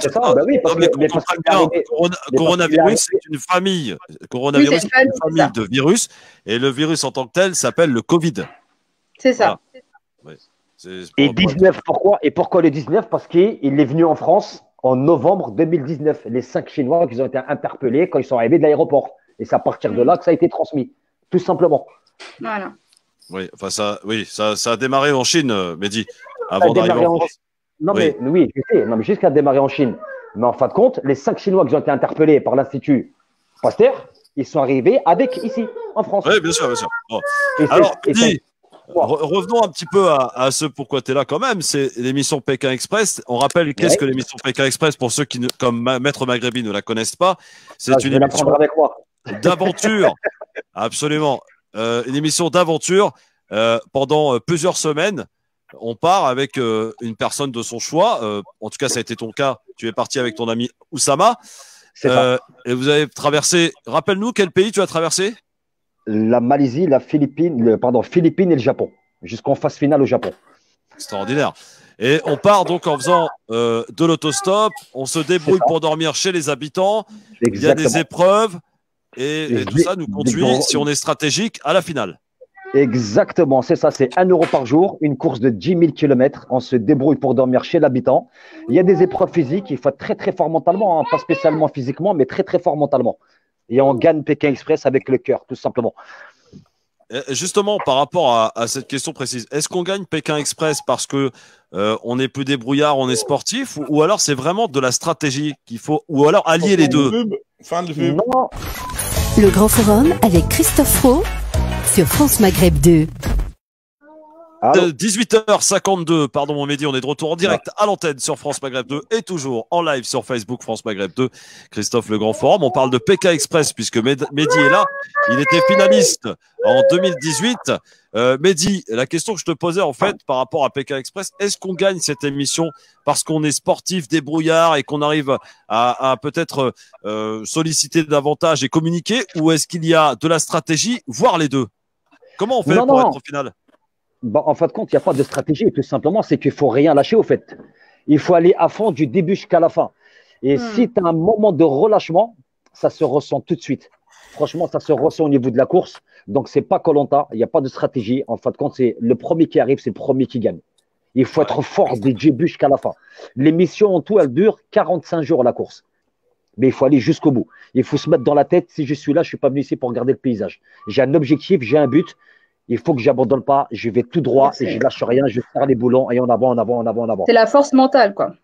Coronavirus, c'est une famille. Coronavirus, c'est une famille de virus, et le virus en tant que tel s'appelle le Covid. C'est ça. Voilà. Et 19, pourquoi? Et pourquoi le 19? Parce qu'il est venu en France en novembre 2019. Les 5 Chinois qui ont été interpellés quand ils sont arrivés de l'aéroport. Et c'est à partir de là que ça a été transmis, tout simplement. Voilà. Oui, enfin ça a démarré en Chine, Mehdi, avant d'arriver en France. Non, mais oui, je sais, non, mais jusqu'à démarrer en Chine. Mais en fin de compte, les 5 Chinois qui ont été interpellés par l'Institut Pasteur, ils sont arrivés avec ici, en France. Oui, bien sûr, bien sûr. Bon. Alors, Mehdi, revenons un petit peu à ce pourquoi tu es là quand même. C'est l'émission Pékin Express. On rappelle qu'est-ce que l'émission Pékin Express pour ceux qui, comme Maître Maghrebi, ne la connaissent pas. C'est une émission d'aventure. Absolument. Une émission d'aventure pendant plusieurs semaines. On part avec une personne de son choix. En tout cas, ça a été ton cas. Tu es parti avec ton ami Oussama. Et vous avez traversé. Rappelle-nous quel pays tu as traversé? La Malaisie, Philippines et le Japon. Jusqu'en phase finale au Japon. Extraordinaire. Et on part donc en faisant de l'autostop. On se débrouille pour dormir chez les habitants. Exactement. Il y a des épreuves. Et tout ça nous conduit, si on est stratégique, à la finale. Exactement, c'est ça, c'est 1 € par jour, une course de 10 000 km. On se débrouille pour dormir chez l'habitant. Il y a des épreuves physiques, il faut être très très fort mentalement, hein, pas spécialement physiquement, mais très très fort mentalement. Et on gagne Pékin Express avec le cœur, tout simplement. Justement, par rapport à cette question précise, est-ce qu'on gagne Pékin Express parce que on est plus débrouillard, on est sportif, ou alors c'est vraiment de la stratégie qu'il faut, ou alors allier les deux? Fin de pub. Non. Le Grand Forum avec Christophe Roux sur France Maghreb 2. 18h52, pardon mon Mehdi, on est de retour en direct à l'antenne sur France Maghreb 2 et toujours en live sur Facebook France Maghreb 2. Christophe, le grand forum, on parle de PK Express puisque Mehdi est là, il était finaliste en 2018. Mehdi, la question que je te posais en fait par rapport à PK Express, est-ce qu'on gagne cette émission parce qu'on est sportif, débrouillard et qu'on arrive à peut-être solliciter davantage et communiquer, ou est-ce qu'il y a de la stratégie, voire les deux? Comment on fait pour être au final? En fin de compte, il n'y a pas de stratégie. Tout simplement, c'est qu'il ne faut rien lâcher au fait. Il faut aller à fond du début jusqu'à la fin. Et si tu as un moment de relâchement, ça se ressent tout de suite. Franchement, ça se ressent au niveau de la course. Donc, ce n'est pas Koh-Lanta. Il n'y a pas de stratégie. En fin de compte, c'est le premier qui arrive, c'est le premier qui gagne. Il faut être fort du début jusqu'à la fin. L'émission en tout, elle dure 45 jours la course. Mais il faut aller jusqu'au bout. Il faut se mettre dans la tête, si je suis là, je ne suis pas venu ici pour regarder le paysage. J'ai un objectif, j'ai un but. Il faut que je n'abandonne pas. Je vais tout droit et je ne lâche rien. Je serre les boulons et en avant, en avant, en avant, en avant. C'est la force mentale, quoi.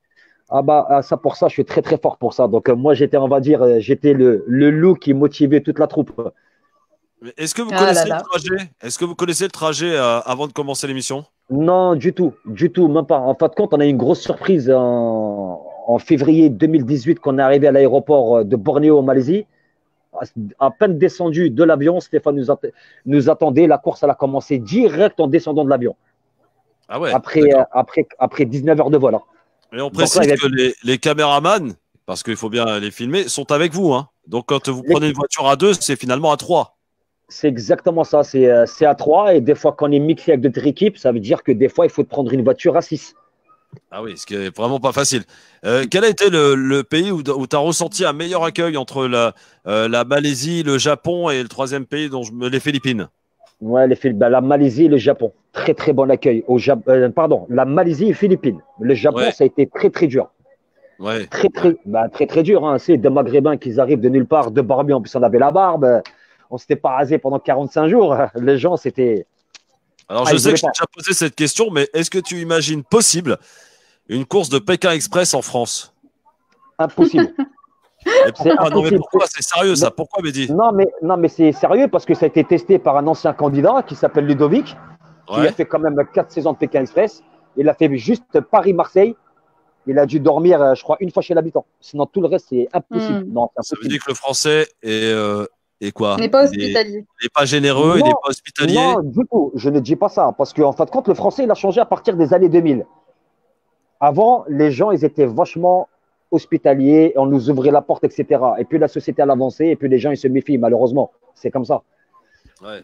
Ça pour ça, je suis très, très fort pour ça. Donc, moi, j'étais, on va dire, j'étais le loup qui motivait toute la troupe. Est-ce que vous connaissez le trajet? Est-ce que vous connaissez le trajet avant de commencer l'émission? Non, du tout, même pas. En fin de compte, on a eu une grosse surprise en février 2018 quand on est arrivé à l'aéroport de Bornéo en Malaisie. À peine descendu de l'avion, Stéphane nous attendait. La course, elle a commencé direct en descendant de l'avion. Ah ouais. Après 19 heures de vol. Et on précise que les caméramans, parce qu'il faut bien les filmer, sont avec vous. Hein. Donc quand vous prenez une voiture à 2, c'est finalement à 3. C'est exactement ça. C'est à 3. Et des fois, quand on est mixé avec d'autres équipes, ça veut dire que des fois, il faut prendre une voiture à 6. Ah oui, ce qui est vraiment pas facile. Quel a été le pays où tu as ressenti un meilleur accueil entre la Malaisie, le Japon et le troisième pays, les Philippines? Ouais, la Malaisie et le Japon. Très, très bon accueil. La Malaisie et les Philippines. Le Japon, ça a été très, très dur. Ouais. Très, très dur. Hein. C'est des Maghrébins qui arrivent de nulle part, de barbus. En plus, on avait la barbe. On ne s'était pas rasé pendant 45 jours. Les gens, c'était… Alors, je sais que je t'ai déjà posé cette question, mais est-ce que tu imagines possible une course de Pékin Express en France? Impossible. Pourquoi? C'est sérieux ça? Pourquoi, Mehdi? Non, mais c'est sérieux parce que ça a été testé par un ancien candidat qui s'appelle Ludovic, qui a fait quand même 4 saisons de Pékin Express. Il a fait juste Paris-Marseille. Il a dû dormir, je crois, une fois chez l'habitant. Sinon, tout le reste, c'est impossible. Non, c'est impossible. Ça veut dire que le français est quoi? Il n'est pas hospitalier. Il n'est pas généreux, il n'est pas hospitalier. Non, du tout. Je ne dis pas ça. Parce qu'en fin de compte, le français, il a changé à partir des années 2000. Avant, les gens, ils étaient vachement hospitaliers, on nous ouvrait la porte, etc. Et puis la société, elle avançait, et puis les gens, ils se méfient, malheureusement. C'est comme ça. Ouais.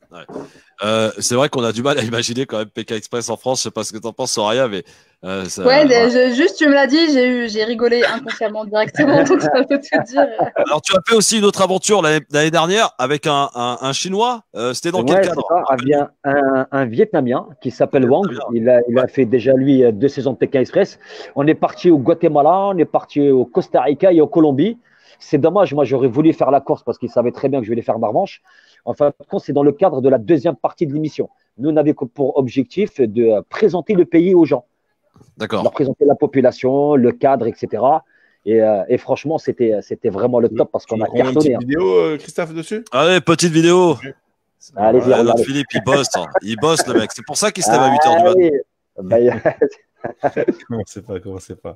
C'est vrai qu'on a du mal à imaginer quand même Pékin Express en France. Je sais pas ce que tu en penses, Soraya, mais juste tu me l'as dit, j'ai rigolé inconsciemment directement, donc ça peut te dire. Alors tu as fait aussi une autre aventure l'année dernière avec un Chinois. C'était dans quel cadre? Il y a un Vietnamien qui s'appelle Wang. Il a fait déjà lui 2 saisons de Pékin Express. On est parti au Guatemala, on est parti au Costa Rica et au Colombie. C'est dommage, moi j'aurais voulu faire la course parce qu'il savait très bien que je voulais faire ma revanche. Enfin, c'est dans le cadre de la deuxième partie de l'émission. Nous, on avait pour objectif de présenter le pays aux gens. D'accord. Leur présenter la population, le cadre, etc. Et franchement, c'était vraiment le top parce qu'on a cartonné. Une petite vidéo, Christophe, dessus? Allez, petite vidéo. Allez-y, regardez. Philippe, il bosse. Hein. Il bosse, le mec. C'est pour ça qu'il se lève à 8h du matin. Commencez pas.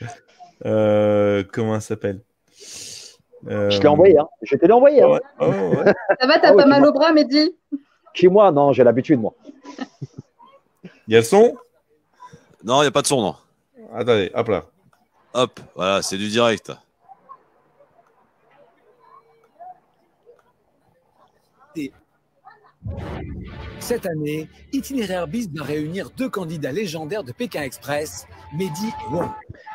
Comment elle s'appelle? Je t'ai envoyé, hein. Je te l'ai envoyé. Hein. Ouais. Ça va, t'as pas mal au bras, Mehdi? Qui, moi? Non, j'ai l'habitude, moi. Il y a le son? Non, il n'y a pas de son, non. Attendez, hop là. Hop, voilà, c'est du direct. Cette année, Itinéraire Bis va réunir 2 candidats légendaires de Pékin Express, Mehdi et Wang.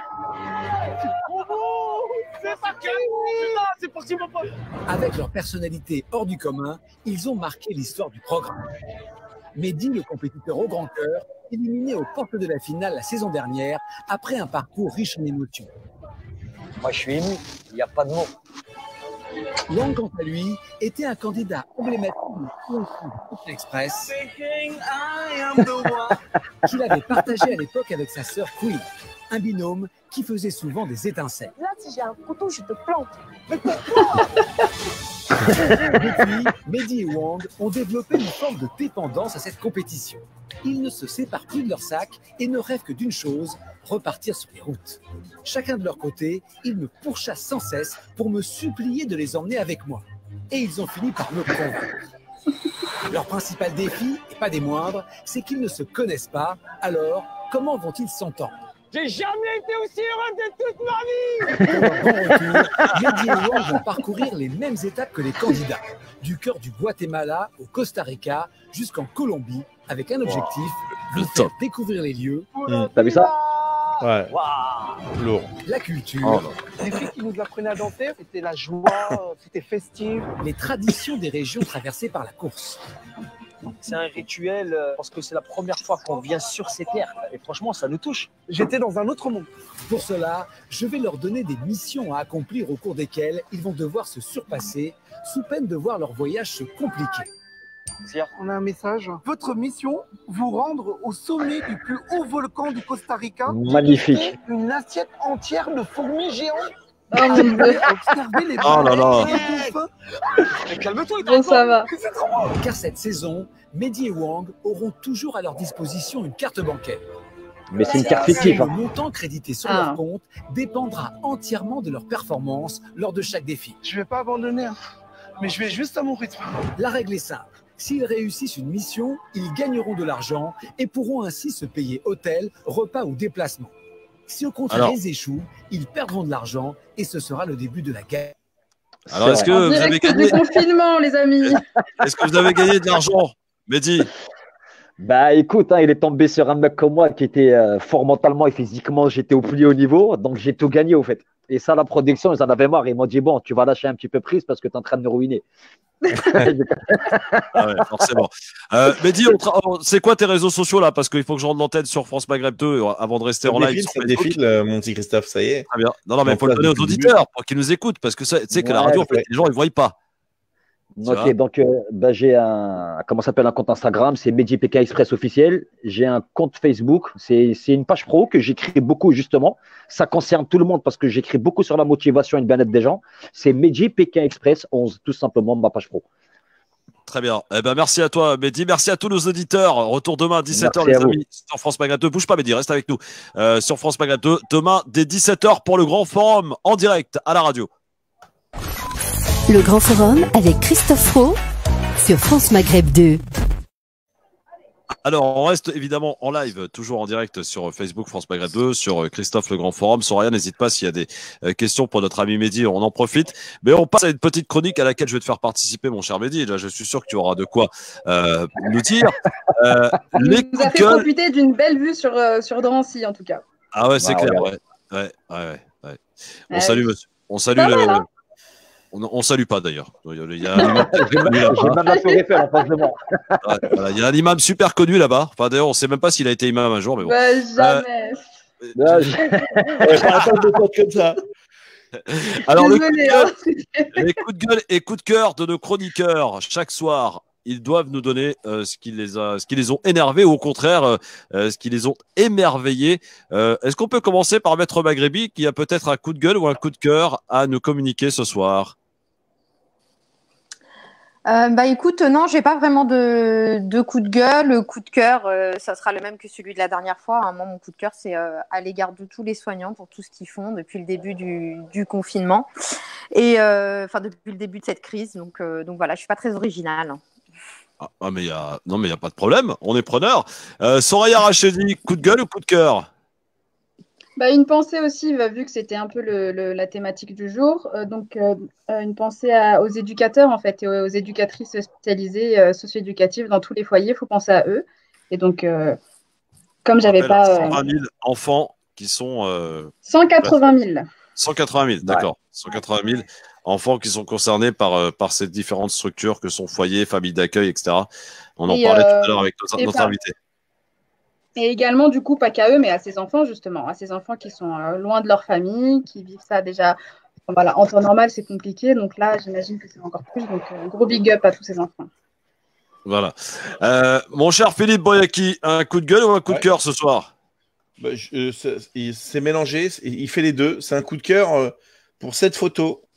Avec leur personnalité hors du commun, ils ont marqué l'histoire du programme. Mehdi, le compétiteur au grand cœur, éliminé aux portes de la finale la saison dernière après un parcours riche en émotions. Moi, je suis ému, il n'y a pas de mots. Wang, quant à lui, était un candidat emblématique du Pékin Express qu'il avait partagé à l'époque avec sa sœur Queen, un binôme qui faisait souvent des étincelles. Là, si j'ai un couteau, je te plante. Mais Depuis, Mehdi et Wang ont développé une forme de dépendance à cette compétition. Ils ne se séparent plus de leur sac et ne rêvent que d'une chose, repartir sur les routes. Chacun de leur côté, ils me pourchassent sans cesse pour me supplier de les emmener avec moi. Et ils ont fini par me convaincre. Leur principal défi, et pas des moindres, c'est qu'ils ne se connaissent pas. Alors, comment vont-ils s'entendre? J'ai jamais été aussi heureux de toute ma vie. Pour un grand retour, Mehdi et Wang vont parcourir les mêmes étapes que les candidats, du cœur du Guatemala au Costa Rica jusqu'en Colombie, avec un objectif, vous faire découvrir les lieux. T'as vu ça? Ouais. Lourd. La culture. Les filles qui nous apprenaient à danser, c'était la joie, c'était festif. Les traditions des régions traversées par la course. C'est un rituel parce que c'est la première fois qu'on vient sur ces terres. Et franchement, ça nous touche. J'étais dans un autre monde. Pour cela, je vais leur donner des missions à accomplir au cours desquelles ils vont devoir se surpasser sous peine de voir leur voyage se compliquer. On a un message. Votre mission, vous rendre au sommet du plus haut volcan du Costa Rica. Magnifique. Une assiette entière de fourmis géantes. Oh mon Dieu. Observez les Oh là là. Mais calme-toi, Bon, ça va. c'est trop bon. Car cette saison, Mehdi et Wang auront toujours à leur disposition une carte bancaire. Mais c'est une carte fictive. Le montant crédité sur leur compte dépendra entièrement de leur performance lors de chaque défi. Je vais pas abandonner, hein. Mais je vais juste à mon rythme. La règle est simple. S'ils réussissent une mission, ils gagneront de l'argent et pourront ainsi se payer hôtel, repas ou déplacement. Si au contraire ils échouent, ils perdront de l'argent et ce sera le début de la guerre. Alors, est-ce que En vous avez direct du gagné, confinement, les amis. est-ce que vous avez gagné de l'argent, Mehdi? Bah écoute, hein, il est tombé sur un mec comme moi qui était fort mentalement et physiquement, j'étais au plus haut niveau, donc j'ai tout gagné au fait. Et ça, la production, ils en avaient marre. Ils m'ont dit, bon, tu vas lâcher un petit peu prise parce que tu es en train de nous ruiner. Ah ouais, forcément. Mehdi, c'est quoi tes réseaux sociaux là? Parce qu'il faut que je rende l'antenne sur France Maghreb 2 avant de rester en live. Ça défile, mon petit Christophe, ça y est. Très bien. Non, mais il faut le donner aux auditeurs pour qu'ils nous écoutent parce que tu sais que la radio, en fait, les gens, ils ne voient pas. Ok, donc j'ai un compte Instagram, c'est Mehdi PK Express officiel. J'ai un compte Facebook, c'est une page pro que j'écris beaucoup justement. Ça concerne tout le monde parce que j'écris beaucoup sur la motivation et le bien-être des gens. C'est Mehdi PK Express 11, tout simplement ma page pro. Très bien. Eh ben, merci à toi, Mehdi. Merci à tous nos auditeurs. Retour demain à 17h, les amis, sur France Maghreb 2. Bouge pas, Mehdi, reste avec nous. Sur France Maghreb 2, demain, dès 17h pour le grand forum en direct à la radio. Le Grand Forum avec Christophe Roux sur France Maghreb 2. Alors, on reste évidemment en live, toujours en direct sur Facebook France Maghreb 2, sur Christophe le Grand Forum. Soraya, n'hésite pas s'il y a des questions pour notre ami Mehdi, on en profite. Mais on passe à une petite chronique à laquelle je vais te faire participer, mon cher Mehdi. Là, je suis sûr que tu auras de quoi nous dire. Il nous a fait profiter d'une belle vue sur Drancy, en tout cas. Ah ouais, c'est clair. Ouais. On salue, monsieur. On salue le... Hein. On salue pas d'ailleurs. Il y a il y a un imam super connu là-bas. Enfin, d'ailleurs, on sait même pas s'il a été imam un jour, mais bon. Bah, jamais. Comme ça. Alors, Désolé, les coups de gueule et coups de cœur de nos chroniqueurs chaque soir. Ils doivent nous donner ce qui les ont énervés ou au contraire ce qui les ont émerveillés. Est-ce qu'on peut commencer par Maître Maghrebi qui a peut-être un coup de gueule ou un coup de cœur à nous communiquer ce soir? Écoute, non, j'ai pas vraiment de coup de gueule. Le coup de cœur, ça sera le même que celui de la dernière fois. Moi, mon coup de cœur, c'est à l'égard de tous les soignants pour tout ce qu'ils font depuis le début du confinement et depuis le début de cette crise. Donc voilà, je suis pas très originale. Mais il y a pas de problème. On est preneur. Soraya Rachedi, coup de gueule ou coup de cœur? Une pensée aussi, vu que c'était un peu la thématique du jour. Une pensée aux éducateurs en fait et aux éducatrices spécialisées socio-éducatives dans tous les foyers. Il faut penser à eux. Et donc, comme j'avais pas 120 000 enfants qui sont 180 000. 180 000, d'accord. 180 000 enfants qui sont concernés par ces différentes structures que sont foyers, familles d'accueil, etc. On en parlait tout à l'heure avec notre invité. Et également, du coup, pas qu'à eux, mais à ces enfants, justement, à ces enfants qui sont loin de leur famille, qui vivent ça déjà. Voilà, en temps normal, c'est compliqué. Donc là, j'imagine que c'est encore plus. Donc, gros big up à tous ces enfants. Voilà. Mon cher Philippe Boyaki, un coup de gueule ou un coup de cœur ce soir? C'est mélangé. Il fait les deux. C'est un coup de cœur pour cette photo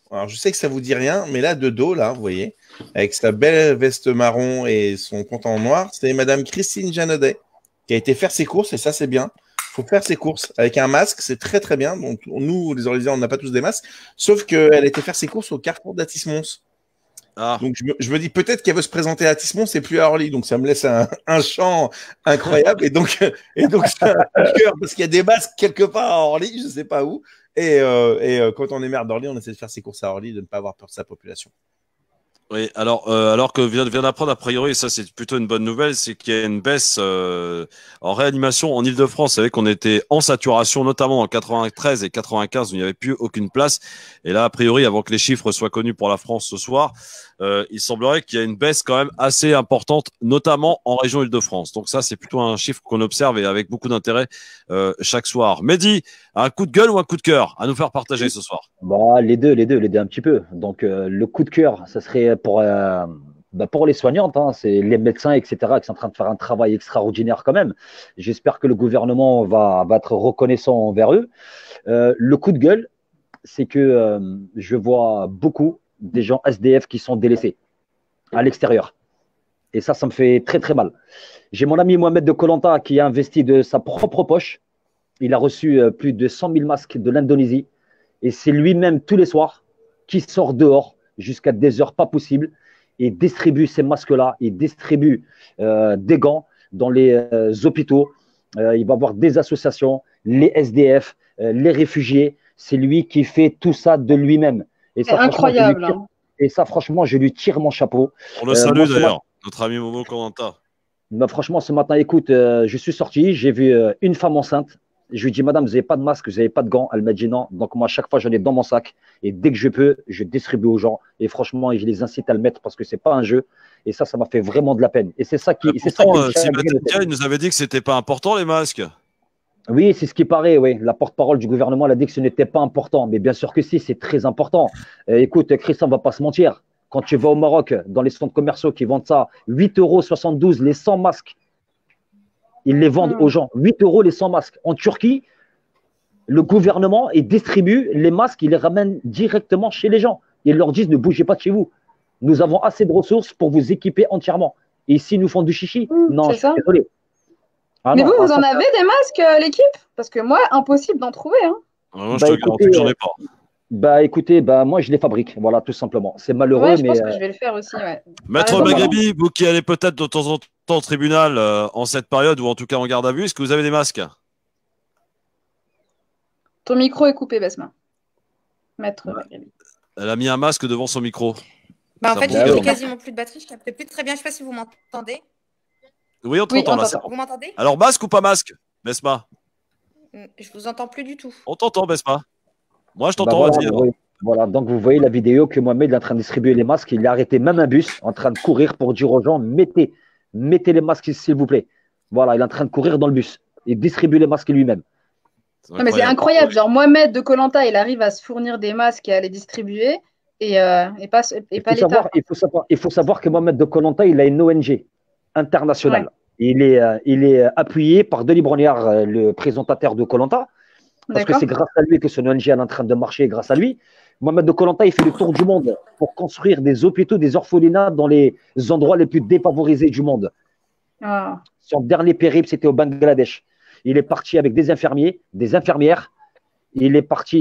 Alors, je sais que ça vous dit rien, mais là, de dos, là, vous voyez, avec sa belle veste marron et son pantalon noir, c'est Madame Christine Janadet qui a été faire ses courses, et ça, c'est bien. Il faut faire ses courses avec un masque, c'est très, très bien. Donc, nous, les Orlésiens, on n'a pas tous des masques, sauf qu'elle a été faire ses courses au carrefour d'Atis-Mons. Ah. Donc, je me dis peut-être qu'elle veut se présenter à Atis-Mons et plus à Orly. Donc, ça me laisse un champ incroyable. Et donc c'est un coup de cœur parce qu'il y a des masques quelque part à Orly, je ne sais pas où. Et quand on est maire d'Orly, on essaie de faire ses courses à Orly, de ne pas avoir peur de sa population. Oui, alors que vient d'apprendre, a priori, et ça c'est plutôt une bonne nouvelle, c'est qu'il y a une baisse en réanimation en Ile-de-France. Vous savez qu'on était en saturation, notamment en 93 et 95, où il n'y avait plus aucune place. Et là, a priori, avant que les chiffres soient connus pour la France ce soir, il semblerait qu'il y a une baisse quand même assez importante, notamment en région Ile-de-France. Donc ça, c'est plutôt un chiffre qu'on observe et avec beaucoup d'intérêt chaque soir. Mehdi, un coup de gueule ou un coup de cœur à nous faire partager ce soir? Bah, les deux un petit peu. Donc, le coup de cœur, ça serait pour les soignantes, hein, c'est les médecins, etc., qui sont en train de faire un travail extraordinaire quand même. J'espère que le gouvernement va être reconnaissant envers eux. Le coup de gueule, c'est que je vois beaucoup des gens SDF qui sont délaissés à l'extérieur. Et ça me fait très, très mal. J'ai mon ami Mohamed de Koh Lanta qui a investi de sa propre poche. Il a reçu plus de 100 000 masques de l'Indonésie. Et c'est lui-même, tous les soirs, qui sort dehors jusqu'à des heures pas possibles et distribue ces masques-là. Il distribue des gants dans les hôpitaux. Il va avoir des associations, les SDF, les réfugiés. C'est lui qui fait tout ça de lui-même. C'est incroyable. Et ça, franchement, je lui tire mon chapeau. On le salue d'ailleurs, notre ami Momo Koh-Lanta. Bah, franchement, ce matin, écoute, je suis sorti, j'ai vu une femme enceinte. Je lui ai dit, madame, vous n'avez pas de masque, vous n'avez pas de gants. Elle m'a dit non. Donc, moi, à chaque fois, j'en ai dans mon sac. Et dès que je peux, je distribue aux gens. Et franchement, je les incite à le mettre parce que ce n'est pas un jeu. Et ça m'a fait vraiment de la peine. Et c'est ça qui. Il nous avait dit que ce n'était pas important, les masques. Oui, c'est ce qui paraît, oui. La porte-parole du gouvernement elle a dit que ce n'était pas important. Mais bien sûr que si, c'est très important. Écoute, Christian, on ne va pas se mentir. Quand tu vas au Maroc, dans les centres commerciaux qui vendent ça, 8,72 € les 100 masques. Ils les vendent aux gens. 8 € les 100 masques. En Turquie, le gouvernement il distribue les masques, il les ramène directement chez les gens. Ils leur disent ne bougez pas de chez vous. Nous avons assez de ressources pour vous équiper entièrement. Et s'ils nous font du chichi, non, je suis désolé. Ah mais non, vous en avez des masques, l'équipe? Parce que moi, impossible d'en trouver. Hein. Moi, je te garantis que j'en ai pas. Bah écoutez, moi je les fabrique, voilà, tout simplement. C'est malheureux, ouais, je pense que je vais le faire aussi, ouais. Maître Maghrebi, vous qui allez peut-être de temps en temps au tribunal en cette période, ou en tout cas en garde à vue, est-ce que vous avez des masques? Ton micro est coupé, Besma. Maître Maghrebi. Elle a mis un masque devant son micro. Bah en fait, j'ai quasiment plus de batterie, je captais plus très bien, je sais pas si vous m'entendez. Oui, on t'entend là. Vous m'entendez? Alors, masque ou pas masque, Besma? Je vous entends plus du tout. On t'entend, Besma. Moi, je t'entends. Voilà, donc vous voyez la vidéo que Mohamed est en train de distribuer les masques. Il a arrêté même un bus en train de courir pour dire aux gens mettez les masques, s'il vous plaît. Voilà, il est en train de courir dans le bus et distribue les masques lui-même. Non, mais c'est incroyable. Genre, Mohamed de Koh Lanta, il arrive à se fournir des masques et à les distribuer et pas l'État. Il faut savoir que Mohamed de Koh Lanta, il a une ONG internationale. Ouais. Il est appuyé par Denis Brognard, le présentateur de Koh Lanta. Parce que c'est grâce à lui que son ONG est en train de marcher, grâce à lui. Mohamed de Koh Lanta, il fait le tour du monde pour construire des hôpitaux, des orphelinats dans les endroits les plus défavorisés du monde. Ah. Son dernier périple, c'était au Bangladesh. Il est parti avec des infirmiers, des infirmières. Il est parti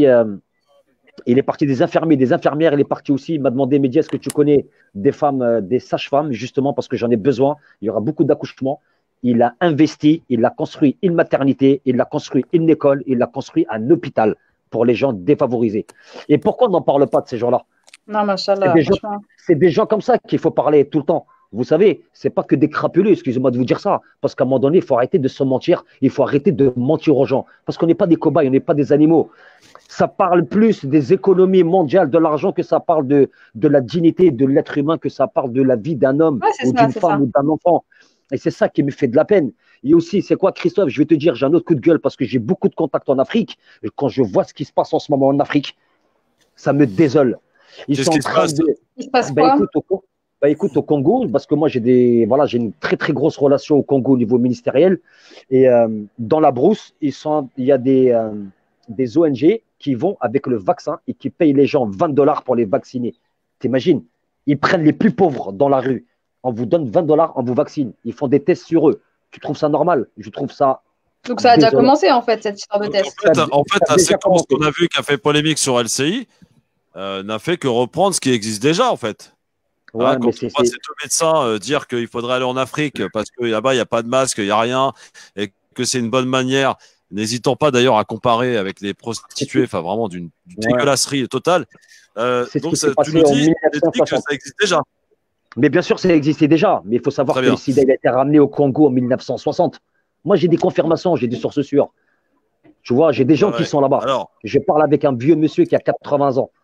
des infirmiers, des infirmières. Il est parti aussi, il m'a demandé, Mehdi, est-ce que tu connais des femmes, des sages-femmes, justement, parce que j'en ai besoin. Il y aura beaucoup d'accouchements. Il a investi, il a construit une maternité, il a construit une école, il a construit un hôpital pour les gens défavorisés. Et pourquoi on n'en parle pas de ces gens-là? Non, machallah. C'est des gens comme ça qu'il faut parler tout le temps. Vous savez, ce n'est pas que des crapuleux, excusez-moi de vous dire ça, parce qu'à un moment donné, il faut arrêter de se mentir, il faut arrêter de mentir aux gens, parce qu'on n'est pas des cobayes, on n'est pas des animaux. Ça parle plus des économies mondiales, de l'argent, que ça parle de la dignité de l'être humain, que ça parle de la vie d'un homme ou d'une femme ou d'un enfant. Et c'est ça qui me fait de la peine. Et aussi, c'est quoi, Christophe? Je vais te dire, j'ai un autre coup de gueule parce que j'ai beaucoup de contacts en Afrique. Et quand je vois ce qui se passe en ce moment en Afrique, ça me désole. Qu'est-ce qui se passe? Il se passe quoi? Écoute, au Congo, parce que moi, j'ai une très, très grosse relation au Congo au niveau ministériel. Et dans la brousse, il y a des ONG qui vont avec le vaccin et qui payent les gens 20 $ pour les vacciner. T'imagines? Ils prennent les plus pauvres dans la rue. On vous donne 20 $, on vous vaccine. Ils font des tests sur eux. Tu trouves ça normal? Je trouve ça. Donc ça a déjà commencé en fait, cette histoire de test. En fait, la séquence qu'on a vue qui a fait polémique sur LCI n'a fait que reprendre ce qui existe déjà en fait. Ouais, Quand on voit ces deux médecins dire qu'il faudrait aller en Afrique parce que là-bas il n'y a pas de masque, il n'y a rien, et que c'est une bonne manière, n'hésitant pas d'ailleurs à comparer avec les prostituées, enfin vraiment d'une dégueulasserie totale. Donc tu nous dis que ça existe déjà. Mais bien sûr, ça existait déjà. Mais il faut savoir que le sida il a été ramené au Congo en 1960. Moi, j'ai des confirmations, j'ai des sources sûres. Tu vois, j'ai des gens qui sont là-bas. Je parle avec un vieux monsieur qui a 80 ans.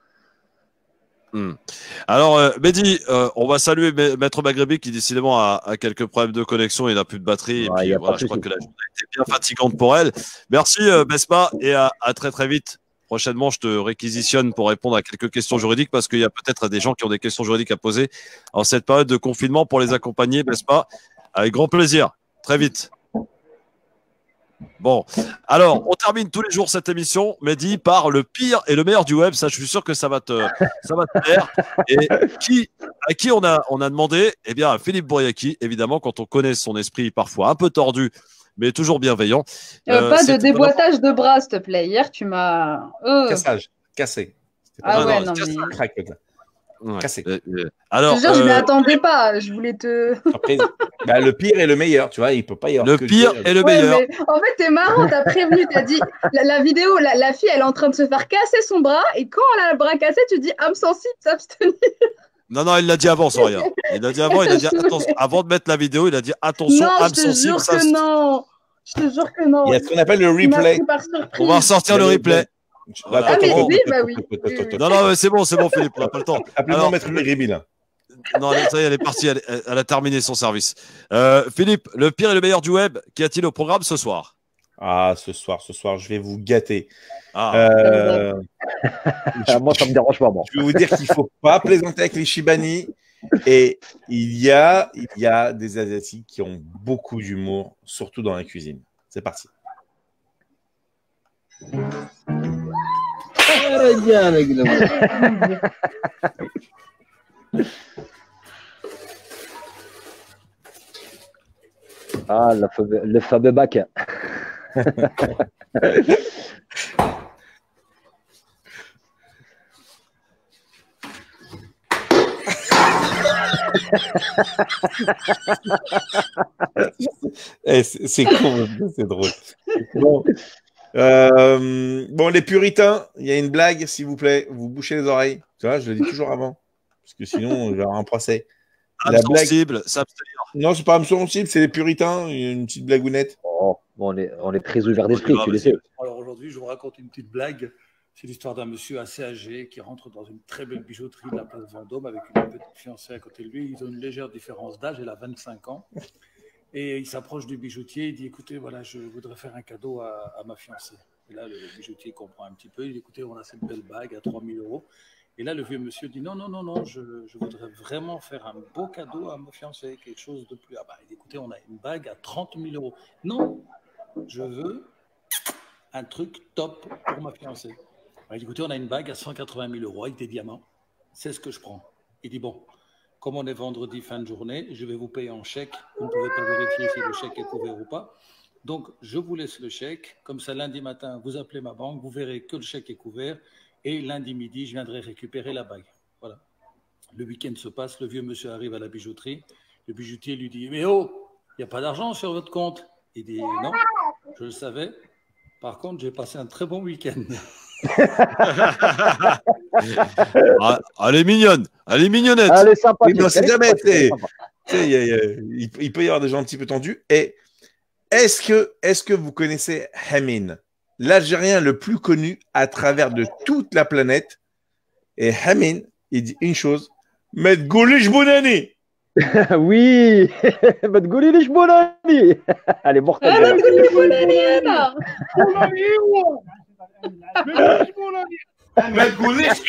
Alors, Mehdi, on va saluer Maître Maghrebi qui décidément a quelques problèmes de connexion, il n'a plus de batterie. Et puis, voilà, je crois que la journée a été bien fatigante pour elle. Merci, Besma, et à très très vite. Prochainement, je te réquisitionne pour répondre à quelques questions juridiques parce qu'il y a peut-être des gens qui ont des questions juridiques à poser en cette période de confinement pour les accompagner, Besma. Avec grand plaisir. Très vite. Bon, alors, on termine tous les jours cette émission, Mehdi, par le pire et le meilleur du web. Ça, je suis sûr que ça va te plaire. Et à qui on a demandé? Eh bien, à Philippe Bouriaki, évidemment, quand on connaît son esprit parfois un peu tordu, mais toujours bienveillant. Pas de déboîtage de bras, s'il te plaît. Hier, tu m'as... Cassage, cassé. Ah ouais, non, mais... Cassé. Alors, je ne m'attendais pas. Je voulais te... Après, le pire et le meilleur, tu vois, il peut pas y avoir le pire et le meilleur. Mais, en fait, t'es marrant, t'as prévenu, t'as dit la vidéo, la fille, elle est en train de se faire casser son bras, et quand elle a le bras cassé, tu dis âme sensible, s'abstenir. Non, il l'a dit avant, sans rien. Il l'a dit avant, il a dit attention, avant de mettre la vidéo, il a dit attention, âme sensible. Je te jure que non. Je te jure que non. Il y a ce qu'on appelle le replay. On va ressortir le replay. Voilà. Ah, mais oui, bah oui. Non, c'est bon, Philippe, on n'a pas le temps. Appelez-moi Maître Maghrebi, là. Non, ça y est, elle est partie, elle a terminé son service. Philippe, le pire et le meilleur du web, qu'y a-t-il au programme ce soir? Ah, ce soir, je vais vous gâter. Moi, ça me dérange pas, moi. Je vais vous dire qu'il ne faut pas plaisanter avec les Shibani. Et il y a des Asiatiques qui ont beaucoup d'humour, surtout dans la cuisine. C'est parti. Ah, le fameux bac. C'est con, c'est drôle. Bon, les puritains, il y a une blague, s'il vous plaît. Vous bouchez les oreilles. Tu vois, je le dis toujours avant. Parce que sinon, je vais avoir un procès. La sensible, s'abstenir. Non, c'est pas âme sensible, c'est les puritains. Il y a une petite blagounette. Oh, on est très ouvert d'esprit, tu le sais. Alors aujourd'hui, je vous raconte une petite blague. C'est l'histoire d'un monsieur assez âgé qui rentre dans une très belle bijouterie de la place Vendôme avec une petite fiancée à côté de lui. Ils ont une légère différence d'âge, elle a 25 ans. Et il s'approche du bijoutier, il dit « Écoutez, voilà, je voudrais faire un cadeau à ma fiancée. » Et là, le bijoutier comprend un petit peu. Il dit « Écoutez, on a cette belle bague à 3 000 €. » Et là, le vieux monsieur dit « Non, je voudrais vraiment faire un beau cadeau à ma fiancée, quelque chose de plus... » Ah bah, il dit « Écoutez, on a une bague à 30 000 €. » « Non, je veux un truc top pour ma fiancée. » Il dit « Écoutez, on a une bague à 180 000 € avec des diamants. C'est ce que je prends. » Il dit « Bon, comme on est vendredi fin de journée, je vais vous payer en chèque. Vous ne pouvez pas vérifier si le chèque est couvert ou pas. Donc, je vous laisse le chèque. Comme ça, lundi matin, vous appelez ma banque. Vous verrez que le chèque est couvert. Et lundi midi, je viendrai récupérer la bague. » Voilà. Le week-end se passe. Le vieux monsieur arrive à la bijouterie. Le bijoutier lui dit « Mais oh, il n'y a pas d'argent sur votre compte ?» Il dit « Non, je le savais. Par contre, j'ai passé un très bon week-end. » Elle est mignonne, elle est mignonnette. Elle est sympathique. Oui, mais c'est jamais. Il peut y avoir des gens un petit peu tendus. Et est-ce que vous connaissez Hamin, l'Algérien le plus connu à travers de toute la planète? Et Hamin, il dit une chose: Met Goulish Bounani. Oui, Met Goulish Bounani. Elle est mortelle. Met Goulish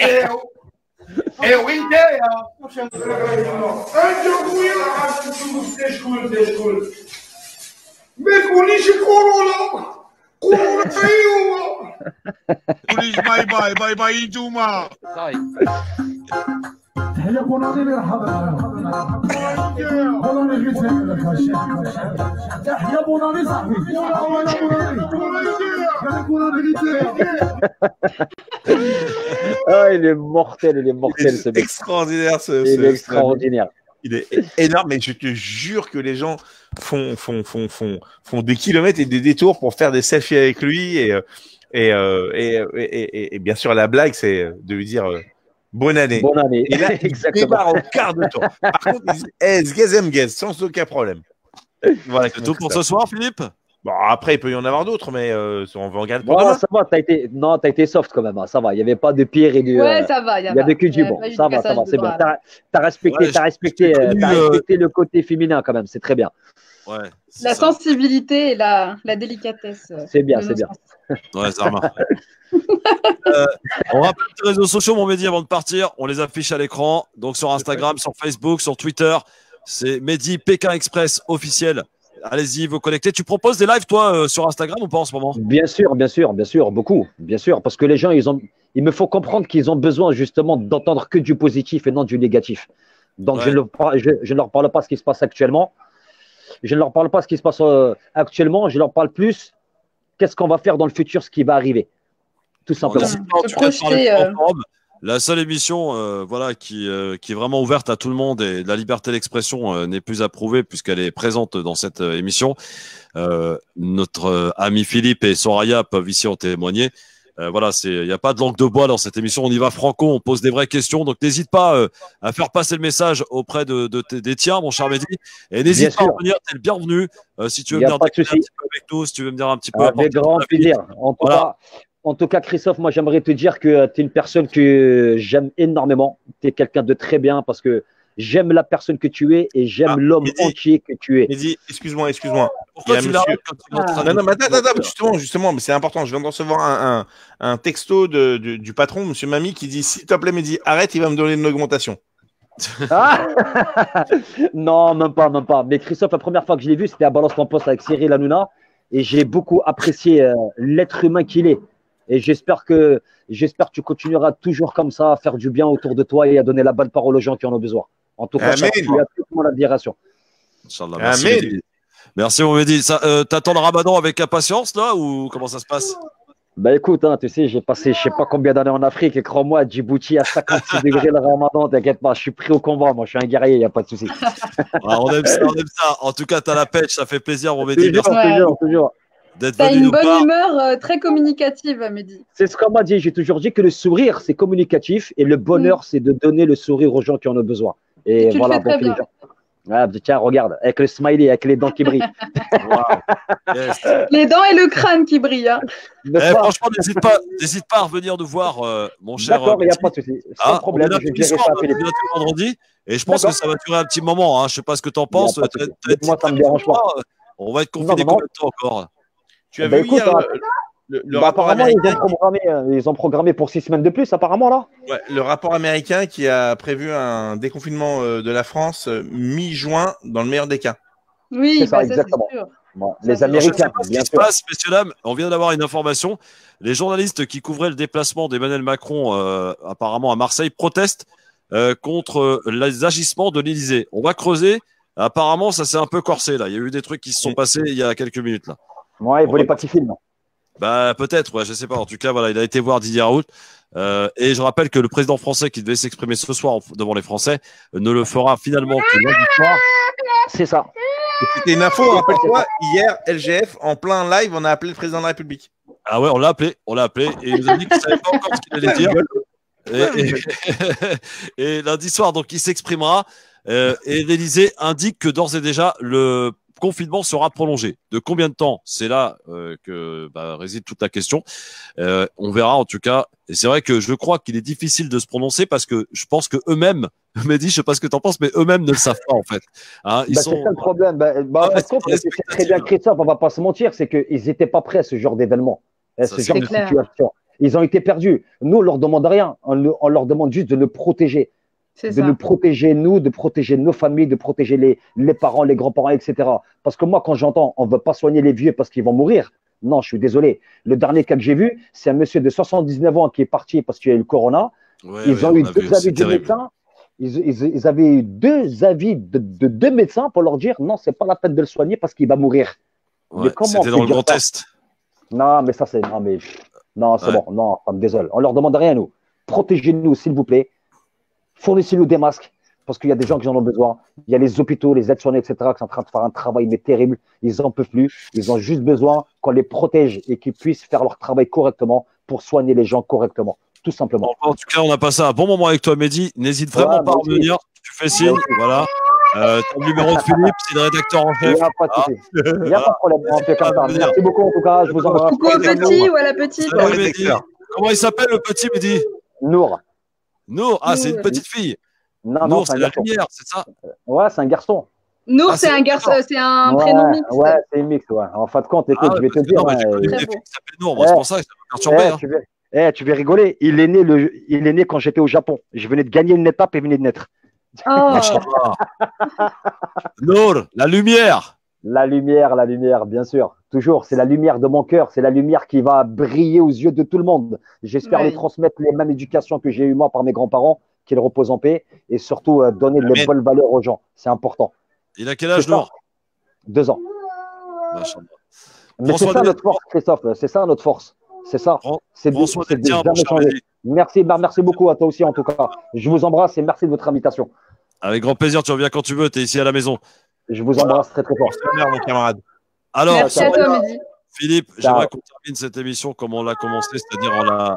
Corona. Police, bye bye, bye bye, Juma. Ah, il est mortel, ce mec. Extraordinaire, Il est extraordinaire. Il est énorme, mais je te jure que les gens font des kilomètres et des détours pour faire des selfies avec lui. Et bien sûr, la blague, c'est de lui dire bonne année. Bonne année. Et là, il démarre en quart de tour. Par contre, il dit sans aucun problème. Voilà, c'est tout pour ce soir, Philippe. Bon, après, il peut y en avoir d'autres, mais on va en garder pour Bon, demain. ça va, t'as été soft quand même, hein, ça va. Il n'y avait pas de pire et de. Ouais, ça va. Il y avait que du bon. Ça va, c'est bien. T'as respecté le côté féminin quand même, c'est très bien. Ouais. La sensibilité et la délicatesse. C'est bien, c'est bien. Ouais, ça remarque. On rappelle les réseaux sociaux, mon Mehdi, avant de partir. On les affiche à l'écran. Donc sur Instagram, sur Facebook, sur Twitter. C'est Mehdi Pékin Express officiel. Allez-y, vous connectez. Tu proposes des lives, toi, sur Instagram ou pas en ce moment? Bien sûr, beaucoup. Bien sûr, parce que les gens, il me faut comprendre qu'ils ont besoin justement d'entendre que du positif et non du négatif. Donc, Ouais. je ne leur parle pas ce qui se passe actuellement. Je ne leur parle pas ce qui se passe actuellement. Je leur parle plus qu'est-ce qu'on va faire dans le futur, ce qui va arriver. Tout simplement. En tout cas, de parler de Forum, la seule émission voilà, qui est vraiment ouverte à tout le monde et la liberté d'expression n'est plus approuvée puisqu'elle est présente dans cette émission. Notre ami Philippe et Soraya peuvent ici en témoigner. Voilà, il n'y a pas de langue de bois dans cette émission. On y va franco, on pose des vraies questions. Donc n'hésite pas à faire passer le message auprès des tiens, mon cher Mehdi. Et n'hésite pas à revenir, tu es le bienvenu. Si tu veux venir débattre un petit peu avec nous, si tu veux me dire un petit peu. Avec grand plaisir. En tout cas, Christophe, moi j'aimerais te dire que tu es une personne que j'aime énormément. Tu es quelqu'un de très bien parce que j'aime la personne que tu es et j'aime l'homme entier que tu es. Mehdi, excuse-moi. Pourquoi Il y a tu un l'arrêtes monsieur- quand tu es en train de- Non, mais attends, justement, mais c'est important. Je viens de recevoir un texto du patron, monsieur Mami, qui dit s'il te plaît, Mehdi, arrête, il va me donner une augmentation. Ah non, même pas. Mais Christophe, la première fois que je l'ai vu, c'était à Balance ton poste avec Cyril Hanouna et j'ai beaucoup apprécié l'être humain qu'il est. Et j'espère que tu continueras toujours comme ça à faire du bien autour de toi et à donner la bonne parole aux gens qui en ont besoin. En tout cas, tu as toute mon admiration. Inch'Allah, merci, Mehdi. Merci, mon Mehdi. T'attends le ramadan avec impatience, là, ou comment ça se passe? Bah écoute, hein, tu sais, j'ai passé je sais pas combien d'années en Afrique et crois-moi, à Djibouti à 56 degrés le ramadan, t'inquiète pas, je suis pris au combat, moi je suis un guerrier, il n'y a pas de souci. On aime ça. En tout cas, t'as la pêche, ça fait plaisir, mon Mehdi. Toujours. D'être T'as venu une nous bonne voir. humeur très communicative, Mehdi. C'est ce qu'on m'a dit, j'ai toujours dit que le sourire c'est communicatif et le bonheur c'est de donner le sourire aux gens qui en ont besoin. Et tu voilà, le fais très donc les bien. gens. Ah, tiens, regarde, avec le smiley, avec les dents qui brillent. Les dents et le crâne qui brillent. Hein. Franchement, n'hésite pas à revenir nous voir, mon cher. D'accord, il n'y a Mehdi. pas de souci. Sans problème, on est là je tous les dirai soirs, ça à Philippe. bientôt vendredi, et je pense que D'accord. ça va durer un petit moment. Hein. Je sais pas ce que tu en penses. pas de souci. Moi, ça me dérange pas. On va être confinés non. combien de temps encore? Tu as Bah, vu écoute, hier hein, le rapport apparemment, américain ils ont programmé pour 6 semaines de plus, apparemment, là. Ouais, le rapport américain qui a prévu un déconfinement de la France mi-juin dans le meilleur des cas. Oui, C'est ça, bah, exactement. c'est sûr. Bon, les Je ne sais Américains, pas ce bien qui se sûr. passe, messieurs, dames. On vient d'avoir une information. Les journalistes qui couvraient le déplacement d'Emmanuel Macron, apparemment à Marseille, protestent contre les agissements de l'Élysée. On va creuser. Apparemment, ça s'est un peu corsé là. Il y a eu des trucs qui se sont passés il y a quelques minutes là. Ouais, ils voulaient pas qu'il filme. Bah peut-être, ouais, je sais pas. En tout cas, voilà, il a été voir Didier Raoult. Et je rappelle que le président français qui devait s'exprimer ce soir devant les Français ne le fera finalement que lundi soir. C'est ça. C'était une info, rappelle-toi, hier, LGF, en plein live, on a appelé le président de la République. Ah ouais, on l'a appelé, et il nous a dit qu'il ne savait pas encore ce qu'il allait dire. Et lundi soir, donc, il s'exprimera. Et l'Élysée indique que d'ores et déjà, le confinement sera prolongé. De combien de temps? C'est là que réside toute la question. On verra en tout cas. Et c'est vrai que je crois qu'il est difficile de se prononcer parce que je pense que eux-mêmes, Mehdi, je sais pas ce que tu en penses, mais eux-mêmes ne le savent pas en fait. Hein, ils Bah, sont... C'est ça le problème. En fait, c'est très bien Christophe, on va pas se mentir, c'est qu'ils n'étaient pas prêts à ce genre d'événement, à ce genre de situation. Ils ont été perdus. Nous, on leur demande rien. On leur demande juste de nous protéger. De nous protéger, nous, de protéger nos familles, de protéger les parents, les grands-parents, etc. Parce que moi, quand j'entends on ne veut pas soigner les vieux parce qu'ils vont mourir, Non, je suis désolé. Le dernier cas que j'ai vu, c'est un monsieur de 79 ans qui est parti parce qu'il y a eu le corona. Ouais, Ils ont on eu a vu, deux c'est avis du terrible. médecin. Ils avaient eu deux avis de deux médecins pour leur dire non, c'est pas la peine de le soigner parce qu'il va mourir. Ouais, Mais comment c'était on dans peut le dire Grand ça? Est. Non, mais ça, c'est. Non, c'est Ouais. bon. Non, ça me désole. On leur demande rien, nous. Protégez-nous, s'il vous plaît. Fournissez-nous des masques parce qu'il y a des gens qui en ont besoin. Il y a les hôpitaux, les aides-soignants, etc., qui sont en train de faire un travail mais terrible. Ils n'en peuvent plus. Ils ont juste besoin qu'on les protège et qu'ils puissent faire leur travail correctement pour soigner les gens correctement. Tout simplement. En tout cas, on a passé un bon moment avec toi, Mehdi. N'hésite vraiment Ouais, pas à moi aussi. revenir. Tu fais signe. Voilà. Ton numéro de Philippe, c'est le rédacteur en Il chef. n'y a pas de souci. Il n'y a pas de problème. On fait comme ça. Merci beaucoup, en tout cas. Je vous embrasse. Coucou au petit ou à la petite. Salut, Mehdi. Comment il s'appelle, le petit Mehdi? Nour. Nour. Ah, c'est une Nour. petite fille. Non, Nour, c'est un c'est la garçon. lumière, c'est ça? Ouais, c'est un garçon. Nour, Ah, c'est un garçon, c'est un Ouais, prénom mixte. ouais, c'est une mix, ouais. En fin de compte, écoute, Ah, je vais te parce que dire. non, mais j'ai connu hein, des beau. filles qui s'appellent Nour. Moi, c'est pour ça que ça m'a perturbé. Hein. tu vas rigoler. Il est né quand j'étais au Japon. Je venais de gagner une étape et il venait de naître. Oh, Machallah. Nour, la lumière. La lumière, bien sûr. Toujours, c'est la lumière de mon cœur. C'est la lumière qui va briller aux yeux de tout le monde. J'espère Ouais. lui transmettre les mêmes éducations que j'ai eues moi par mes grands-parents, qu'ils reposent en paix, et surtout donner les Amen. bonnes valeurs aux gens. C'est important. Il a quel âge, C'est ça. Nour? 2 ans. Machallah. Mais Prends c'est soin ça de- notre force, Christophe. C'est ça notre force. C'est ça. C'est prends soin c'est des tiens, mon jamais cher changer. Mehdi. Merci, merci beaucoup à toi aussi en tout cas. Je vous embrasse et merci de votre invitation. Avec grand plaisir, tu reviens quand tu veux, tu es ici à la maison. Je vous embrasse très très fort. Mon camarade. Alors, merci à toi, Mehdi. Philippe, Ciao. j'aimerais qu'on termine cette émission comme on l'a commencé, c'est-à-dire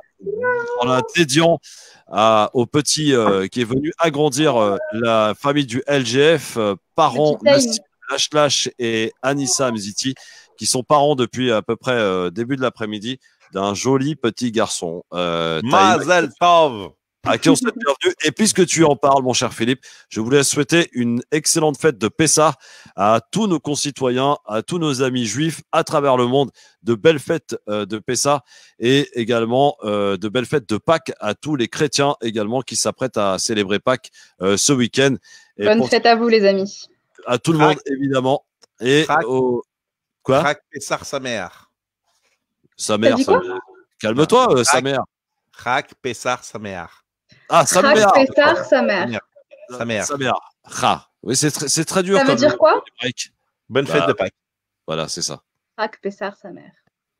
en la dédiant au petit qui est venu agrandir la famille du LGF, parents Petit Time. Nassim Lachlash et Anissa Mziti, qui sont parents depuis à peu près début de l'après-midi d'un joli petit garçon. Taïm, Mazel Tov. à qui on souhaite bienvenue. Et puisque tu en parles, mon cher Philippe, je voulais souhaiter une excellente fête de Pessah à tous nos concitoyens, à tous nos amis juifs à travers le monde. De belles fêtes de Pessah et également de belles fêtes de Pâques à tous les chrétiens également qui s'apprêtent à célébrer Pâques ce week-end. Et Bonne pour- fête à vous, les amis. à tout le monde, évidemment. Et Crac. quoi? Crac Pessar sa mère. Sa mère, dit sa quoi mère. Calme-toi, sa Crac. mère. Crac Pessar sa mère. Ah, sa Crac mère. Pessar, sa mère. Sa mère. Sa mère. Ra. Oui, c'est très dur. Ça veut comme dire quoi? numérique. Bonne fête Bah, de Pâques. Voilà, c'est ça. Crac Pessar, sa mère.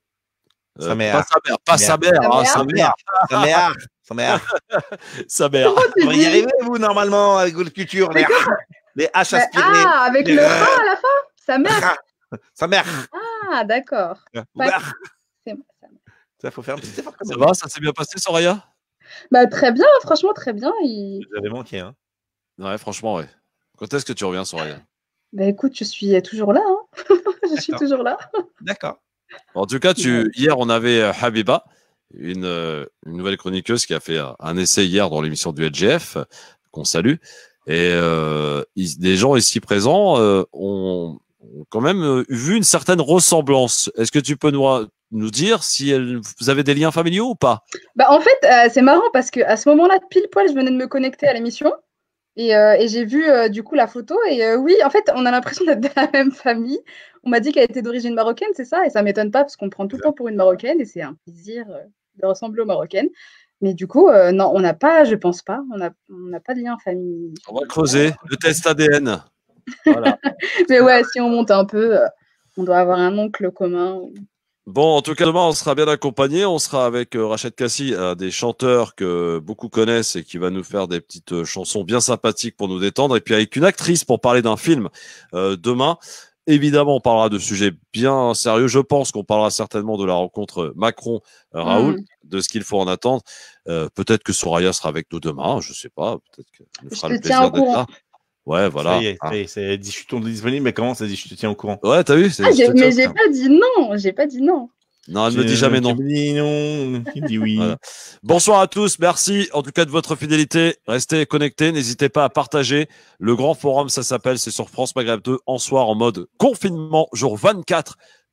Sa mère. Pas sa mère, pas sa mère, Sa hein, mère. sa mère. Sa mère. Sa mère. Sa mère. Vous y arrivez, vous, normalement, avec votre culture. Les H aspirés. Ah, avec les le R. A à la fin? Sa mère. Sa mère. Ah, d'accord. Pâques, c'est- Ça, faut faire un petit effort. Ça va, ça s'est bien passé, Soraya? Bah, très bien, franchement, très bien. Vous avez manqué, hein. Ouais, franchement, ouais. Quand est-ce que tu reviens, Soraya? Bah, écoute, je suis toujours là. Hein. Je suis toujours là. D'accord. En tout cas, hier, on avait Habiba, une nouvelle chroniqueuse qui a fait un essai hier dans l'émission du LGF, qu'on salue. Et des gens ici présents ont quand même vu une certaine ressemblance. Est-ce que tu peux nous dire si vous avez des liens familiaux ou pas? Bah, en fait, c'est marrant parce que à ce moment-là, pile poil, je venais de me connecter à l'émission et j'ai vu du coup la photo. Et oui, en fait, on a l'impression d'être de la même famille. On m'a dit qu'elle était d'origine marocaine, c'est ça? Et ça m'étonne pas parce qu'on prend tout le temps pour une marocaine et c'est un plaisir de ressembler aux marocaines. Mais du coup, non, on n'a pas, je pense pas, on n'a pas de lien famille. On va creuser le test ADN. Voilà. Mais ouais, si on monte un peu, on doit avoir un oncle commun. Bon, en tout cas, demain, on sera bien accompagné. On sera avec Rachid Kassi, un des chanteurs que beaucoup connaissent et qui va nous faire des petites chansons bien sympathiques pour nous détendre. Et puis avec une actrice pour parler d'un film demain. Évidemment, on parlera de sujets bien sérieux. Je pense qu'on parlera certainement de la rencontre Macron-Raoul, de ce qu'il faut en attendre. Peut-être que Soraya sera avec nous demain. Je sais pas. Peut-être qu'elle nous fera le plaisir d'être là. Ouais, voilà. Ça y est, c'est dit, je suis disponible, mais comment ça dit, je te tiens au courant? Ouais, t'as vu? Ah, mais j'ai pas dit non, j'ai pas dit non. Non, elle ne dit jamais non. Tu me dis non, il dit oui. Voilà. Bonsoir à tous, merci en tout cas de votre fidélité. Restez connectés, n'hésitez pas à partager. Le grand forum, ça s'appelle, c'est sur France Maghreb 2 en soir en mode confinement, jour 24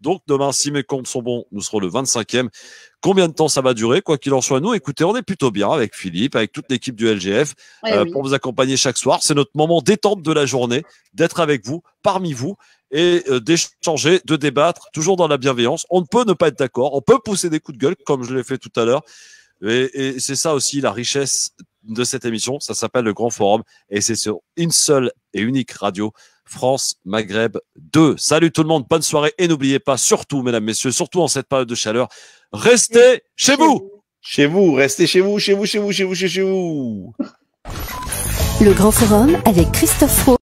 Donc demain, si mes comptes sont bons, nous serons le 25e. Combien de temps ça va durer? Quoi qu'il en soit, nous, écoutez, on est plutôt bien avec Philippe, avec toute l'équipe du LGF, pour vous accompagner chaque soir. C'est notre moment détente de la journée, d'être avec vous, parmi vous, et d'échanger, de débattre, toujours dans la bienveillance. On ne peut ne pas être d'accord, on peut pousser des coups de gueule, comme je l'ai fait tout à l'heure. Et c'est ça aussi la richesse de cette émission. Ça s'appelle le Grand Forum, et c'est sur une seule et unique radio, France Maghreb 2. Salut tout le monde, bonne soirée, et n'oubliez pas, surtout, mesdames, messieurs, surtout en cette période de chaleur, restez chez vous. Chez vous, restez chez vous, chez vous, chez vous, chez vous, chez vous. Le Grand Forum avec Christophe Roux.